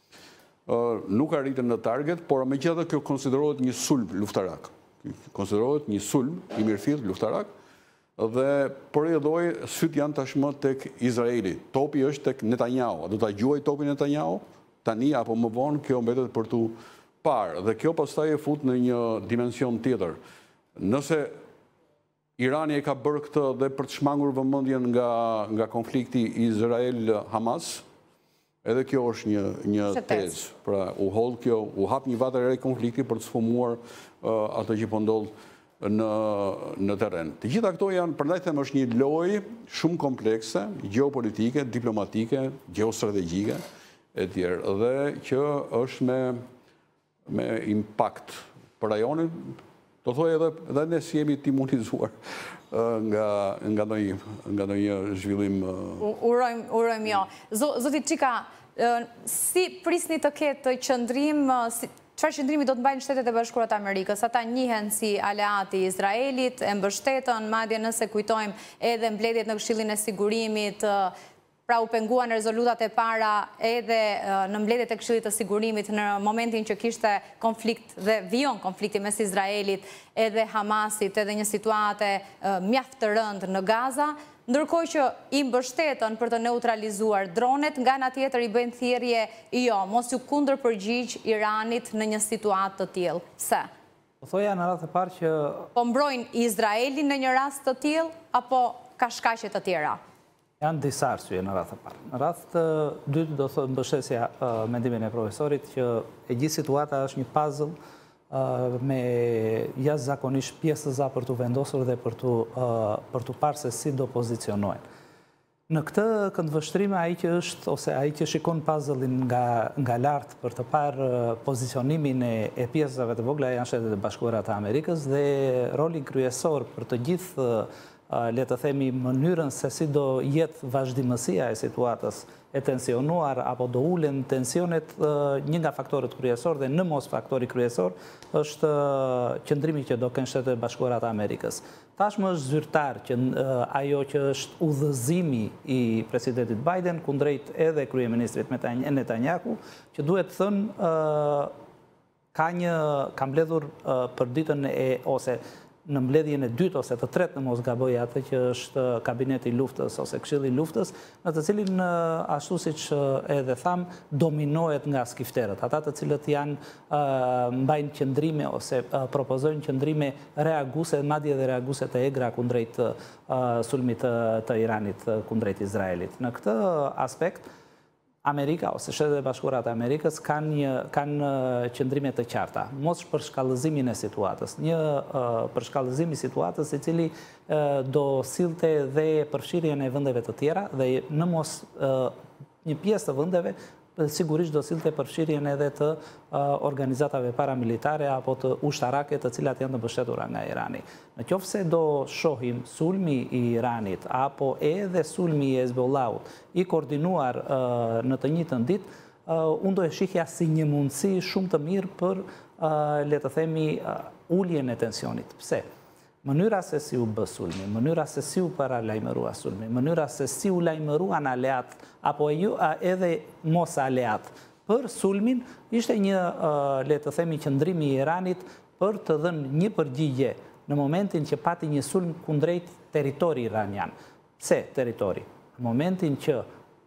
nuk arritën në target, por megjithatë kjo konsiderohet një sulm luftarak. Konsiderohet një sulm i mirëfillt luftarak, dhe përjedhoi sytë janë tashmë tek Izraeli. Topi është tek Netanyahu. A do ta gjuaj topin Netanyahu tani apo më vonë? Kjo mbetet për tu parë. Dhe kjo pastaj e fut në një dimension tjetër. Nëse Irani e ka bërë këtë dhe për të shmangur vëmendjen nga nga konflikti Izrael-Hamas, edhe kjo është një një tezë. Pra u hodh kjo, u hap një vatë e re konflikti për të sfumuar uh, atë që po ndodh në në terren. Të gjitha këto janë, prandaj them, është një lojë shumë komplekse, gjeopolitike, diplomatike, gjeostrategjike e tjerë, dhe që është me me impakt për rajonin. Do thoj edhe edhe ne si jemi timunizuar nga nga ndonjë nga ndonjë zhvillim. Urojm urojm jo. Zoti Çika, si prisni të ketë qëndrim, çfarë qëndrimi do të mbajnë Shtetet e Bashkuara të Amerikës? Ata njihen si aleati i Izraelit, e mbështetën, madje nëse kujtojmë edhe mbledhjet në Këshillin e Sigurimit, pra u penguan rezolutat e para edhe në mbledhjet e Këshillit të Sigurimit në momentin që kishte konflikt dhe vijon konflikti mes Izraelit edhe Hamasit, edhe një situate mjaft të rëndë në Gaza, ndërkohë që i mbështetën për të neutralizuar dronet, nga ana tjetër i bëjnë thirrje jo, mos ju kundërpërgjigj Iranit në një situatë të tillë. Pse? Po thoja në radhë të parë që po mbrojnë Izraelin në një rast të tillë apo ka shkaqe të tjera? Janë disa arsye në radhë të parë. Në radhë të dytë do thotë mbështesja uh, mendimin e profesorit që e gjithë situata është një puzzle uh, me jashtëzakonisht pjesëza për të vendosur dhe për të uh, për të parë se si do pozicionohen. Në këtë këndvështrim ai që është ose ai që shikon puzzle-in nga nga lart për të parë uh, pozicionimin e, e pjesëzave të vogla janë Shtetet e Bashkuara të Amerikës dhe rolin kryesor për të gjithë uh, le të themi mënyrën se si do jetë vazhdimësia e situatës e tensionuar apo do ulen tensionet, një nga faktorët kryesor dhe në mos faktori kryesor është qëndrimi që do kenë Shtetet e Bashkuara të Amerikës. Tashmë është zyrtar që ajo që është udhëzimi i presidentit Biden kundrejt edhe kryeministrit Netanyahu, që duhet thënë ka një ka mbledhur për ditën e ose në mbledhjen e dytë ose të tretë në mos gaboj atë që është kabineti i luftës ose këshilli i luftës, në të cilin ashtu siç edhe tham dominohet nga skifterët, ata të cilët janë uh, mbajnë qëndrime ose uh, propozojnë qëndrime reaguese, madje edhe reaguese të egra kundrejt uh, sulmit të, të Iranit kundrejt Izraelit. Në këtë aspekt Amerika ose Shtetet e Bashkuara të Amerikës kanë një kanë qëndrime të qarta, mos për shkallëzimin e situatës. Një uh, për shkallëzim i situatës i cili uh, do sillte dhe përfshirjen e vendeve të tjera dhe në mos uh, një pjesë të vendeve sigurisht do sillte përfshirjen edhe të uh, organizatave paramilitare apo të ushtarake të cilat janë të mbështetura nga Irani. Në qoftë se do shohim sulmi i Iranit apo edhe sulmi i Hezbollahut i koordinuar uh, në të njëjtën ditë, uh, unë do e shihja si një mundësi shumë të mirë për uh, le të themi uh, uljen e tensionit. Pse? Mënyra se si u bë sulmi, mënyra se si u paralajmërua sulmi, mënyra se si u lajmëruan aleat apo edhe mos aleat për sulmin, ishte një, le të themi, qëndrimi i Iranit për të dhënë një përgjigje në momentin që pati një sulm kundrejt territori iranian. Pse territori? Në momentin që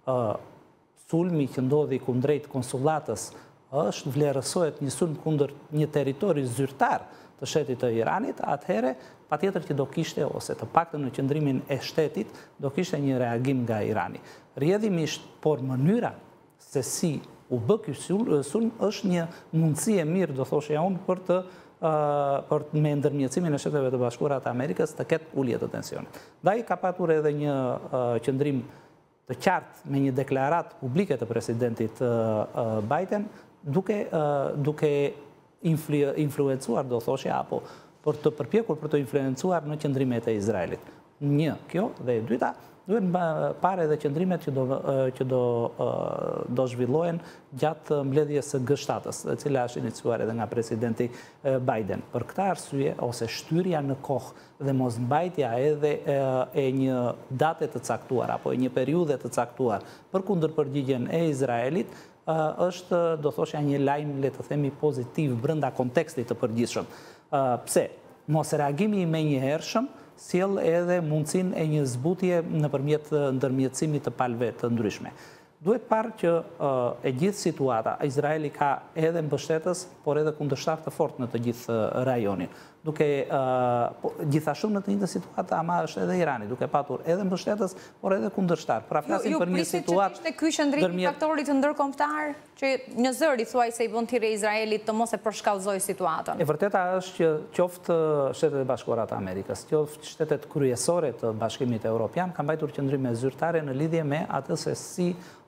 sulmi që ndodhi kundrejt konsulatës është vlerësohet një sulm kundër një territori zyrtar të shtetit të Iranit, atëhere patjetër që do kishte, ose të paktën në qëndrimin e shtetit, do kishte një reagim nga Irani. Rrjedhimisht, por mënyra se si u bë ky sulm është një mundësi e mirë, do thoshja unë, për të uh, për me ndërmjetësimin e Shteteve të Bashkuara të Amerikës të ketë ulje të tensionit. Ndaj ka patur edhe një uh, qëndrim të qartë me një deklarat publike të presidentit uh, uh, Biden, duke uh, duke influ, influencuar, do thoshja, apo për të përpjekur për të influencuar në qëndrimet e Izraelit. Një, kjo, dhe e dyta, duhet pare edhe qëndrimet që do zhvillohen gjatë mbledhjes së G shtatës, e cila është iniciuar edhe nga presidenti Biden. Për këtë arsye, ose shtyrja në kohë dhe mos mbajtja edhe e një date të caktuar, apo e një periudhe të caktuar për kundërpërgjigjen e Izraelit, është, do thoshja, një lajm, le të themi, pozitiv brenda kontekstit të përgjithshëm. Pse? Mos reagimi i menjëhershëm sjell edhe mundësinë e një zbutje nëpërmjet ndërmjetësimit të palëve të ndryshme. Duhet parë që e gjithë situata, Izraeli ka edhe mbështetës, por edhe kundërshtar të fortë në të gjithë rajonin. Duke gjithashtu në të njëjtën situatë ama është edhe Irani, duke patur edhe mbështetës, por edhe kundërshtar. Pra flasim për një situatë. Ju pritet që ishte ky qëndrimi faktorit të ndërkombëtar që një zëri thuaj se i bën thirrje Izraelit të mos e përshkallëzojë situatën. E vërteta është që qoftë Shtetet e Bashkuara të Amerikës, qoftë shtetet kryesore të Bashkimit Evropian kanë mbajtur qëndrime zyrtare në lidhje me atë se si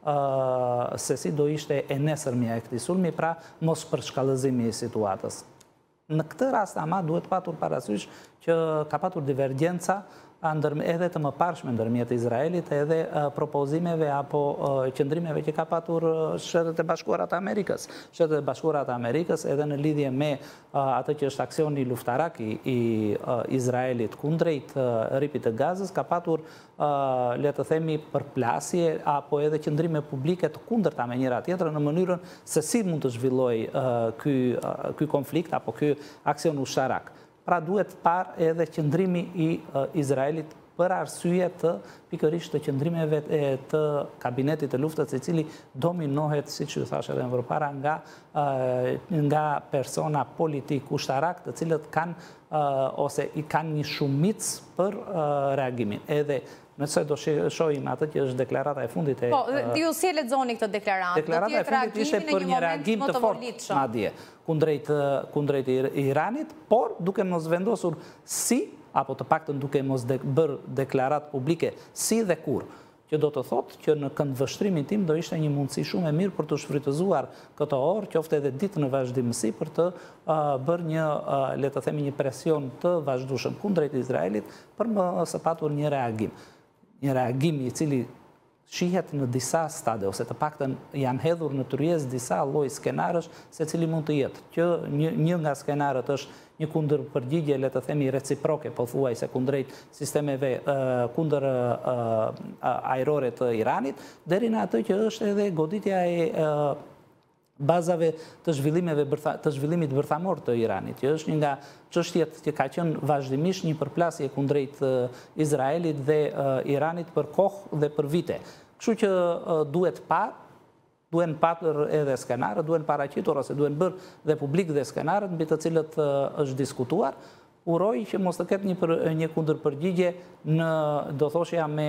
se si do ishte e nesërmja e këtij sulmi, pra mos përshkallëzimi i situatës. Në këtë rast ama duhet patur parasysh që ka patur divergjenca edhe të mëparshme ndërmjet Izraelit edhe propozimeve apo qëndrimeve që ka patur Shtetet e Bashkuara të Amerikës. Shtetet e Bashkuara të Amerikës edhe në lidhje me atë që është aksioni luftarak i Izraelit kundrejt rripit të Gazës, ka patur, le të themi, përplasje apo edhe qëndrime publike të kundërta me njëra tjetrën në mënyrën se si mund të zhvillojë ky konflikt apo ky aksion ushtarak. Pra duhet parë edhe qëndrimi i Izraelit për arsye të pikërisht të qëndrimeve të kabinetit të luftës, i cili dominohet, siç ju thash edhe më përpara, nga nga persona politik ushtarak, të cilët kanë ose i kanë një shumicë për reagimin. Edhe nëse do shohim atë që është deklarata e fundit e... Po, ju si e lexoni këtë deklaratë? Deklarata e fundit ishte për një reagim të fortë, madje, kundrejt Iranit, por duke mos vendosur si, apo të paktën duke mos bërë deklaratë publike si dhe kur, që do të thotë që në këndvështrimin tim do ishte një mundësi shumë e mirë për të shfrytëzuar këto orë, qoftë edhe ditë në vazhdimësi për të bërë një, le të themi, një presion të vazhdueshëm kundrejt Izraelit për mos patur një reagim. Një reagim i cili shihet në disa stade, ose të paktën janë hedhur në tryezë disa lloj skenarësh se cili mund të jetë. Që një nga skenarët është një kundërpërgjigje, le të themi, reciproke, pothuajse kundrejt sistemeve kundër ajrore të Iranit, deri në atë që është edhe goditja e bazave të zhvillimit bërthamor të Iranit, që është një nga çështjet që ka qenë vazhdimisht një përplasje kundrejt Izraelit dhe Iranit për kohë dhe për vite. Kështu që duhet parë, duhen patur edhe skenarët, duhen paraqitur ose duhen bërë dhe publik dhe skenarët mbi të cilët është diskutuar. Uroj që mos të ketë një kundërpërgjigje në, do thoshja, me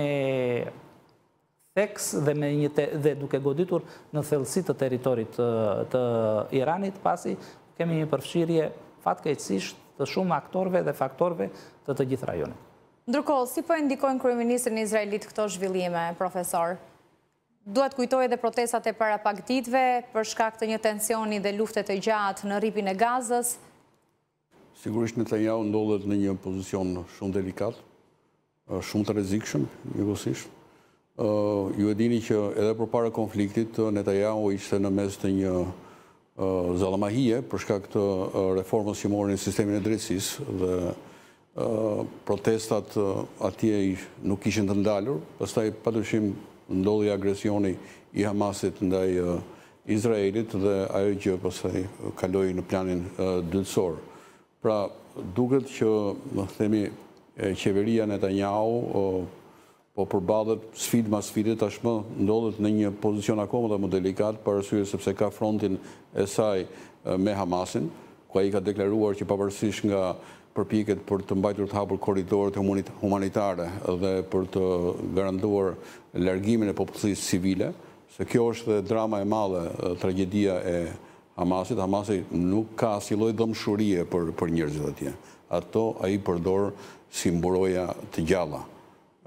teks dhe, me një te, dhe duke goditur në thellësi të territorit të, të Iranit, pasi kemi një përfshirje fatkeqësisht të shumë aktorëve dhe faktorëve të të gjithë rajonit. Ndërkohë, si po e ndikojnë kryeministrin e Izraelit këto zhvillime, profesor? Duhet kujtoj edhe protestat e para pak ditëve për shkak të një tensioni dhe lufte të gjatë në rripin e Gazës? Sigurisht Netanyahu ndodhet në një pozicion shumë delikat, shumë të rrezikshëm, njëkohësisht. Ju e dini që edhe përpara konfliktit Netanyahu ishte në mes të një zallamahije për shkak të reformës që morën në sistemin e drejtësisë dhe protestat atje nuk ishin të ndalur, pastaj padyshim ndodhi agresioni i Hamasit ndaj Izraelit dhe ajo gjë pastaj kaloi në planin dytësor. Pra duket që, më themi, qeveria Netanyahu po përballet sfidë mas sfide, tashmë ndodhet në një pozicion akoma dhe më delikat, për arsye sepse ka frontin e saj me Hamasin, ku ai ka deklaruar që pavarësisht nga përpjekjet për të mbajtur të hapur korridorët humanitare dhe për të garantuar largimin e popullsisë civile, se kjo është dhe drama e madhe, tragjedia e Hamasit. Hamasi nuk ka asnjë lloj dëmshurie për për njerëzit atje. Ato ai përdor si mburoja të gjalla.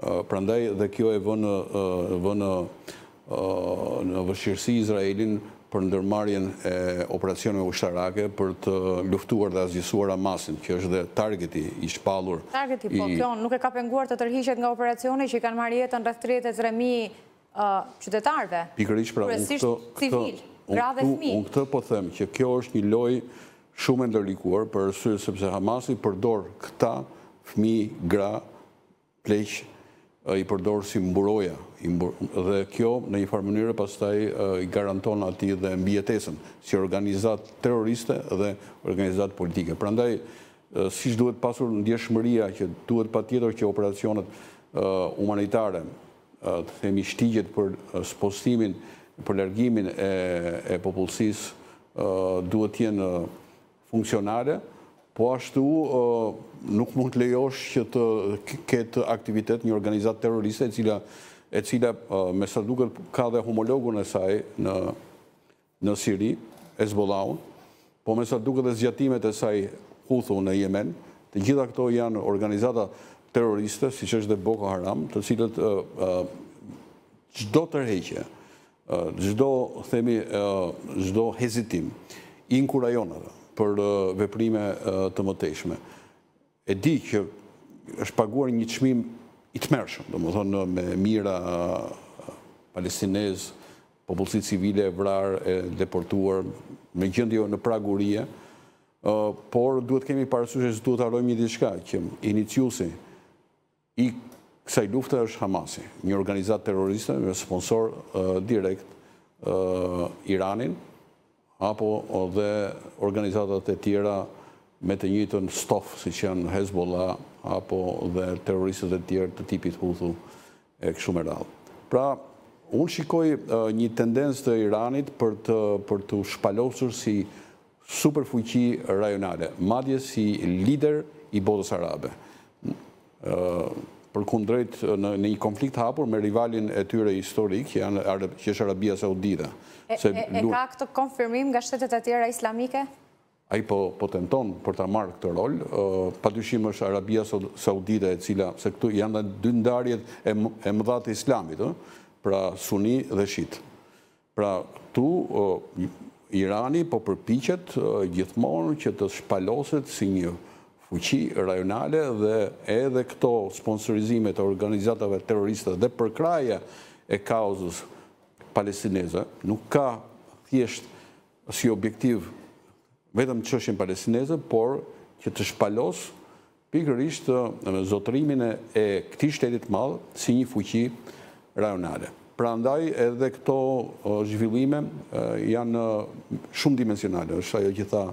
Prandaj dhe kjo e vënë vënë në vështirësi Izraelin për ndërmarrjen e operacioneve ushtarake për të luftuar dhe azgjësuar Hamasin, që është dhe targeti i shpallur. Targeti, po, kjo nuk e ka penguar të tërhiqet nga operacioni që i kanë marrë jetën rreth tridhjetë e tre mijë qytetarëve. Pikërisht, pra, kryesisht civil, gra dhe fëmijë. Unë këtë po them që kjo është një lojë shumë e ndërlikuar për arsye sepse Hamasi përdor këta fëmijë, gra, pleq, i përdor si mburoja, dhe kjo në një farë mënyrë pastaj i garanton atij dhe mbijetesën si organizat terroriste dhe organizat politike. Prandaj, siç duhet pasur ndjeshmëria që duhet patjetër që operacionet humanitare, të themi shtigjet për spostimin, për largimin e popullsisë duhet të jenë funksionale, po ashtu nuk mund të lejosh që të ketë aktivitet një organizat terroriste e cila, e cila me sa duket ka dhe homologun e saj në, në Siri, Hezbollahun, po me sa duket dhe zgjatimet e saj Huthu në Yemen, të gjitha këto janë organizata terroriste, si që është dhe Boko Haram, të cilët çdo tërheqje, çdo themi, çdo hezitim, inkurajon atë për veprime të mëtejshme. E di që është paguar një çmim i tmerrshëm, domethënë me mira palestinez, popullsi civile e vrarë, e deportuar, me gjendje në pragurie, por duhet kemi parasysh se duhet harrojmë një diçka, që iniciuesi i kësaj lufte është Hamasi, një organizatë terroriste me sponsor direkt Iranin, apo dhe organizatat e tjera me të njëjtën stof, si që janë Hezbollah, apo dhe terroristët e tjerë të tipit Huthu e kështu me radhë. Pra, unë shikoj një tendencë të Iranit për të, për të shpalosur si superfuqi rajonale, madje si lider i botës arabe. Për kundrejt në një konflikt hapur me rivalin e tyre historik, që është Arabia Saudita. E ka këtë konfirmim nga shtetet e tjera islamike? Ai po tenton për ta marrë këtë rol, padyshim është Arabia Saudita e cila, se këtu janë dy ndarjet e mëdha të islamit, pra suni dhe shit. Pra këtu Irani po përpiqet gjithmonë që të shpaloset si një fuqi rajonale dhe edhe këto sponsorizime të organizatave terroriste dhe përkraja e kauzës palestineze nuk ka thjesht si objektiv vetëm çështjen palestineze, por që të shpalos pikërisht zotrimin e këtij shteti të madh si një fuqi rajonale. Prandaj edhe këto zhvillime janë shumë dimensionale, është ajo që tha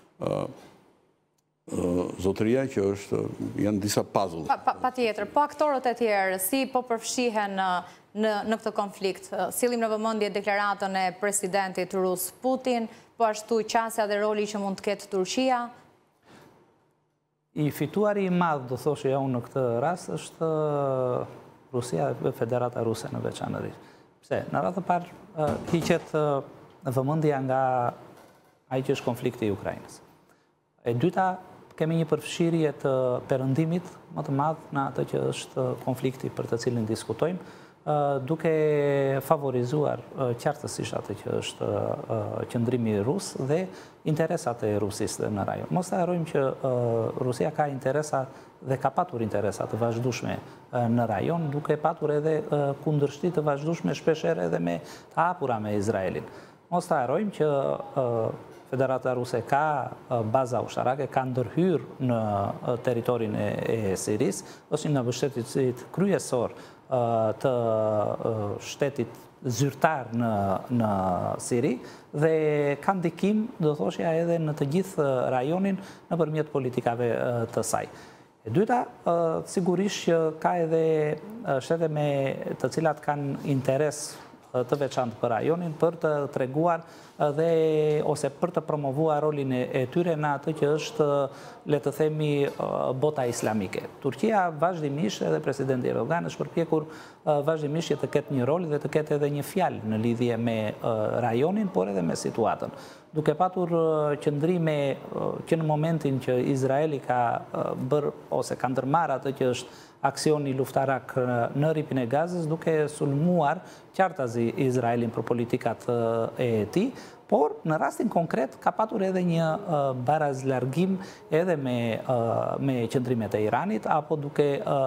zotëria, që është janë disa puzzle. Pa tjetër, po aktorët e tjerë, si po përfshihen në këtë konflikt? Sillim në vëmendje deklaratën e presidentit rus Putin, po ashtu qasja dhe roli që mund të ketë Turqia? I fituari i madh, do thoshe unë në këtë rast, është Rusia dhe Federata Ruse në veçanërisht. Pse? Në radhë parë hiqet vëmendja nga ai që është konflikti i Ukrainës. E dyta, kemi një përfshirje të perëndimit më të madh në atë që është konflikti për të cilin diskutojmë, duke favorizuar qartësisht atë që është qëndrimi rus dhe interesat e Rusisë në rajon. Mos të harrojmë që Rusia ka interesa dhe ka patur interesa të vazhdueshme në rajon, duke patur edhe kundërshti të vazhdueshme shpeshherë edhe me të hapura me Izraelin. Mos të harrojmë që Federata Ruse ka baza ushtarake, ka ndërhyrë në territorin e Siris, ose në mbështetësit kryesor të shtetit zyrtar në Siri, dhe ka ndikim, do thoshja, edhe në të gjithë rajonin në përmjet politikave të saj. E dyta, sigurisht që ka edhe shtete me të cilat kanë interes të veçantë për rajonin, për të treguar dhe ose për të promovuar rolin e tyre në atë që është, le të themi, bota islamike. Turqia vazhdimisht, edhe presidenti Erdogan është përpjekur vazhdimisht që të ketë një rol dhe të ketë edhe një fjalë në lidhje me rajonin, por edhe me situatën. duke patur qëndrime që në momentin që Izraeli ka bërë ose ka ndërmarrë atë që është aksioni luftarak në ripin e Gazës, duke sulmuar qartazi Izraelin për politikat e tij, por në rastin konkret ka patur edhe një barazlargim edhe me, me qëndrimet e Iranit, apo duke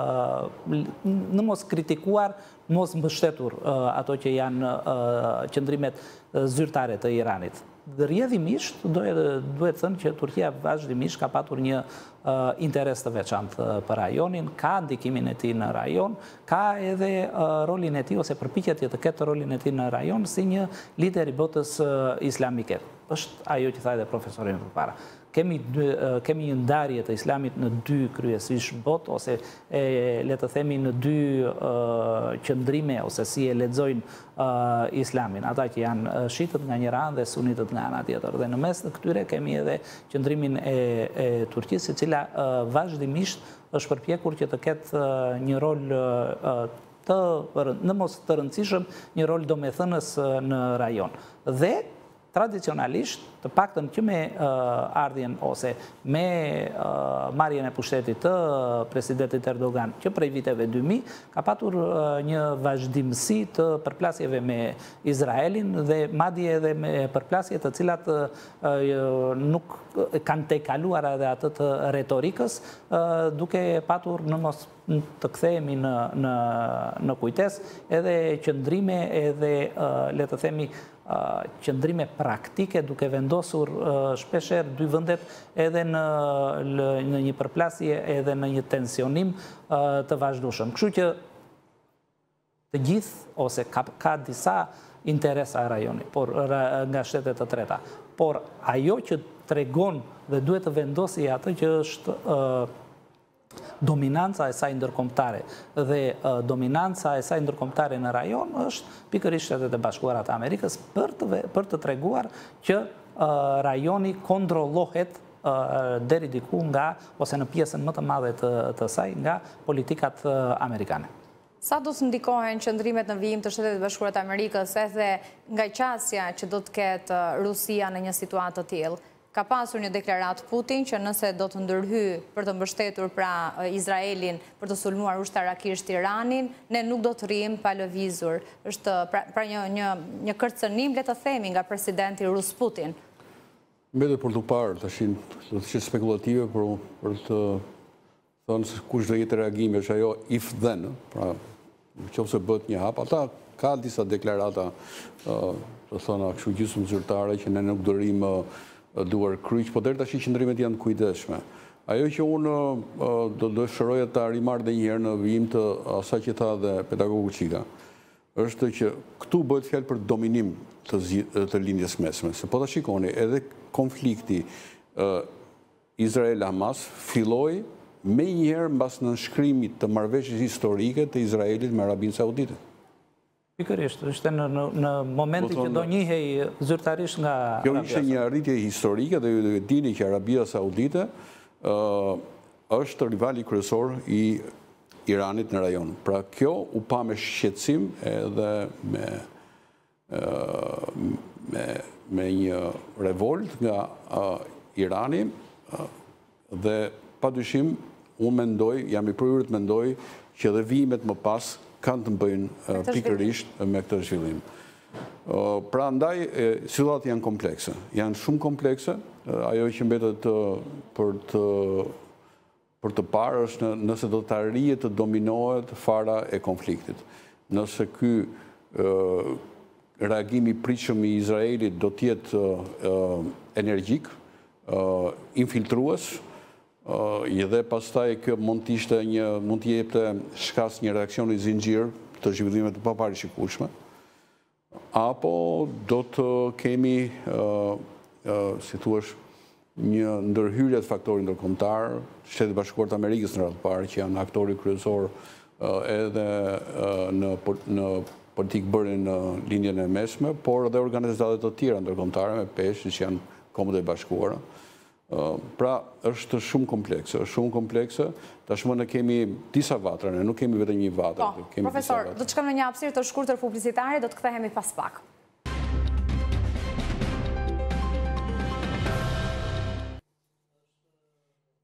në mos kritikuar, mos mbështetur ato që janë qëndrimet zyrtare të Iranit. Rrjedhimisht, duhet thënë që Turqia vazhdimisht ka patur një interes të veçantë për rajonin, ka ndikimin e tij në rajon, ka edhe rolin e tij ose përpiqjet të ketë rolin e tij në rajon si një lider i botës islamike. Është ajo që tha edhe profesori më përpara. Kemi, kemi një ndarje të islamit në dy kryesisht botë, ose e, le të themi në dy uh, qëndrime, ose si e lexojnë uh, islamin. Ata që janë shitët nga njëra anë dhe sunitët nga ana tjetër. Dhe në mes të këtyre kemi edhe qëndrimin e, e Turqisë, e cila uh, vazhdimisht është përpjekur që të ketë uh, një rol uh, të, në mos të rëndësishëm, një rol domethënës uh, në rajon. Dhe tradicionalisht, të paktën që me uh, ardhjen ose me uh, marrjen e pushtetit të presidentit Erdogan që prej viteve dy mijë, ka patur uh, një vazhdimsi të përplasjeve me Izraelin dhe madje edhe me përplasje të cilat uh, nuk kanë tejkaluar edhe atë të retorikës, uh, duke patur në mos të kthehemi në, në, në kujtes edhe qëndrime edhe uh, le të themi qëndrime praktike duke vendosur shpesher dy vendet edhe në, në një përplasje edhe në një tensionim të vazhdueshëm. Kështu që të gjithë ose ka, ka disa interesa e rajonit, por nga shtetet të treta, por ajo që tregon dhe duhet të vendosi atë që është uh, dominanca e saj ndërkombëtare dhe uh, dominanca e saj ndërkombëtare në rajon është pikërisht Shtetet e Bashkuara të Amerikës për të, për të treguar që uh, rajoni kontrollohet uh, deri diku nga, ose në pjesën më të madhe të, të saj, nga politikat uh, amerikane. Sa do të ndikohen qëndrimet në vijim të Shtetet e Bashkuara të Amerikës edhe nga qasja që do të ketë Rusia në një situatë të tillë? Ka pasur një deklarat Putin që nëse do të ndërhy për të mbështetur pra Izraelin për të sulmuar ushtarakisht Iranin, ne nuk do të rrim pa lëvizur. Është pra, pra një, një, një kërcënim, le të themi, nga presidenti Rus Putin. Mbetet për të parë, të shin, të shin spekulative për, për të thënë se kush do jetë reagimi, është ajo if then, pra nëse bëhet një hap, ata ka disa deklarata, të thëna kështu gjysmë zyrtare që ne nuk do rrim duar kryq, po deri tash qëndrimet janë kujdesshme. Ajo që unë do dëshiroja ta rimarr edhe një herë në vijim të asaj që tha dhe pedagogu Çika, është që këtu bëhet fjalë për dominim të, të lindjes mesme. Se po ta shikoni, edhe konflikti uh, Izrael-Hamas filloi me njëherë mbas nënshkrimit të marrëveshjes historike të Izraelit me Arabinë Saudite. Pikërisht, ishte në, në, në momentin që do njihej zyrtarisht nga Kjo ishte një arritje historike dhe ju dini që Arabia Saudite uh, është rivali kryesor i Iranit në rajon. Pra kjo u pa me shqetësim edhe me, uh, me, me një revolt nga uh, Irani uh, dhe padyshim unë mendoj, jam i prirur të mendoj që edhe vijimet më pas kanë të bëjnë pikërisht me këtë zhvillim. Pra ndaj, situatat janë komplekse. Janë shumë komplekse. Ajo që mbetet për të, për të parë është nëse do të arrijet të dominohet fara e konfliktit. Nëse ky reagimi i pritshëm i Izraelit do të jetë energjik, infiltrues, Uh, dhe pastaj kjo mund të ishte një mund të jepte shkas një reakcioni zinxhir të zhvillimeve të paparishikueshme, apo do të kemi uh, uh, si thua një ndërhyrje të faktorit ndërkombëtar, Shtetet e Bashkuara të Amerikës në radhë të parë që janë aktori kryesor uh, edhe uh, në në politikë bërjen në linjën e mesme, por edhe organizatat të tjera ndërkombëtare me peshë që janë Kombët e Bashkuara. Pra, është shumë komplekse, është shumë komplekse, tashmë ne kemi disa vatra, ne nuk kemi vetëm një vatër. Po, profesor, do të shkojmë në një hapësirë të shkurtër publicitare, do të kthehemi pas pak.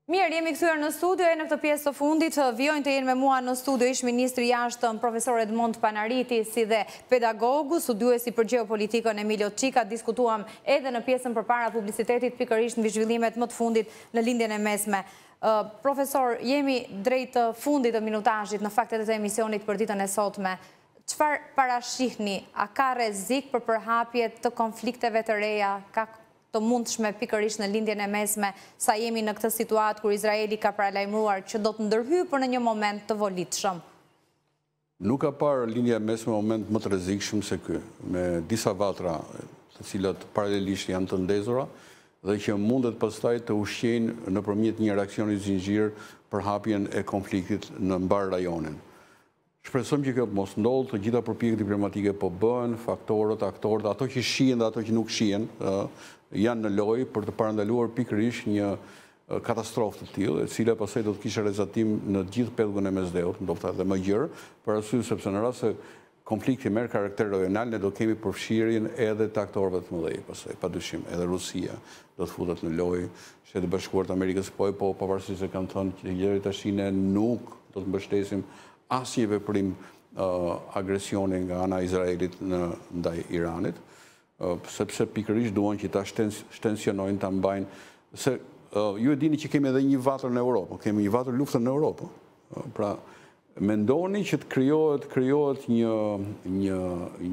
Mirë, jemi kthyer në studio e në këtë pjesë të fundit vijojnë të jenë me mua në studio ish ministri i jashtëm profesor Edmond Panariti si dhe pedagogu, studiuesi për gjeopolitikën Emilio Çika. Diskutuam edhe në pjesën përpara publicitetit pikërisht mbi zhvillimet më të fundit në lindjen e mesme. Profesor, jemi drejt fundit të minutazhit në faktet e emisionit për ditën e sotme. Çfarë parashihni? A ka rrezik për përhapje të konflikteve të reja? Ka të mundshme pikërisht në lindjen e mesme, sa jemi në këtë situatë kur Izraeli ka paralajmëruar që do të ndërhyjë në një moment të volitshëm? Nuk ka parë lindja e mesme moment më të rrezikshëm se ky, me disa vatra të cilat paralelisht janë të ndezura dhe që mundet pastaj të ushqejnë nëpërmjet një reaksioni zinxhir për hapjen e konfliktit në mbar rajonin. Shpresojmë që kjo mos ndodhë, të gjitha përpjekjet diplomatike po bëhen, faktorët, aktorët, ato që shihen dhe ato që nuk shihen, janë në lojë për të parandaluar pikërisht një katastrofë të tillë, e cila pastaj do të kishte rrezatim në gjithë pellgun e Mesdheut, ndoshta edhe më gjerë, për arsye sepse në rast se konflikti merr karakter rajonal, ne do kemi përfshirjen edhe të aktorëve të mëdhenj, pastaj padyshim edhe Rusia do të futet në lojë, Shtetet e Bashkuara të Amerikës po po pavarësisht se kanë thënë që deri tash ne nuk do të mbështesim asnjë veprim agresioni nga ana e Izraelit në ndaj Iranit, sepse pikërisht duan që ta shtensionojnë, ta mbajnë, se ju e dini që kemi edhe një vatër në Europë, kemi një vatër luftën në Europë. Pra, mendoni që të krijohet krijohet një një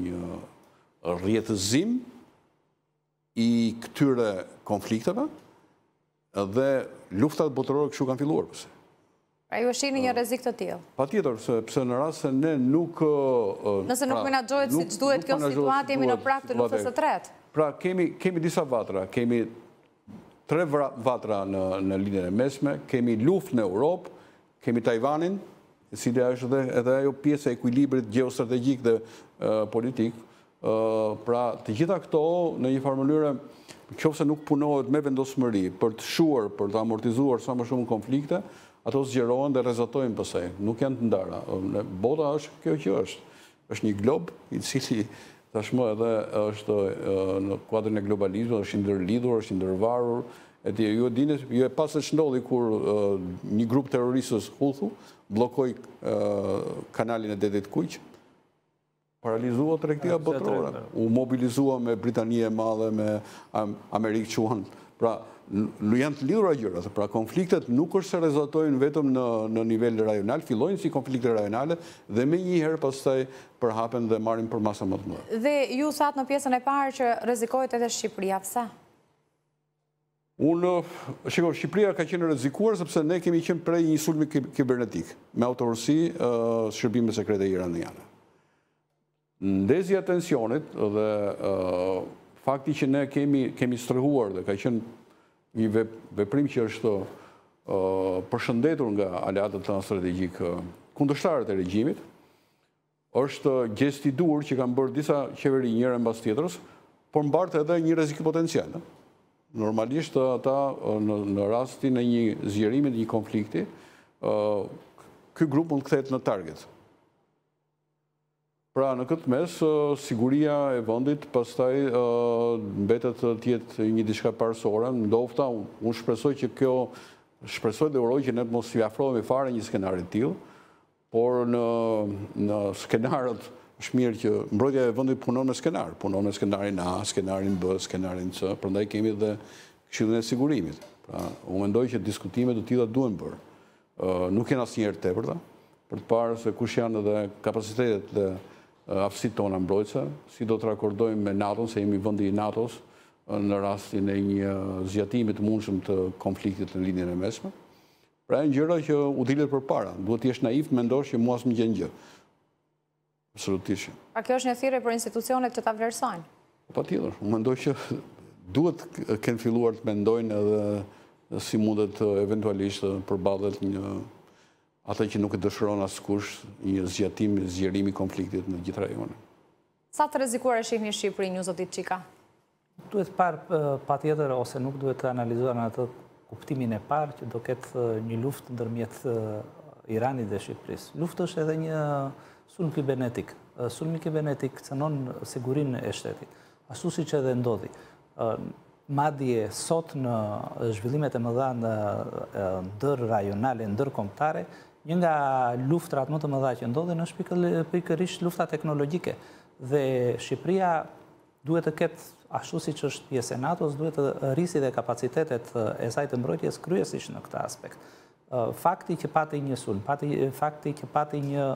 një rrjetëzim i këtyre konflikteve dhe luftat botërore kështu kanë filluar pëse. Pra ju shihni një rrezik të tillë? Patjetër, sepse në rast se ne nuk... Nëse nuk menaxhohet siç duhet kjo situatë, jemi në prag të luftës së tretë. Pra kemi disa vatra, kemi tre vatra në lindjen e mesme, kemi luftë në Europë, kemi Tajvanin, e cila është edhe ajo pjesë e ekuilibrit gjeostrategjik dhe politik. Pra të gjitha këto në një farë mënyrë, nëse nuk punohet me vendosmëri për të shuar, për të amortizuar sa më shumë konflikte, ato zgjerohen dhe rrezatojnë pastaj, nuk janë të ndara. Bota është kjo që është. Është një glob i cili tashmë edhe është në kuadrin e globalizmit, është i ndërlidhur, është i ndërvarur. Etj, ju e dini, ju e pasë ç'ndodhi kur një grup terroristës Houthi bllokoi kanalin e detit Kuq, paralizua tregtia botërore. U mobilizua me Britani e Madhe, me Amerikë quan. Pra, janë të lidhura gjërat, pra konfliktet nuk është se rrezatojnë vetëm në nivel rajonal, fillojnë si konflikte rajonale dhe me njëherë pastaj përhapen dhe marrin për masa më të mëdha. Dhe ju thatë në pjesën e parë që rrezikohet edhe Shqipëria, pse? Unë, shiko, Shqipëria ka qenë rrezikuar sepse ne kemi qenë prej një sulmi kibernetik me autorësi shërbimet sekrete iraniane. Ndezja e tensionit dhe fakti që ne kemi strehuar dhe ka qenë një veprim që është përshëndetur nga aleatët tanë strategjik kundërshtarët e regjimit, është gest i dur që kanë bërë disa qeveri njëra mbas tjetrës, por mbartë edhe një rrezik potencial. Normalisht ata në rastin e një zgjerimi të një konflikti, ky grup mund të kthehet në target. Pra në këtë mes, siguria e vendit pastaj mbetet të jetë një diçka parësore, ndofta unë shpresoj që kjo, shpresoj dhe uroj që ne mos i afrohemi fare një skenar të tillë, por në skenarët është mirë që mbrojtja e vendit punon me skenar, punon me skenarin A, skenarin B, skenarin C, prandaj kemi dhe Këshillin e Sigurimit. Pra, unë mendoj që diskutimet të tilla duhen bërë. Nuk janë asnjëherë tepërta, për të parë se kush janë edhe kapacitetet dhe aftësitë tona mbrojtëse, si do të rakordojmë me NATO-n, se jemi vendi i NATO-s në rastin e një zgjatimi të mundshëm të konfliktit në lindjen e mesme. Pra janë gjëra që u dilet përpara. Duhet të jesh naiv të mendosh që mua s'më gjen gjë. Absolutisht. A kjo është një thirrje për institucionet që ta vlerësojnë? Patjetër. Unë mendoj që duhet kanë filluar të mendojnë edhe si mundet eventualisht përballet një ata që nuk e dëshiron askush një zgjatim, zgjerimi konfliktit në gjithë rajonin. Sa të rrezikuar e shihni Shqipërinë, ju zotit Çika? Duhet parë patjetër ose nuk duhet të analizuar në atë kuptimin e parë që do ketë një luftë ndërmjet Iranit dhe Shqipërisë. Luftë është edhe një sulm kibernetik. Sulmi kibernetik cënon sigurinë e shtetit. Ashtu siç edhe ndodhi. madje sot në zhvillimet e mëdha në ndër rajonale, ndër kombëtare, një nga luftrat më të mëdha që ndodhen është pikërisht lufta teknologjike. Dhe Shqipëria duhet të ketë, ashtu si që është pjesë e NATO-s, duhet të rrisi dhe kapacitetet e saj të mbrojtjes kryesisht në këtë aspekt. Fakti që pati një sulm, fakti që pati një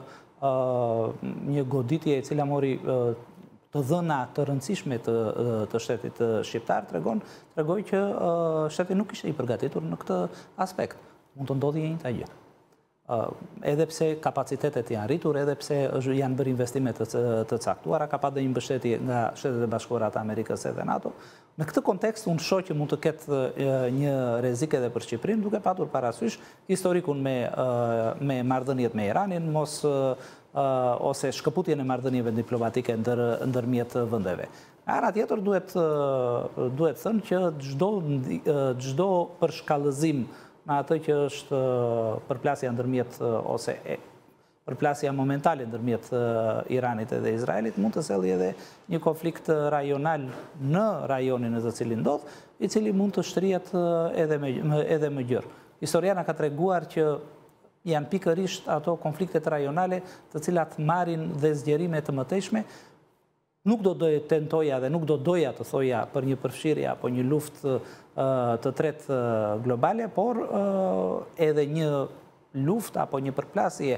një goditje e cila mori të dhëna të rëndësishme të shtetit shqiptar, tregoj që shteti nuk ishte i përgatitur në këtë aspekt. Mund të ndodhi e njëjta gjë. Edhe pse kapacitetet janë rritur, edhe pse janë bërë investimet të caktuara, ka pasur një mbështetje nga Shtetet e Bashkuara të Amerikës edhe NATO. Në këtë kontekst, unë shoh që mund të ketë një rrezik edhe për Shqipërinë, duke patur parasysh historikun me marrëdhëniet me Iranin, mos ose shkëputjen e marrëdhënieve diplomatike ndërmjet vendeve. Ana tjetër duhet duhet thënë që çdo përshkallëzim në atë që është përplasja ndërmjet ose përplasja momentale ndërmjet Iranit edhe Izraelit mund të sjellë edhe një konflikt rajonal në rajonin në të cilin ndodh, i cili mund të shtrihet edhe më edhe më gjerë. Historia na ka treguar që janë pikërisht ato konfliktet rajonale të cilat marrin dhe zgjerime të mëtejshme. Nuk do doja tentoja dhe nuk do doja të thoja për një përfshirje apo një luftë të tretë globale, por edhe një luftë apo një përplasje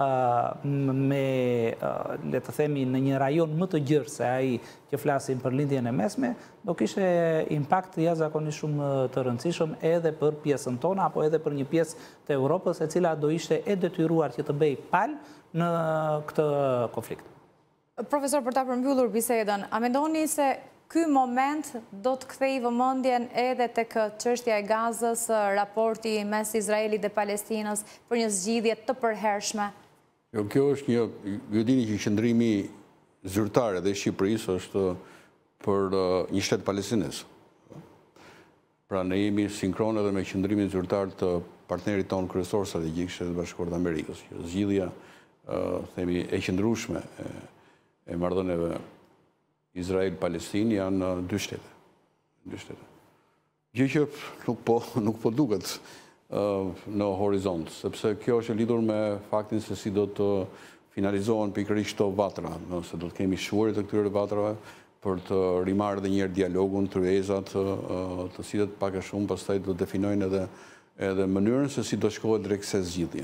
me, le të themi, në një rajon më të gjerë se ai që flasim për lindjen e mesme, do kishte impakt jashtëzakonisht shumë të rëndësishëm edhe për pjesën tonë apo edhe për një pjesë të Europës e cila do ishte e detyruar që të bëj palë në këtë konflikt. Profesor, për ta përmbyllur bisedën, a mendoni se ky moment do të kthejë vëmendjen edhe tek çështja e Gazës, raporti mes Izraelit dhe Palestinës për një zgjidhje të përhershme? Jo, kjo është një, ju dini që qëndrimi zyrtar edhe i Shqipërisë është për një shtet palestinez. Pra ne jemi sinkron edhe me qëndrimin zyrtar të partnerit tonë kryesor strategjik, Shtetet e Bashkuara të Amerikës. Zgjidhja, themi, e qëndrueshme e marrëdhënieve Izrael-Palestinë janë dy shtete. Dy shtete. Gjë që nuk po, nuk po duket në horizont, sepse kjo është lidhur me faktin se si do të finalizohen pikërisht këto vatra, nëse do të kemi shuarit të këtyre vatrave për të rimarrë edhe një herë dialogun, tryezat, të cilët pak a shumë pastaj do të definojnë edhe edhe mënyrën se si do shkohet drejt kësaj zgjidhje.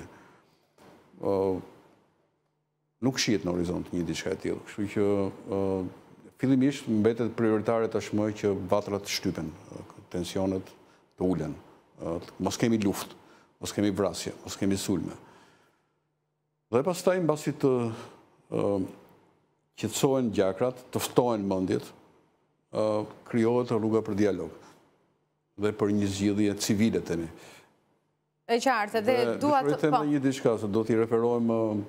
Nuk shihet në horizont një diçka e tillë, kështu që fillimisht mbetet prioritare tashmë që vatrat shtypen, tensionet të ulen, mos kemi luftë, mos kemi vrasje, mos kemi sulme. Dhe pastaj mbasi të qetësohen gjakrat, të ftohen mendjet, krijohet rruga për dialog dhe për një zgjidhje civile tani. E qartë, dhe duat të them një diçka, se do t'i referohem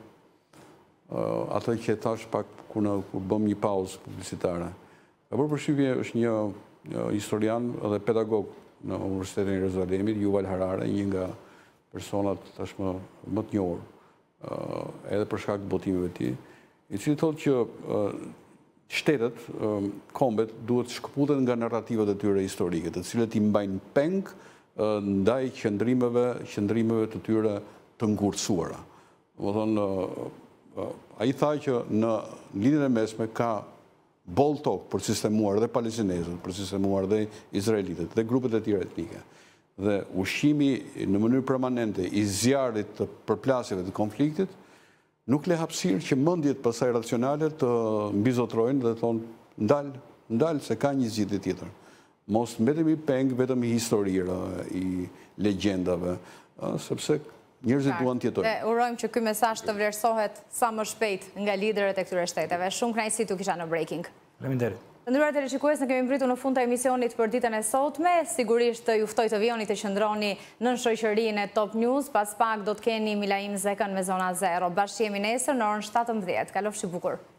atë që thash pak kur në kur bëm një pauzë publicitare. Ka bërë përshtypje është një historian dhe pedagog në Universitetin e Jeruzalemit, Yuval Harari, një nga personat tashmë më të njohur, edhe për shkak të botimeve të tij, i cili thotë që shtetet, kombet duhet shkëputen nga narrativat e tyre historike, të cilët i mbajnë peng ndaj qëndrimeve, qëndrimeve të tyre të ngurtësuara. Domethënë, ai tha që në lidhjen e mesme ka boll tokë për sistemuar dhe palestinezët, për sistemuar dhe izraelitët dhe grupet e tjera etnike. Dhe ushqimi në mënyrë permanente i zjarrit të përplasjeve të konfliktit nuk le hapësirë që mendjet pasaj racionale të mbizotrojnë dhe thonë ndal, ndal se ka një zgjidhje tjetër. Mos mbetemi peng vetëm i historira, i legjendave, sepse njerëzit duan të jetojnë. Dhe urojmë që ky mesazh të vlerësohet sa më shpejt nga liderët e këtyre shteteve. Shumë kënaqësi tu kisha në Breaking. Faleminderit. Të nderuar televizionistë, ne kemi mbritur në fund të emisionit për ditën e sotme. Sigurisht ju ftoj të vijoni të qëndroni në shoqërinë e Top News. Pas pak do të keni Milaim Zekën me Zona Zero. Bashkë jemi nesër në orën shtatëmbëdhjetë. Kalofshi bukur.